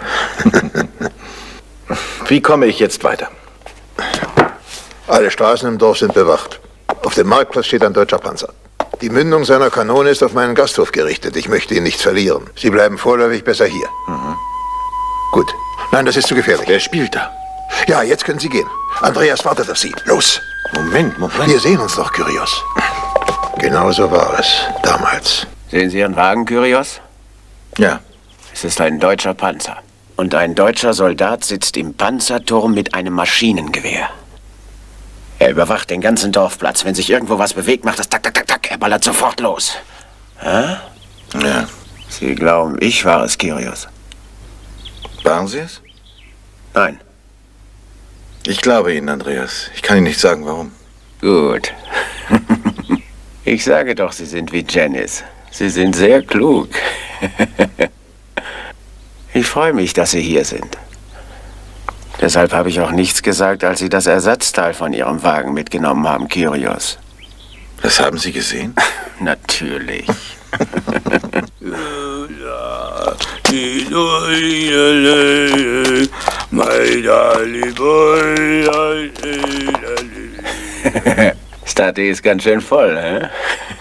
Wie komme ich jetzt weiter? Alle Straßen im Dorf sind bewacht. Auf dem Marktplatz steht ein deutscher Panzer. Die Mündung seiner Kanone ist auf meinen Gasthof gerichtet. Ich möchte ihn nicht verlieren. Sie bleiben vorläufig besser hier. Gut. Nein, das ist zu gefährlich. Wer spielt da? Ja, jetzt können Sie gehen. Andreas wartet auf Sie. Los. Moment. Wir sehen uns noch, Kyrios. Genau so war es damals. Sehen Sie Ihren Wagen, Kyrios? Ja. Es ist ein deutscher Panzer. Und ein deutscher Soldat sitzt im Panzerturm mit einem Maschinengewehr. Er überwacht den ganzen Dorfplatz. Wenn sich irgendwo was bewegt, macht das tak, tak, tak, tak. Er ballert sofort los. Hä? Ja. Sie glauben, ich war es, Kyrios? Waren Sie es? Nein. Ich glaube Ihnen, Andreas. Ich kann Ihnen nicht sagen, warum. Gut. Ich sage doch, Sie sind wie Janice. Sie sind sehr klug. Ich freue mich, dass Sie hier sind. Deshalb habe ich auch nichts gesagt, als Sie das Ersatzteil von Ihrem Wagen mitgenommen haben, Kyrios. Das haben Sie gesehen? Natürlich. Stati ist ganz schön voll, hä?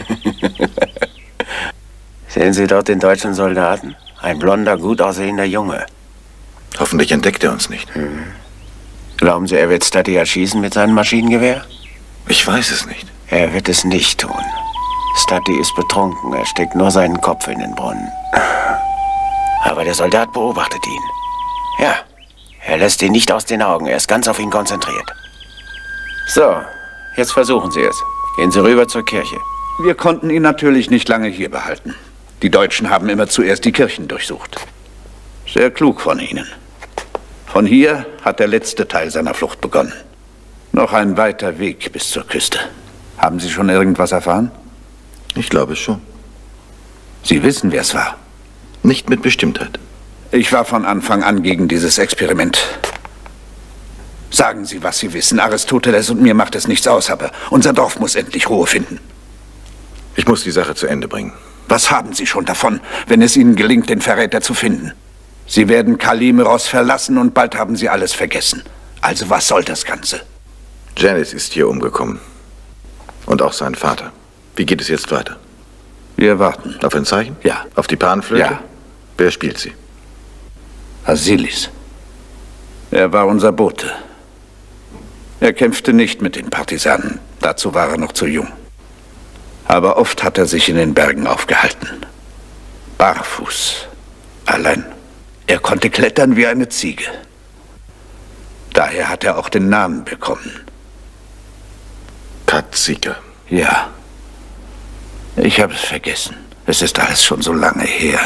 Sehen Sie dort den deutschen Soldaten? Ein blonder, gut aussehender Junge. Hoffentlich entdeckt er uns nicht. Glauben Sie, er wird Stati erschießen mit seinem Maschinengewehr? Ich weiß es nicht. Er wird es nicht tun. Stati ist betrunken. Er steckt nur seinen Kopf in den Brunnen. Aber der Soldat beobachtet ihn. Ja, er lässt ihn nicht aus den Augen. Er ist ganz auf ihn konzentriert. So, jetzt versuchen Sie es. Gehen Sie rüber zur Kirche. Wir konnten ihn natürlich nicht lange hier behalten. Die Deutschen haben immer zuerst die Kirchen durchsucht. Sehr klug von Ihnen. Von hier hat der letzte Teil seiner Flucht begonnen. Noch ein weiter Weg bis zur Küste. Haben Sie schon irgendwas erfahren? Ich glaube schon. Sie wissen, wer es war? Nicht mit Bestimmtheit. Ich war von Anfang an gegen dieses Experiment. Sagen Sie, was Sie wissen. Aristoteles und mir macht es nichts aus, aber unser Dorf muss endlich Ruhe finden. Ich muss die Sache zu Ende bringen. Was haben Sie schon davon, wenn es Ihnen gelingt, den Verräter zu finden? Sie werden Kalimiros verlassen und bald haben Sie alles vergessen. Also was soll das Ganze? Janice ist hier umgekommen. Und auch sein Vater. Wie geht es jetzt weiter? Wir warten. Auf ein Zeichen? Ja. Auf die Panflöte? Ja. Wer spielt sie? Asilis. Er war unser Bote. Er kämpfte nicht mit den Partisanen. Dazu war er noch zu jung. Aber oft hat er sich in den Bergen aufgehalten. Barfuß. Allein. Er konnte klettern wie eine Ziege. Daher hat er auch den Namen bekommen. Katzika. Ja. Ich habe es vergessen. Es ist alles schon so lange her.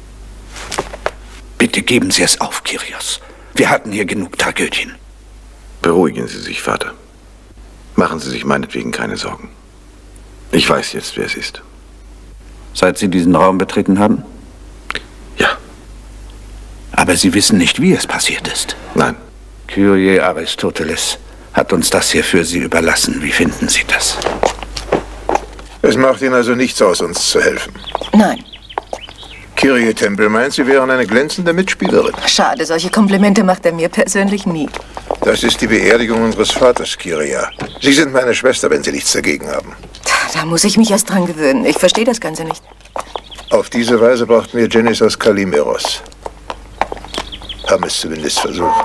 Bitte geben Sie es auf, Kyrios. Wir hatten hier genug Tragödien. Beruhigen Sie sich, Vater. Machen Sie sich meinetwegen keine Sorgen. Ich weiß jetzt, wer es ist. Seit Sie diesen Raum betreten haben? Ja. Aber Sie wissen nicht, wie es passiert ist? Nein. Kyrie Aristoteles hat uns das hier für Sie überlassen. Wie finden Sie das? Es macht Ihnen also nichts aus, uns zu helfen. Nein. Kyrie Temple meint, Sie wären eine glänzende Mitspielerin. Schade, solche Komplimente macht er mir persönlich nie. Das ist die Beerdigung unseres Vaters, Kyria. Sie sind meine Schwester, wenn Sie nichts dagegen haben. Da muss ich mich erst dran gewöhnen. Ich verstehe das Ganze nicht. Auf diese Weise brachten wir Janice aus Kalimeros. Haben es zumindest versucht.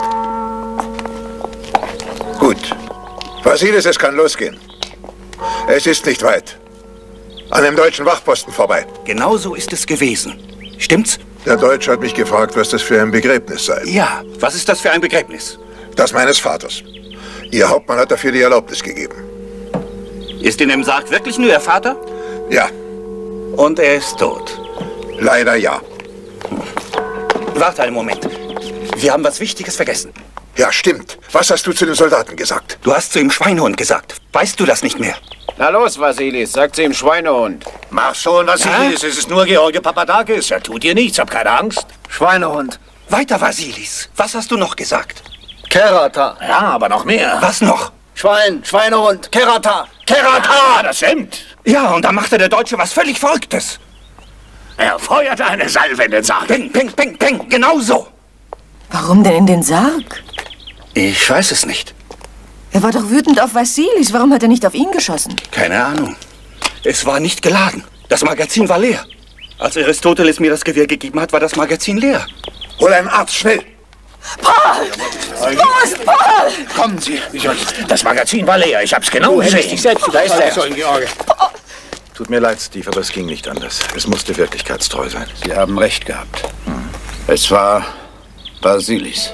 Gut. Vasilis, es kann losgehen. Es ist nicht weit. An dem deutschen Wachposten vorbei. Genau so ist es gewesen. Stimmt's? Der Deutsche hat mich gefragt, was das für ein Begräbnis sei. Ja, was ist das für ein Begräbnis? Das meines Vaters. Ihr Hauptmann hat dafür die Erlaubnis gegeben. Ist in dem Sarg wirklich nur Ihr Vater? Ja. Und er ist tot? Leider ja. Warte einen Moment. Wir haben was Wichtiges vergessen. Ja, stimmt. Was hast du zu den Soldaten gesagt? Du hast zu ihm Schweinehund gesagt. Weißt du das nicht mehr? Na los, Vasilis, sagt sie ihm Schweinehund. Mach schon, Vasilis. Es ist nur George Papadakis. Er tut dir nichts, hab keine Angst. Schweinehund. Weiter, Vasilis. Was hast du noch gesagt? Kerata. Ja, aber noch mehr. Was noch? Schweinehund, Kerata. Kerata, das stimmt. Ja, und da machte der Deutsche was völlig Verrücktes. Er feuerte eine Salve in den Sarg. Peng, peng, peng, peng, genau so. Warum denn in den Sarg? Ich weiß es nicht. Er war doch wütend auf Vasilis. Warum hat er nicht auf ihn geschossen? Keine Ahnung. Es war nicht geladen. Das Magazin war leer. Als Aristoteles mir das Gewehr gegeben hat, war das Magazin leer. Hol einen Arzt, schnell! Paul! Wo ist Paul? Kommen Sie. Das Magazin war leer. Ich hab's genau gesehen. Dich selbst da ist er. Tut mir leid, Steve, aber es ging nicht anders. Es musste wirklichkeitstreu sein. Sie haben recht gehabt. Es war Vasilis.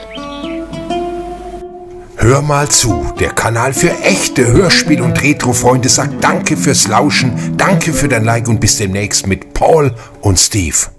Hör mal zu, der Kanal für echte Hörspiel- und Retro-Freunde sagt Danke fürs Lauschen, danke für dein Like und bis demnächst mit Paul und Steve.